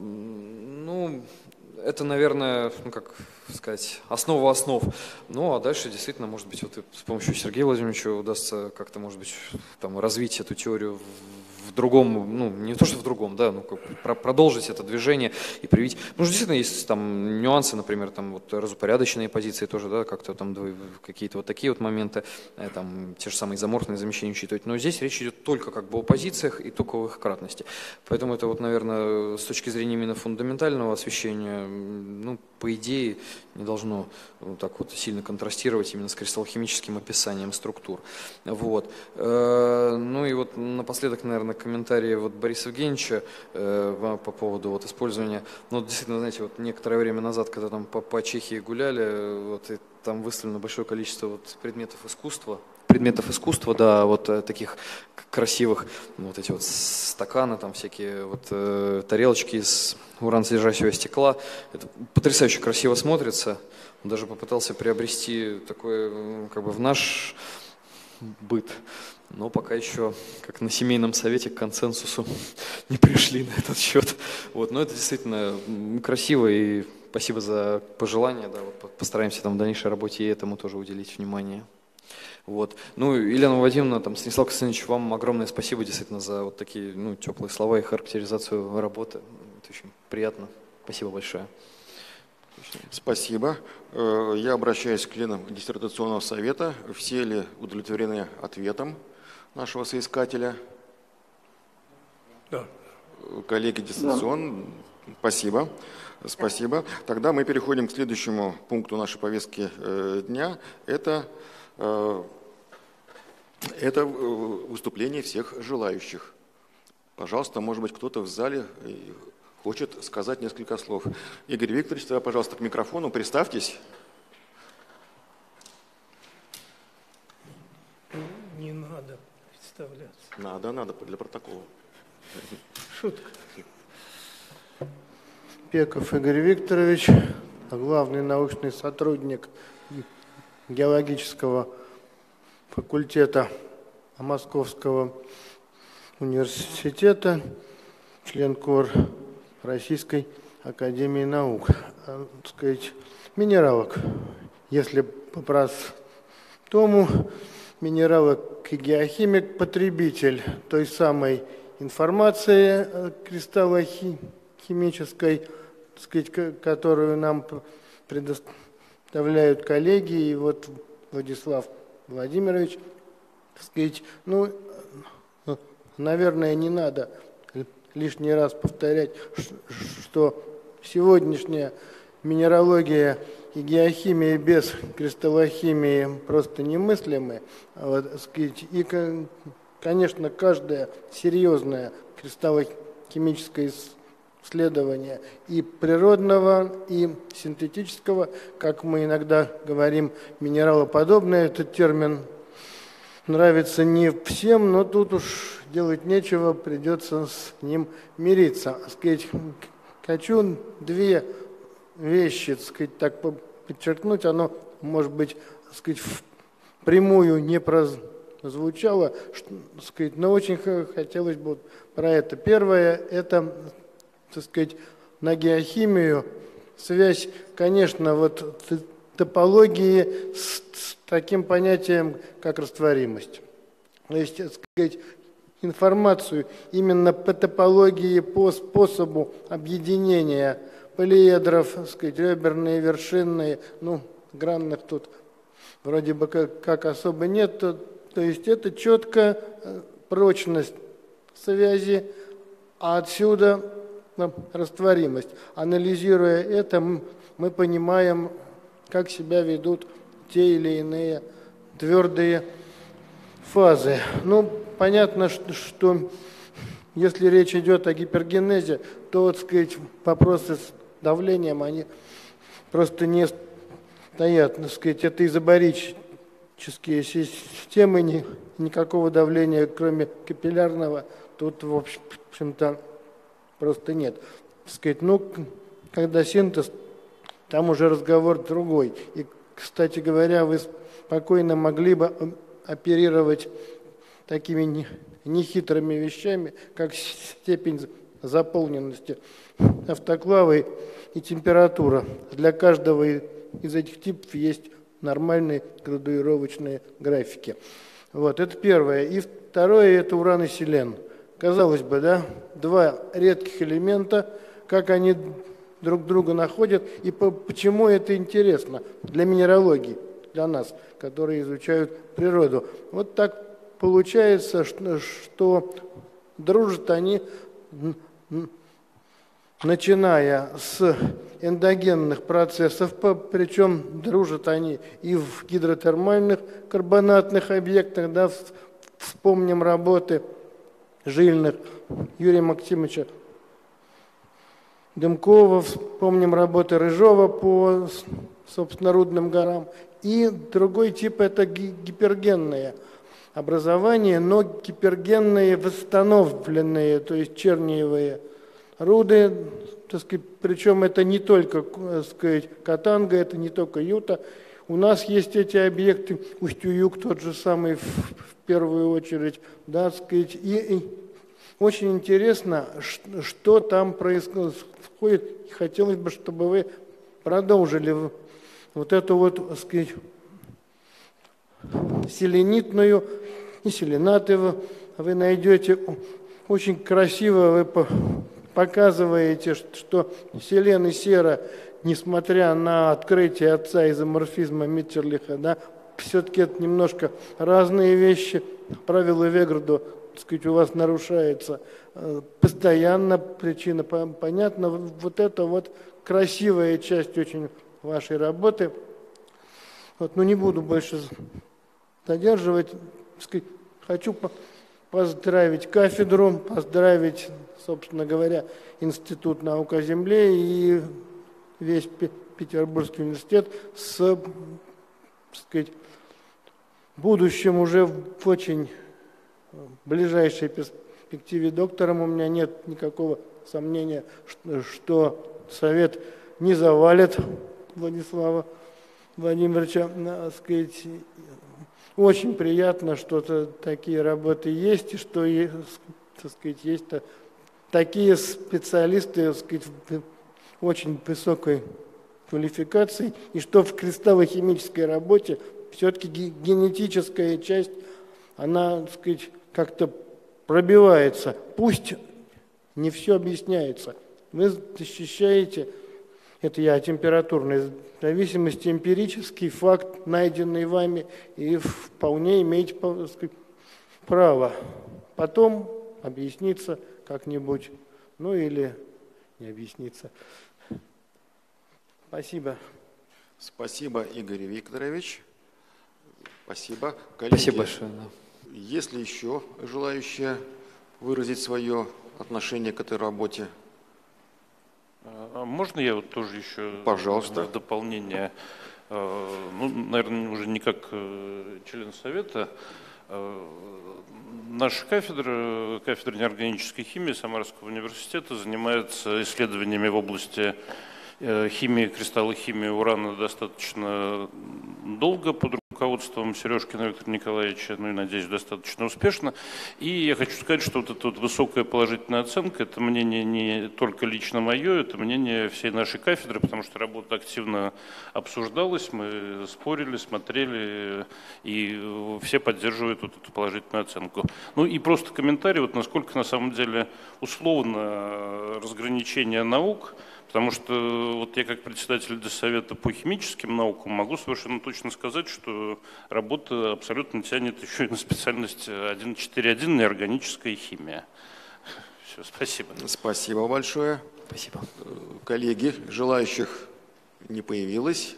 это, наверное, основа основ. А дальше действительно, может быть, с помощью Сергея Владимировича удастся как-то, может быть, развить эту теорию в другом, не то что в другом, продолжить это движение и привить. Действительно, есть нюансы, например, разупорядоченные позиции тоже, как-то какие-то такие моменты, те же самые изоморфные замещения учитывать. Но здесь речь идет только о позициях и только о их кратности. Поэтому это, наверное, с точки зрения именно фундаментального освещения, по идее, не должно так сильно контрастировать именно с кристаллохимическим описанием структур. И напоследок, наверное, комментарии вот Бориса Евгеньевича по поводу вот использования. Ну, действительно, знаете, вот некоторое время назад, когда там по Чехии гуляли, вот, и там выставлено большое количество вот предметов искусства, да, вот таких красивых, вот эти вот стаканы, там всякие вот тарелочки из ураносодержащего стекла. Это потрясающе красиво смотрится. Даже попытался приобрести такое, как бы в наш быт, но пока еще, как на семейном совете, к консенсусу не пришли на этот счет. Вот, но это действительно красиво, и спасибо за пожелания, да, вот постараемся там в дальнейшей работе и этому тоже уделить внимание. Вот. Ну, Елена Владимировна, там, Станислав Константинович, вам огромное спасибо действительно за вот такие, ну, теплые слова и характеризацию работы. Это очень приятно. Спасибо большое. Спасибо. Я обращаюсь к членам диссертационного совета. Все ли удовлетворены ответом нашего соискателя? Да. Коллеги диссертационные, спасибо. Спасибо. Тогда мы переходим к следующему пункту нашей повестки дня. Это выступление всех желающих. Пожалуйста, может быть, кто-то в зале хочет сказать несколько слов. Игорь Викторович, тогда, пожалуйста, к микрофону, представьтесь. Не надо представляться. Надо, для протокола. Шутка. Пеков Игорь Викторович, главный научный сотрудник геологического факультета Московского университета, член КОР Российской академии наук. Сказать, минералог. Если по-простому, минералог и геохимик, потребитель той самой информации кристаллохимической, сказать, которую нам предоставляют коллеги. И вот Владислав Владимирович, сказать, ну, наверное, не надо лишний раз повторять, что сегодняшняя минералогия и геохимия без кристаллохимии просто немыслимы. Вот, сказать, и, конечно, каждое серьезное кристаллохимическое исследование и природного, и синтетического, как мы иногда говорим, минералоподобное, этот термин нравится не всем, но тут уж делать нечего, придется с ним мириться. Сказать, хочу две вещи, сказать, так подчеркнуть, оно, может быть, сказать, впрямую не прозвучало, сказать, но очень хотелось бы про это. Первое, это, так сказать, на геохимию связь, конечно, вот топологии с таким понятием, как растворимость. То есть, так сказать, информацию именно по топологии, по способу объединения полиэдров, так сказать, реберные, вершинные, ну, гранных тут вроде бы как особо нет. То есть это четко прочность связи, а отсюда растворимость. Анализируя это, мы понимаем, как себя ведут те или иные твердые фазы. Ну, понятно, что если речь идет о гипергенезе, то, так сказать, вопросы с давлением, они просто не стоят. Так сказать, это изобарические системы, никакого давления, кроме капиллярного, тут, в общем-то, просто нет. Так сказать, ну, когда синтез, там уже разговор другой. И, кстати говоря, вы спокойно могли бы оперировать такими нехитрыми вещами, как степень заполненности автоклавы и температура. Для каждого из этих типов есть нормальные градуировочные графики. Вот, это первое. И второе, это уран и селен. Казалось бы, да, два редких элемента, как они друг друга находят, и почему это интересно для минералогии, для нас, которые изучают природу. Вот так получается, что дружат они, начиная с эндогенных процессов, причем дружат они и в гидротермальных карбонатных объектах, да, вспомним работы жильных, Юрия Максимовича Дымкова, вспомним работы Рыжова по, собственно, Рудным горам. И другой тип – это гипергенное образование, но гипергенные восстановленные, то есть черниевые руды, так сказать, причем это не только, так сказать, Катанга, это не только Юта. У нас есть эти объекты, Усть-Уюк тот же самый в первую очередь, да, так сказать, и очень интересно, что там происходит. Хотелось бы, чтобы вы продолжили вот эту вот, так сказать, селенитную и селенатовую. Вы найдете очень красиво, вы показываете, что селен и сера, несмотря на открытие отца изоморфизма Миттерлиха, да, все-таки это немножко разные вещи. Правило Веграду, так сказать, у вас нарушается постоянно, причина понятна. Вот это вот красивая часть очень вашей работы. Вот, ну, не буду больше задерживать. Так сказать, хочу поздравить кафедру, поздравить, собственно говоря, Институт наук о Земле и весь Петербургский университет с, так сказать, будущим уже в очень ближайшей перспективе доктором. У меня нет никакого сомнения, что Совет не завалит Владислава Владимировича. Так сказать, очень приятно, что такие работы есть, и что, так сказать, есть такие специалисты, так сказать, очень высокой квалификации, и что в кристаллохимической работе все-таки генетическая часть, она, так сказать, как-то пробивается. Пусть не все объясняется. Вы защищаете, это я о температурной зависимости, эмпирический факт, найденный вами, и вполне имеете, так сказать, право потом объясниться как-нибудь, ну или не объясниться. Спасибо. Спасибо, Игорь Викторович. Спасибо. Коллеги, спасибо большое. Да. Есть ли еще желающие выразить свое отношение к этой работе? Можно я вот тоже еще, пожалуйста, в дополнение, ну, наверное, уже не как член Совета, наша кафедра неорганической химии Самарского университета занимается исследованиями в области химии, кристаллохимии урана достаточно долго под руководством Сережкина Виктора Николаевича, ну и, надеюсь, достаточно успешно. И я хочу сказать, что вот эта вот высокая положительная оценка, это мнение не только лично мое, это мнение всей нашей кафедры, потому что работа активно обсуждалась, мы спорили, смотрели, и все поддерживают вот эту положительную оценку. Ну и просто комментарий, вот насколько на самом деле условно разграничение наук, потому что вот я как председатель Совета по химическим наукам могу совершенно точно сказать, что работа абсолютно тянет еще и на специальность 1.4.1 неорганическая химия. Все, спасибо. Спасибо большое. Спасибо. Коллеги, желающих не появилось?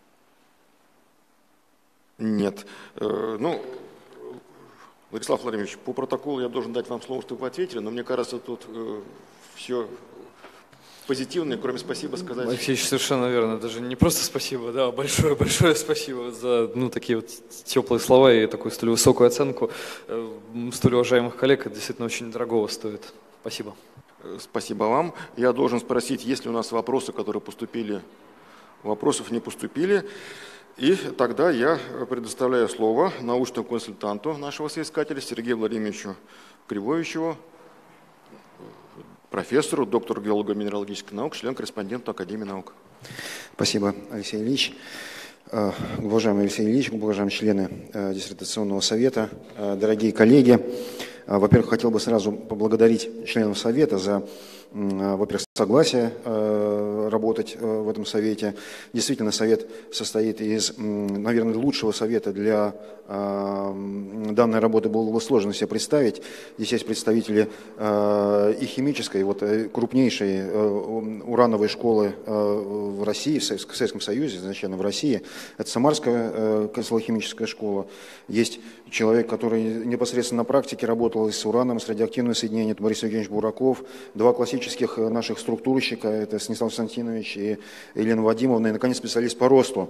Нет. Ну, Владислав Владимирович, по протоколу я должен дать вам слово, чтобы вы ответили, но мне кажется, тут все позитивное, кроме спасибо сказать. Алексей, совершенно верно. Даже не просто спасибо, да, большое спасибо за такие вот теплые слова и такую столь высокую оценку столь уважаемых коллег. Это действительно очень дорогого стоит. Спасибо. Спасибо вам. Я должен спросить, есть ли у нас вопросы, которые поступили. Вопросов не поступили. И тогда я предоставляю слово научному консультанту нашего соискателя Сергею Владимировичу Кривовичеву, профессору, доктору геолого-минералогических наук, член-корреспонденту Академии наук. Спасибо, Алексей Ильич. Уважаемый Алексей Ильич, уважаемые члены диссертационного совета, дорогие коллеги, во-первых, хотел бы сразу поблагодарить членов совета за во-первых, согласие работать в этом совете. Действительно, совет состоит из, наверное, лучшего совета для данной работы было бы сложно себе представить. Здесь есть представители и химической, вот крупнейшей урановой школы в России, в Советском Союзе, изначально в России. Это Самарская кристаллохимическая школа. Есть человек, который непосредственно на практике работал с ураном, с радиоактивным соединением, это Борис Евгеньевич Бураков. Два классических наших структурщика, это Станислав Константинович и Елена Вадимовна, и, наконец, специалист по росту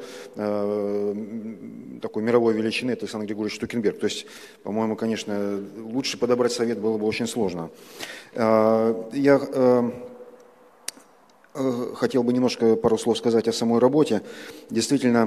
такой мировой величины, это Александр Григорьевич Штукенберг. То есть, по-моему, конечно, лучше подобрать совет было бы очень сложно. Я хотел бы немножко пару слов сказать о самой работе. Действительно,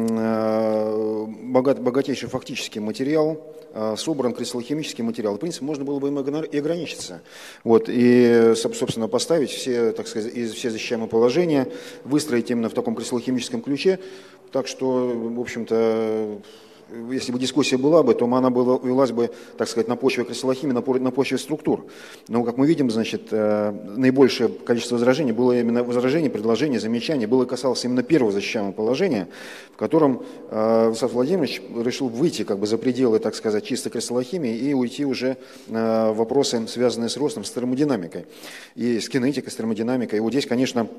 богатейший фактический материал, собран кристаллохимический материал. В принципе, можно было бы им и ограничиться. Вот, и, собственно, поставить все, так сказать, все защищаемые положения, выстроить именно в таком кристаллохимическом ключе. Так что, в общем-то, если бы дискуссия была бы, то она велась бы, так сказать, на почве кристаллохимии, на почве структур. Но, как мы видим, значит, наибольшее количество возражений было именно возражений, предложений, замечаний, было касалось именно первого защищаемого положения, в котором Владислав Владимирович решил выйти как бы за пределы, так сказать, чистой кристаллохимии и уйти уже в вопросы, связанные с ростом, с термодинамикой, и с кинетикой, с термодинамикой. И вот здесь, конечно,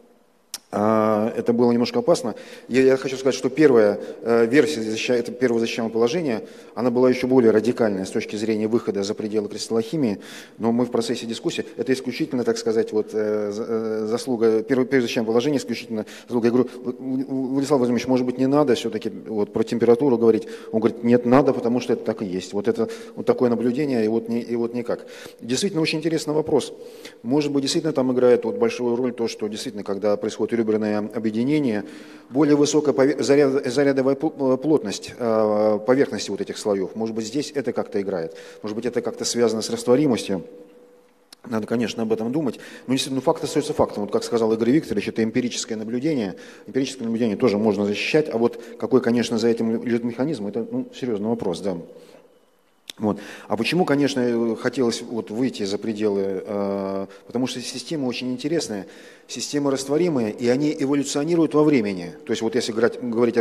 это было немножко опасно. Я хочу сказать, что первая версия первого защищаемого положения, она была еще более радикальная с точки зрения выхода за пределы кристаллохимии, но мы в процессе дискуссии, это исключительно, так сказать, вот, заслуга, первое защищаемое положение исключительно заслуга. Я говорю, Владислав Владимирович, может быть, не надо все-таки вот, про температуру говорить. Он говорит, нет, надо, потому что это так и есть. Вот это вот такое наблюдение, и вот никак. Действительно, очень интересный вопрос. Может быть, действительно там играет вот большую роль то, что действительно, когда происходит реберное объединение, более высокая зарядовая плотность поверхности вот этих слоев. Может быть, здесь это как-то играет. Может быть, это как-то связано с растворимостью. Надо, конечно, об этом думать. Но действительно, факт остается фактом. Вот как сказал Игорь Викторович, это эмпирическое наблюдение. Эмпирическое наблюдение тоже можно защищать. А вот какой, конечно, за этим лежит механизм, это серьезный вопрос, да. Вот. А почему, конечно, хотелось вот выйти за пределы, потому что система очень интересная, система растворимая, и они эволюционируют во времени. То есть вот если говорить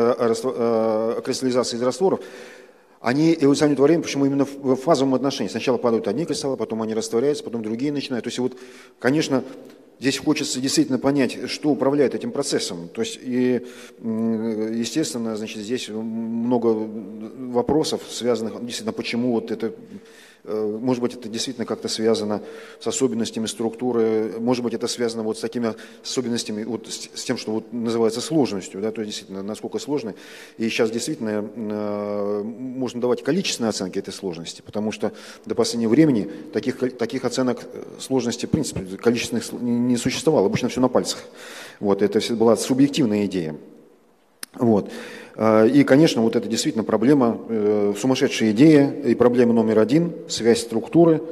о кристаллизации из растворов, они эволюционируют во времени, почему именно в фазовом отношении. Сначала падают одни кристаллы, потом они растворяются, потом другие начинают. То есть вот, конечно, здесь хочется действительно понять, что управляет этим процессом. То есть, и, естественно, значит, здесь много вопросов, связанных, действительно, почему вот это, может быть, это действительно как-то связано с особенностями структуры, может быть, это связано вот с такими особенностями, вот с тем, что вот называется сложностью, да, то есть, действительно, насколько сложно. И сейчас действительно можно давать количественные оценки этой сложности, потому что до последнего времени таких оценок сложности, в принципе, количественных не существовало, обычно все на пальцах. Вот, это была субъективная идея. Вот. И, конечно, вот это действительно проблема, сумасшедшая идея, и проблема номер один – связь структуры,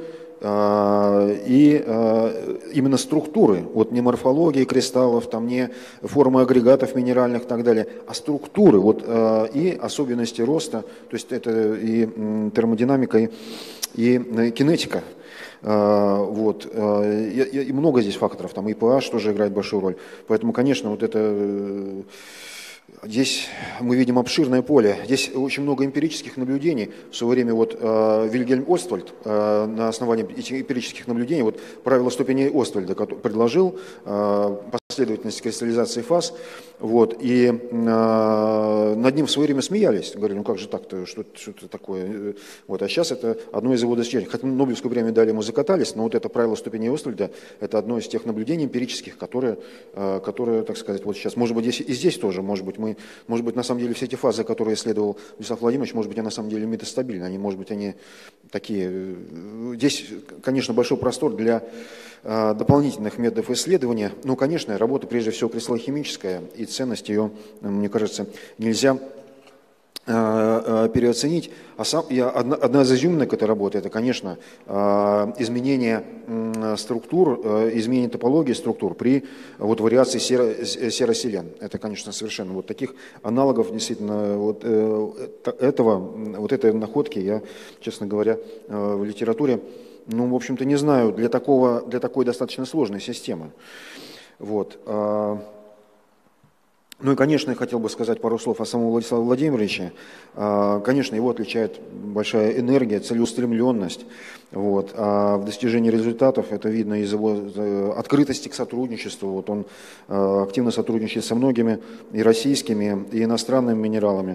и именно структуры, вот не морфологии кристаллов, там не формы агрегатов минеральных и так далее, а структуры, вот, и особенности роста, то есть это и термодинамика, и кинетика. Вот. И много здесь факторов, там и pH тоже играет большую роль. Поэтому, конечно, вот это... Здесь мы видим обширное поле. Здесь очень много эмпирических наблюдений. В свое время вот Вильгельм Оствальд на основании этих эмпирических наблюдений, вот правило ступеней Оствальда предложил последовательность кристаллизации фаз, вот, и над ним в свое время смеялись. Говорили, ну как же так-то, что это такое? Вот, а сейчас это одно из его достижений. Хотя Нобелевскую премию дали, ему закатались, но вот это правило ступеней Оствальда, это одно из тех наблюдений эмпирических, которые, так сказать, вот сейчас, может быть, здесь тоже, может быть, на самом деле все эти фазы, которые исследовал Владислав Владимирович, может быть, они на самом деле метастабильны, может быть, они такие. Здесь, конечно, большой простор для дополнительных методов исследования. Ну, конечно, работа прежде всего кристаллохимическая, и ценность ее, мне кажется, нельзя переоценить. Одна из изюминок этой работы – это, конечно, изменение структур, изменение топологии структур при вот, вариации сероселен. Это, конечно, совершенно вот таких аналогов действительно вот этой находки я, честно говоря, в литературе ну, в общем-то, не знаю, для такой достаточно сложной системы. Вот. Ну и, конечно, я хотел бы сказать пару слов о самом Владиславе Владимировиче. Конечно, его отличает большая энергия, целеустремленность. Вот. А в достижении результатов это видно из его открытости к сотрудничеству. Вот он активно сотрудничает со многими и российскими, и иностранными минералогами.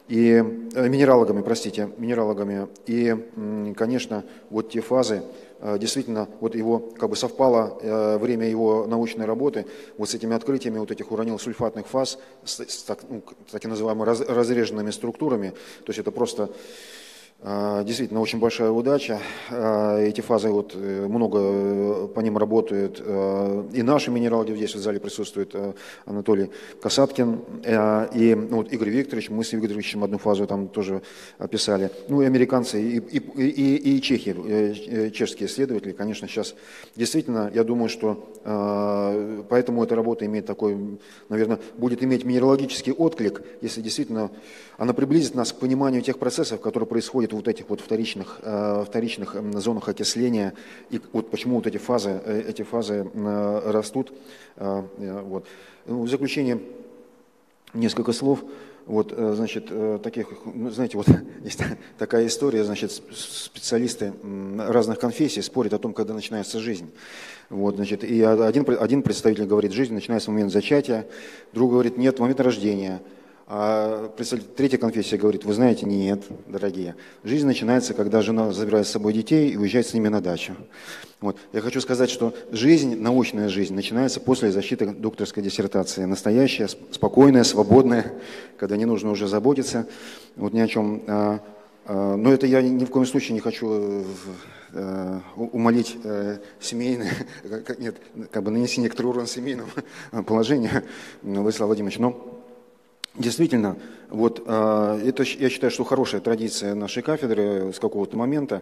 И, конечно, вот те фазы, действительно, вот его, как бы совпало время его научной работы вот с этими открытиями вот этих уранилосульфатных фаз, с так называемыми разреженными структурами, то есть это просто действительно очень большая удача. Эти фазы, вот, много по ним работают. И наши минералоги здесь в зале присутствуют, Анатолий Касаткин и вот, Игорь Викторович. Мы с Игорем Викторовичем одну фазу там тоже описали. Ну и американцы, и чехи, чешские исследователи, конечно, сейчас действительно, я думаю, что поэтому эта работа имеет такой, наверное, будет иметь минералогический отклик, если действительно она приблизит нас к пониманию тех процессов, которые происходят в вот этих вот вторичных зонах окисления, и вот почему вот эти фазы растут. Вот. В заключение несколько слов. Вот, значит, таких, знаете, вот есть такая история, значит, специалисты разных конфессий спорят о том, когда начинается жизнь. Вот, значит, и один представитель говорит, жизнь начинается в момент зачатия, другой говорит, нет, в момент рождения. А представитель третьей конфессии говорит, вы знаете, нет, дорогие, жизнь начинается, когда жена забирает с собой детей и уезжает с ними на дачу. Вот. Я хочу сказать, что жизнь, научная жизнь, начинается после защиты докторской диссертации. Настоящая, спокойная, свободная, когда не нужно уже заботиться вот ни о чем. Но это я ни в коем случае не хочу умолить семейное, нет, как бы нанести некоторый урон семейному положению Владислава Владимировича. Но действительно, вот это, я считаю, что хорошая традиция нашей кафедры с какого-то момента,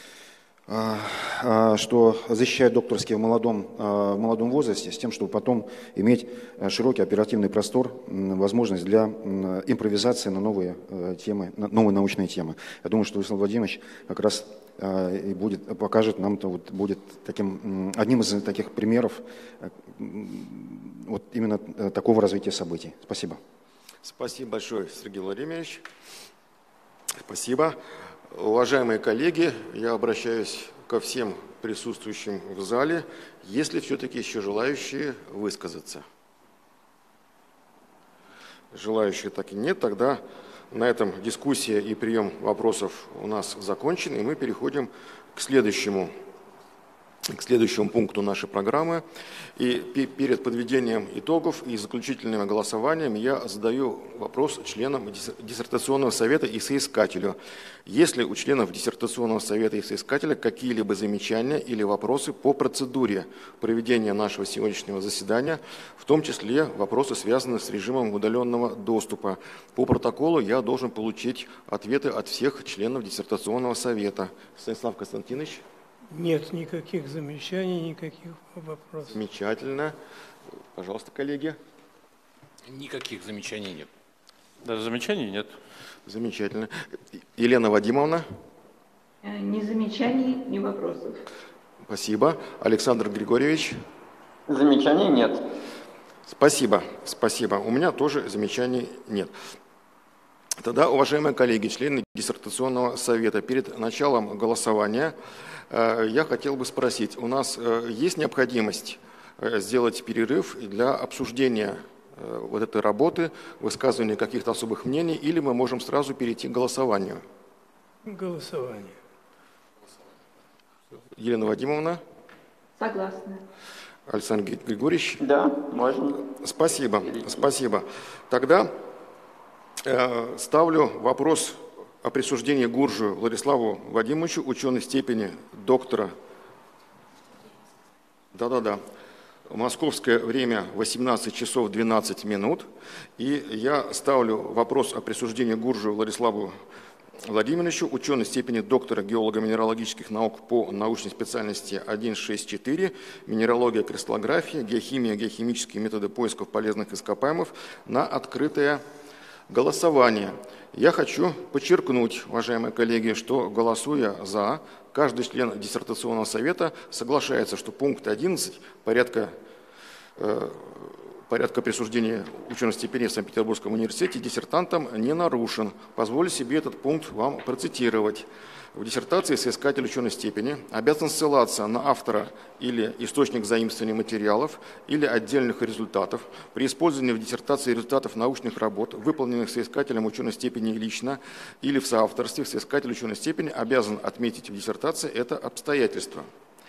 что защищает докторские в молодом возрасте, с тем, чтобы потом иметь широкий оперативный простор, возможность для импровизации на новые темы, на новые научные темы. Я думаю, что Владислав Владимирович как раз и покажет нам, вот, будет одним из таких примеров вот именно такого развития событий. Спасибо. Спасибо большое, Сергей Владимирович. Спасибо. Уважаемые коллеги, я обращаюсь ко всем присутствующим в зале, есть ли все-таки еще желающие высказаться? Желающих так и нет, тогда на этом дискуссия и прием вопросов у нас закончен, и мы переходим к следующему пункту нашей программы. И перед подведением итогов и заключительным голосованием я задаю вопрос членам диссертационного совета и соискателю. Есть ли у членов диссертационного совета и соискателя какие-либо замечания или вопросы по процедуре проведения нашего сегодняшнего заседания, в том числе вопросы, связанные с режимом удаленного доступа? По протоколу я должен получить ответы от всех членов диссертационного совета. Станислав Константинович? Нет никаких замечаний, никаких вопросов. Замечательно. Пожалуйста, коллеги. Никаких замечаний нет. Даже замечаний нет. Замечательно. Елена Вадимовна? Ни замечаний, ни вопросов. Спасибо. Александр Григорьевич? Замечаний нет. Спасибо. Спасибо. У меня тоже замечаний нет. Тогда, уважаемые коллеги, члены диссертационного совета, перед началом голосования я хотел бы спросить, у нас есть необходимость сделать перерыв для обсуждения вот этой работы, высказывания каких-то особых мнений, или мы можем сразу перейти к голосованию? Голосование. Елена Вадимовна? Согласна. Александр Григорьевич? Да, можно. Спасибо, спасибо. Тогда ставлю вопрос о присуждении Гуржию Владиславу Владимировичу ученой степени доктора. Да-да-да. Московское время 18 часов 12 минут. И я ставлю вопрос о присуждении Гуржию Владиславу Владимировичу ученой степени доктора геолого-минералогических наук по научной специальности 164, минералогия, кристаллография, геохимия, геохимические методы поисков полезных ископаемых на открытое Голосование. Я хочу подчеркнуть, уважаемые коллеги, что, голосуя «за», каждый член диссертационного совета соглашается, что пункт 11 порядка присуждения ученой степени в Санкт-Петербургском университете диссертантам не нарушен. Позволю себе этот пункт вам процитировать. В диссертации соискатель ученой степени обязан ссылаться на автора или источник заимствования материалов или отдельных результатов. При использовании в диссертации результатов научных работ, выполненных соискателем ученой степени лично или в соавторстве, соискатель ученой степени обязан отметить в диссертации это обстоятельство.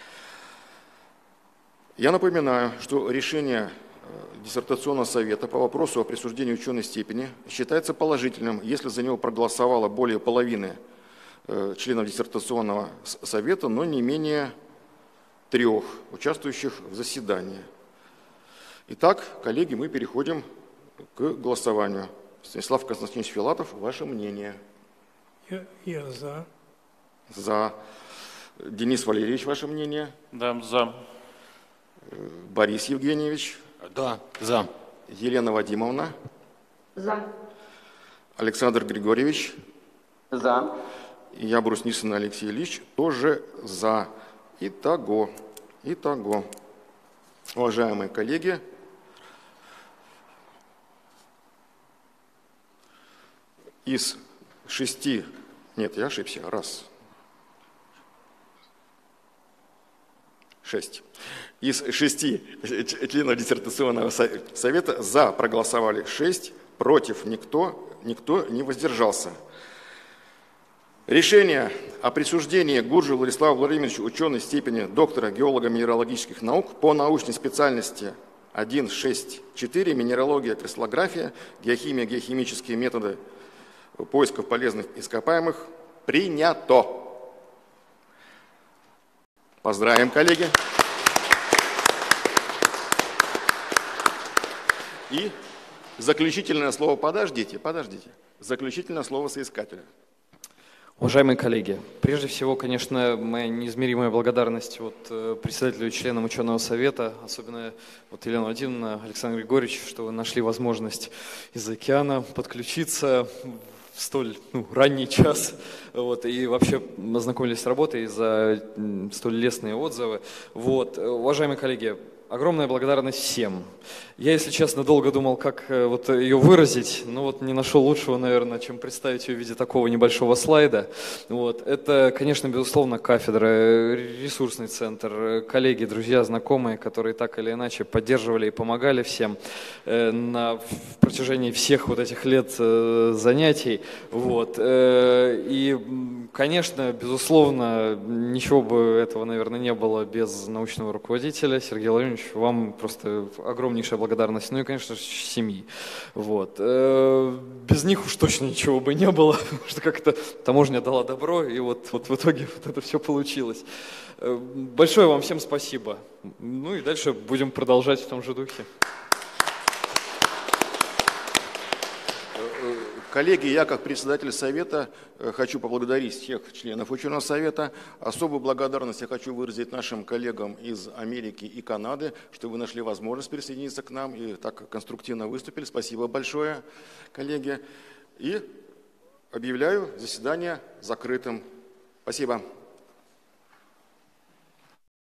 Я напоминаю, что решение диссертационного совета по вопросу о присуждении ученой степени считается положительным, если за него проголосовало более половины членов диссертационного совета, но не менее 3 участвующих в заседании. Итак, коллеги, мы переходим к голосованию. Станислав Константинович Филатов, ваше мнение? Я за. За. Денис Валерьевич, ваше мнение? Да, за. Борис Евгеньевич? Да, за. Елена Вадимовна? За. Александр Григорьевич? За. И я, Бруснисин Алексей Ильич, тоже за. Итого. Уважаемые коллеги, из 6, нет, я ошибся, 6. Из 6 членов диссертационного совета за проголосовали 6, против никто не воздержался. Решение о присуждении Гуржеву Владиславу Владимировичу ученой степени доктора геолого-минералогических наук по научной специальности 1.6.4 «Минералогия, кристаллография, геохимия, геохимические методы поисков полезных ископаемых» принято. Поздравим, коллеги. И заключительное слово, подождите. Заключительное слово соискателя. Уважаемые коллеги, прежде всего, конечно, моя неизмеримая благодарность председателю и членам ученого совета, особенно Елена Владимировна, Александр Григорьевич, что вы нашли возможность из океана подключиться в столь ранний час, и вообще ознакомились с работой за столь лестные отзывы. Уважаемые коллеги, огромная благодарность всем. Я, если честно, долго думал, как ее выразить, но не нашел лучшего, наверное, чем представить ее в виде такого небольшого слайда. Это, конечно, безусловно, кафедра, ресурсный центр, коллеги, друзья, знакомые, которые так или иначе поддерживали и помогали всем на протяжении всех этих лет занятий. И, конечно, безусловно, ничего бы этого, наверное, не было без научного руководителя Сергея Владимировича. Вам просто огромнейшая благодарность. Ну и, конечно же, семьи. Без них уж точно ничего бы не было, потому что как-то таможня дала добро, и в итоге это все получилось. Большое вам всем спасибо. Ну и дальше будем продолжать в том же духе. Коллеги, я как председатель совета хочу поблагодарить всех членов ученого совета. Особую благодарность я хочу выразить нашим коллегам из Америки и Канады, что вы нашли возможность присоединиться к нам и так конструктивно выступили. Спасибо большое, коллеги. И объявляю заседание закрытым. Спасибо.